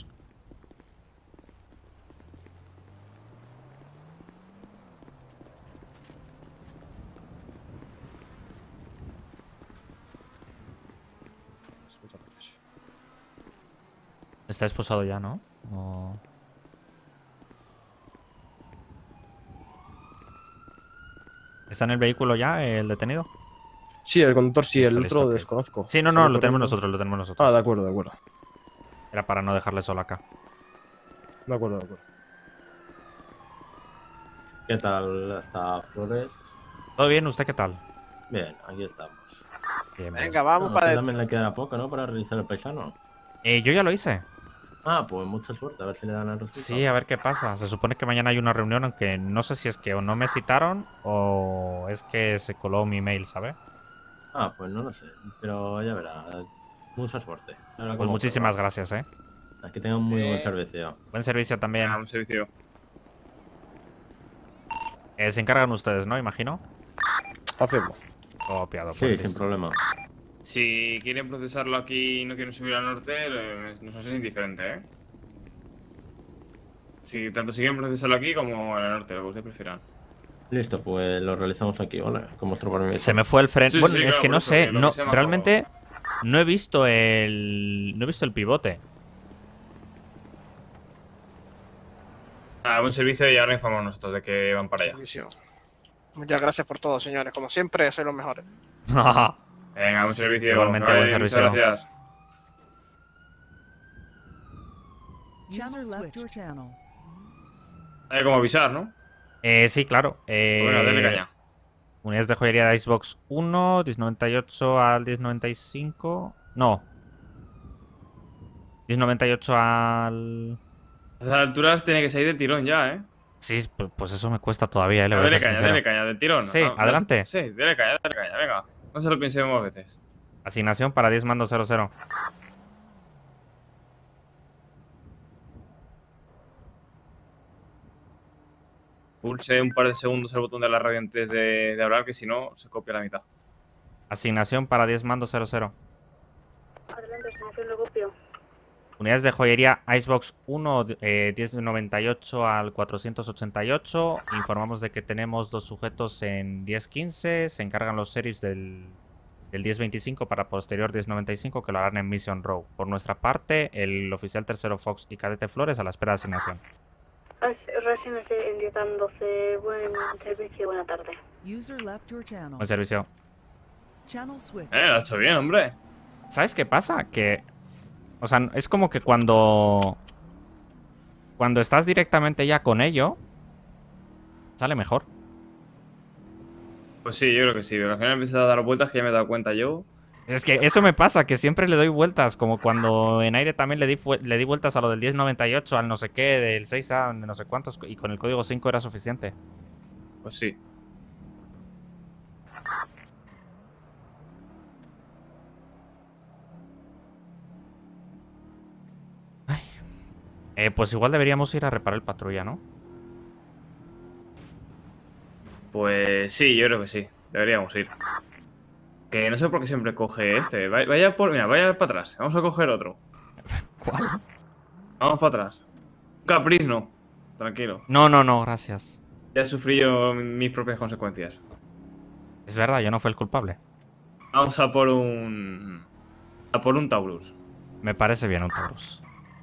Está esposado ya, ¿no? O... ¿Está en el vehículo ya el detenido? Sí, el conductor sí, Listo, el listo, otro ok. desconozco. Sí, no, Solo lo tenemos corriendo. nosotros, Ah, de acuerdo. Era para no dejarle solo acá. De acuerdo. ¿Qué tal hasta Flores? ¿Todo bien? ¿Usted qué tal? Bien, aquí estamos. Bien. Venga, vamos para adentro. adentro. También le queda poco, ¿no? Para realizar el paisano. Yo ya lo hice. Ah, pues mucha suerte, a ver si le dan el resultado. Sí, a ver qué pasa. Se supone que mañana hay una reunión, aunque no sé si es que o no me citaron o es que se coló mi mail, ¿sabes? Ah, pues no lo sé, pero ya verá. Mucha suerte. Pues muchísimas gracias, Que tengan muy buen servicio. Buen servicio también. Buen servicio. Se encargan ustedes, ¿no? Imagino. Afirmo. Copiado. Sí, pues, sin listo. problema. Si quieren procesarlo aquí y no quieren subir al norte, nos es indiferente, Si tanto si quieren procesarlo aquí como en el norte, lo que ustedes prefieran. Listo, pues lo realizamos aquí, ¿vale? Con vuestro permiso. Se me fue el freno. Sí, Bueno, sí, es claro, que por no eso, sé. que lo No, que sea más realmente no he visto el pivote. Buen servicio y ahora informamos nosotros de que van para allá. Muchas gracias por todo, señores. Como siempre, sois los mejores. Venga, buen servicio. Igualmente, Vale, buen servicio. Muchas gracias. User left your channel. Hay como avisar, ¿no? Sí, claro. Venga, dale caña. Unidades de joyería de Icebox 1, 1098 al 1095. No. 1098 al. A estas alturas tiene que salir de tirón ya, Sí, pues eso me cuesta todavía, le voy a ser sincero. Dale caña, del tirón. Sí, adelante. Sí, dale caña, venga. No se lo pensemos veces. Asignación para 10 mando 00. Pulse un par de segundos el botón de la radio antes de hablar, que si no, se copia la mitad. Asignación para 10 mando 00. Adelante, asignación, lo copio. Unidades de joyería Icebox 1, 1098 al 488. Informamos de que tenemos 2 sujetos en 1015. Se encargan los series del 1025 para posterior 1095 que lo harán en Mission Row. Por nuestra parte, el oficial tercero Fox y cadete Flores a la espera de asignación. Reacciones en 10 12. Buen servicio, buena tarde. User left your channel. Buen servicio. Channel switch. Lo ha hecho bien, hombre. ¿Sabes qué pasa? Que... O sea, es como que cuando estás directamente ya con ello, sale mejor. Pues sí, yo creo que sí. Pero al final empieza a dar vueltas que ya me he dado cuenta yo. Es que eso me pasa, que siempre le doy vueltas. Como cuando en aire también le di vueltas a lo del 1098, al no sé qué, del 6 a no sé cuántos. Y con el código 5 era suficiente. Pues sí. Pues igual deberíamos ir a reparar el patrulla, ¿no? Pues sí, yo creo que sí. Deberíamos ir. Que no sé por qué siempre coge este. Vaya para atrás. Vamos a coger otro. ¿Cuál? Vamos para atrás. Capriz no. Tranquilo. No, gracias. Ya he sufrido mis propias consecuencias. Es verdad, yo no fui el culpable. Vamos a por un... A por un Taurus. Me parece bien un Taurus.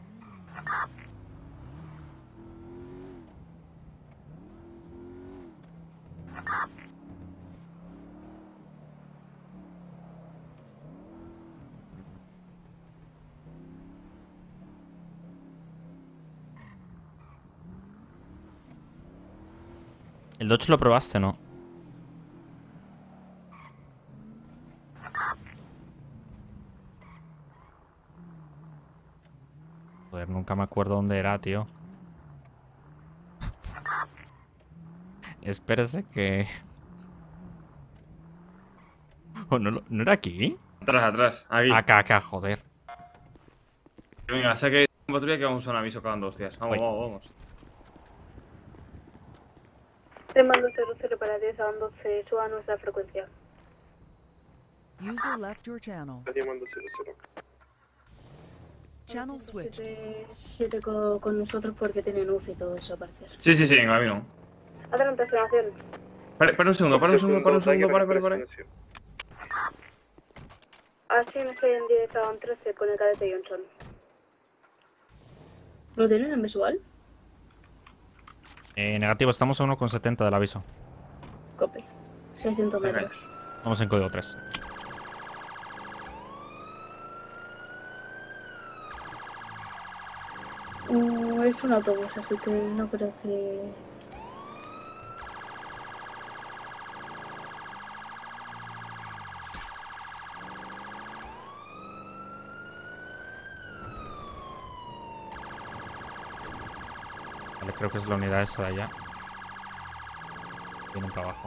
El Dodge lo probaste, ¿no? Joder, nunca me acuerdo dónde era, tío. Espérese que... Oh, ¿no era aquí? Atrás. Aquí. Acá, joder. Venga, sé que hay una patrulla que vamos a un aviso cada 2 días. Vamos. Te mando 00 para 10 a 12. Suba nuestra frecuencia. User left your channel. Mando 00. Channel switch. 7 con nosotros porque tienen UCI y todo eso, parece. Sí, en camino. Adelante, asignación. Para un segundo. Para. Asignación en 10 a 13 con el cadete Johnson. ¿Lo tienen en visual? Negativo, estamos a 1,70 del aviso. Copy. 600 metros. Vamos en código 3. Es un autobús, así que no creo que... Vale, creo que es la unidad esa de allá. Vienen para abajo.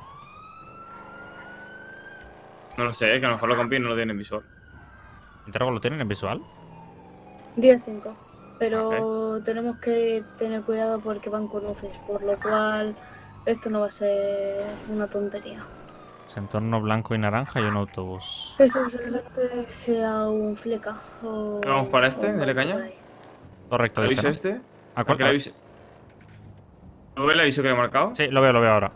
No lo sé, que a lo mejor lo compí y no lo tienen en visual. ¿Interrogo lo tienen en visual? 10-5. Pero tenemos que tener cuidado porque van con luces, por lo cual esto no va a ser una tontería. Es entorno blanco y naranja y un autobús. Eso posiblemente sea un fleca o... ¿Vamos para este? ¿Dele caña? Correcto, ¿El dice, aviso ¿no? este? ¿A cuál? ¿Qué le aviso? ¿Lo ve el aviso que le he marcado? Sí, lo veo ahora.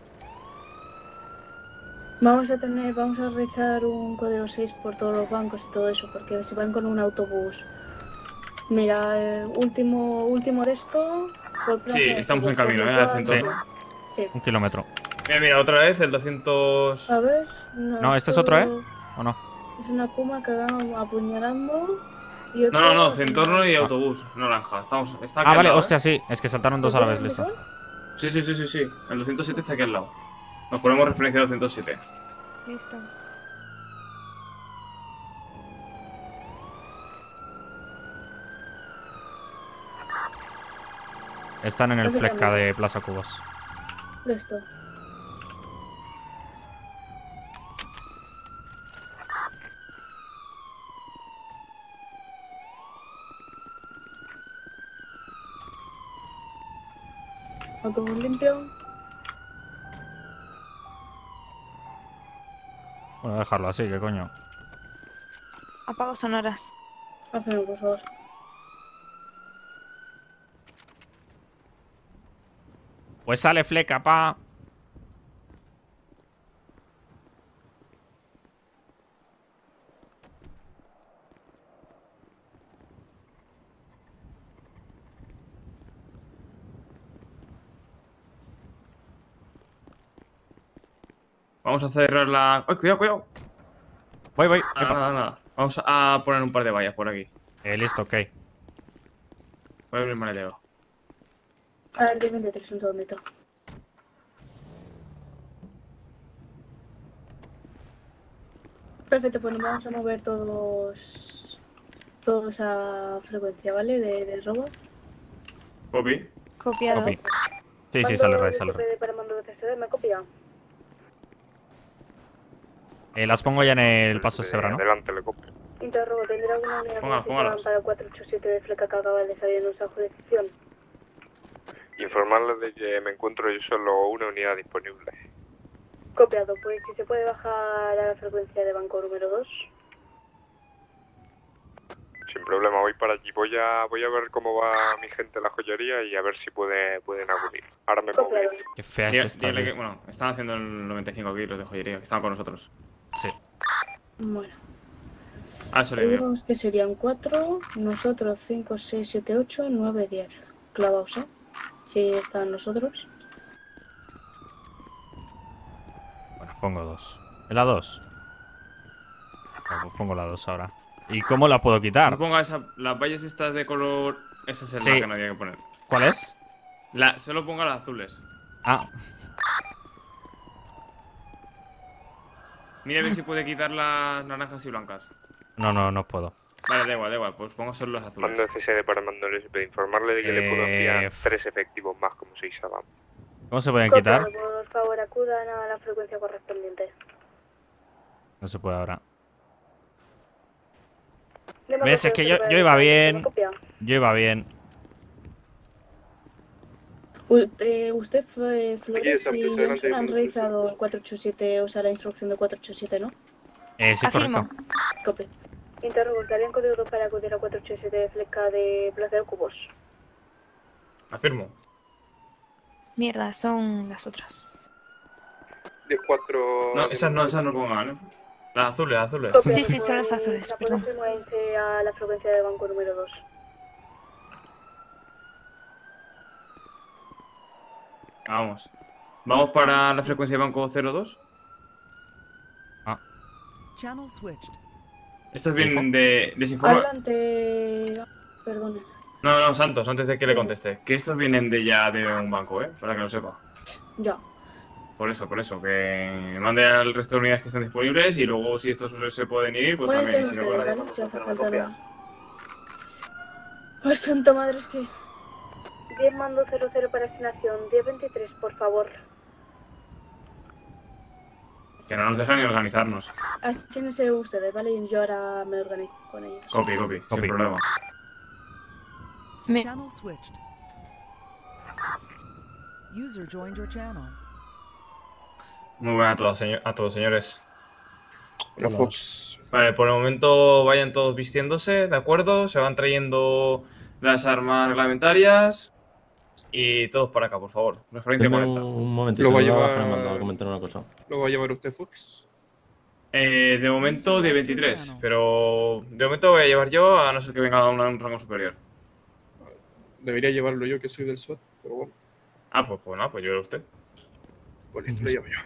Vamos a realizar un código 6 por todos los bancos y todo eso, porque si van con un autobús. Mira, último de esto. Por Sí, estamos en camino, al centro. Sí. 1 kilómetro. Mira, otra vez el 200... A ver. No, este es otro, ¿eh? ¿O no? Es una Puma que van apuñalando. Y otro... No, centorno y autobús. Naranja. Está aquí Ah, al vale, lado, hostia, sí. Es que saltaron dos a la vez, listo. Sí. El 207 está aquí al lado. Nos ponemos referencia al 207. Listo. Están en el fleca de Plaza Cubos. Listo. Autobús limpio. Bueno, dejarlo así, ¿qué coño? Apago sonoras. Hazme, por favor. Pues sale fleca, pa. Vamos a cerrar la... ¡Ay, cuidado, cuidado! Voy. Nada. Vamos a poner un par de vallas por aquí. Listo, ok. Voy a abrir el maletero. A ver, 10-23, un segundito. Perfecto, pues nos vamos a mover todos a frecuencia, ¿vale? De robo. Copy. Copiado. Copy. Sí, sale Ray, sale Ray. Para mando de CSD, ¿me copia? Las pongo ya en el paso de cebra, ¿no? Adelante, le copio. Interrogo, ¿tendrá alguna unidad Póngalas. para 487 de fleca que acaba de salir en nuestra jurisdicción? Informarles de que me encuentro yo solo una unidad disponible. Copiado, pues si se puede bajar a la frecuencia de banco número 2. Sin problema, voy para allí. Voy a ver cómo va mi gente en la joyería y a ver si pueden acudir. Ahora me pongo bien. Qué fea es esta. Dile que, bueno, están haciendo el 95 kilos de joyería, que estaban con nosotros. Sí. Bueno. Eso le digo. Digamos que serían 4, nosotros 5, 6, 7, 8, 9, 10. Clavaos, ¿eh? Si están nosotros. Bueno, pongo 2. ¿La 2? Pues pongo la 2 ahora. ¿Y cómo la puedo quitar? No ponga las vallas estas de color... Esa es la que no había que poner. ¿Cuál es? Solo ponga las azules. Ah. Mira a ver si puede quitar las naranjas y blancas. No puedo. Vale, da igual. Pues pongo solo las azules. Mando CSD para mandarle SP. Informarle de que le puedo enviar 3 efectivos más como 6 sábados. ¿Cómo se pueden quitar? Por favor, acudan a la frecuencia correspondiente. No se puede ahora. ¿Ves? Es que yo iba bien. Yo iba bien. Usted, Flores y Johnson han realizado el 487, o sea, la instrucción de 487, ¿no? Sí, correcto. Copy. Interrogo, ¿que habían código para acudir a 487 de fleca de Plaza de Cubos? Afirmo. Mierda, son las otras. De 4... No, esas no pongan, ¿eh? Las azules. Sí, son las azules, perdón. Muévanse a la frecuencia de banco número 2. Vamos para la frecuencia de banco 02. Channel switched. Estos vienen de desinformar. Adelante. Perdone. No, Santos, antes de que le conteste. Que estos vienen de un banco, para que lo sepa. Ya. Por eso, que mande al resto de unidades que estén disponibles y luego si estos se pueden ir, pues Pueden ser también. ustedes, ¿vale? Si hace falta nada. Pues santa madre, es que... 10 mando 00 para asignación, 10-23, por favor. Que no nos dejan ni organizarnos. Asígnense ustedes, ¿vale? Y yo ahora me organizo con ellos. Copy, sin problema. Channel switched. User joined your channel. Muy buenas a todos, señores. Hola, Fox. Vale, por el momento vayan todos vistiéndose, ¿de acuerdo? Se van trayendo las armas reglamentarias y todos para acá, por favor. Referencia correcta. Un momentito, Lo va a me llevar... a comentar una cosa. ¿Lo va a llevar usted, Fox? De momento de 23, pero de momento voy a llevar yo, a no ser que venga a un rango superior. Debería llevarlo yo, que soy del SWAT, pero bueno. Pues lleve usted. Pues listo, lo llevo yo.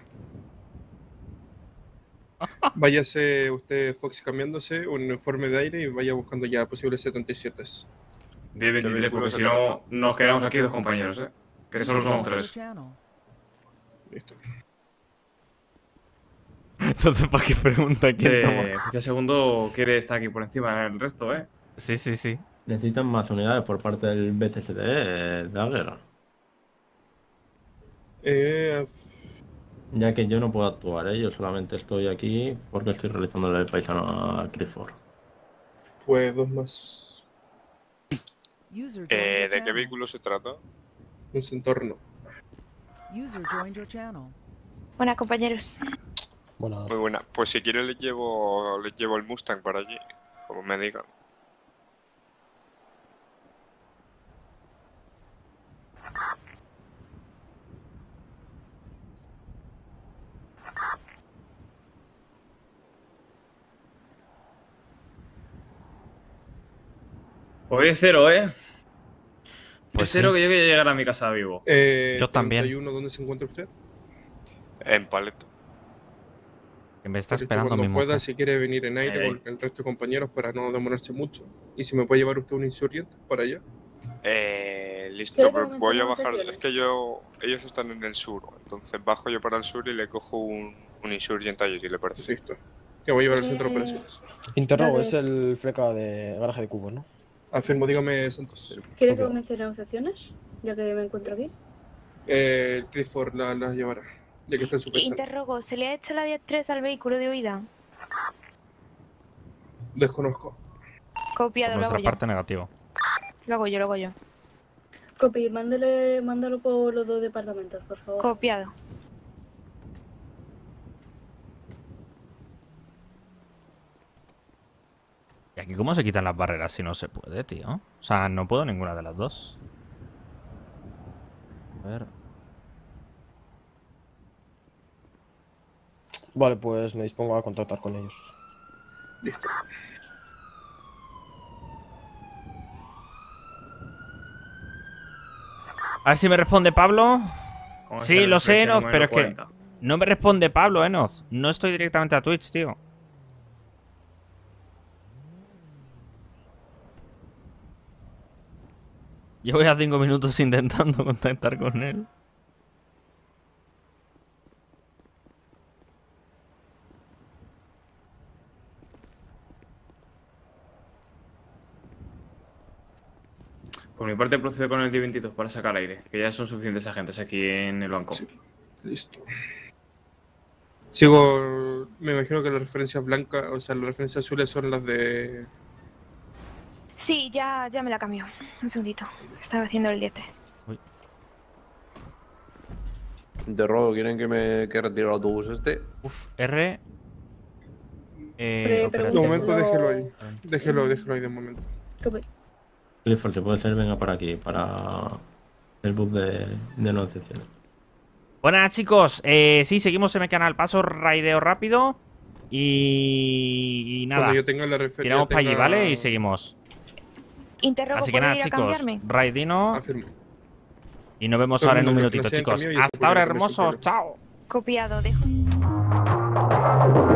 Váyase usted, Fox, cambiándose un uniforme de aire y vaya buscando ya posibles 77s. De 23, porque si no, nos quedamos aquí dos compañeros, que solo somos 3. Listo. Entonces, ¿para qué pregunta quién toma? Oficial segundo quiere estar aquí por encima del resto, Sí. Necesitan más unidades por parte del BCSD de la guerra. Ya que yo no puedo actuar, yo solamente estoy aquí porque estoy realizándole el paisano a Clifford. Pues 2 más. User ¿De qué vehículo se trata? Un Centorno. User joined your channel. Buenas, compañeros. Bueno, Muy buena. Pues si quieres les llevo el Mustang para allí, como me digan. Pues de cero, ¿eh? Pues de cero sí. que yo quería llegar a mi casa vivo. Yo también. 31, ¿dónde se encuentra usted? En Paleto. Que me está Listo, esperando cuando mi mujer. pueda, si quiere venir en aire con el resto de compañeros para no demorarse mucho. Y si me puede llevar usted un insurgente para allá. Listo, Creo que pero vamos a voy a hacer bajar. negociaciones. Es que ellos están en el sur, entonces bajo yo para el sur y le cojo un insurgente allí, si le parece. Listo. Que voy a llevar al centro de operaciones. Interrogo, Dale. es el fleca de garaje de cubos, ¿no? Afirmo, dígame, Santos. ¿Quiere que comience negociaciones? Ya que me encuentro aquí. Clifford la llevará, ya que está en su casa. Interrogo, ¿se le ha hecho la 10-3 al vehículo de huida? Desconozco. Copiado, Por lo hago nuestra yo. parte, negativo. Lo hago yo. Copy, mándalo por los dos departamentos, por favor. Copiado. ¿Y aquí cómo se quitan las barreras si no se puede, tío? O sea, no puedo ninguna de las dos. A ver. Vale, pues me dispongo a contactar con ellos. Listo. A ver si me responde Pablo. Como Sí, ese lo sé, referencia Enoz, pero número es que 40. no me responde Pablo, Enoz. No estoy directamente a Twitch, tío. Llevo ya 5 minutos intentando contactar con él. Por mi parte procedo con el D22 para sacar aire, que ya son suficientes agentes aquí en el banco. Listo. Sigo. Me imagino que las referencias blancas, o sea, las referencias azules son las de. Sí, ya me la cambió. Un segundito. Estaba haciendo el 10-3. Interrogo, ¿quieren que retire el autobús este? Uf, R. De momento déjelo ahí. Déjelo ahí de momento. Clifford, si puede ser, venga para aquí, para el bus de negociación. Buenas, chicos. Sí, seguimos en el canal. Paso raideo rápido. Y nada. Cuando yo tenga la referencia. Tiramos para allí, ¿vale? Y seguimos. Interrogo, Así que ¿puedo nada, ir a chicos. cambiarme? Raidino. Afirmo. Y nos vemos Todo el ahora en un mundo que minutito, no sea en chicos. cambio y se Hasta ahora, puede poner sin hermosos. problema. Chao. Copiado, dejo.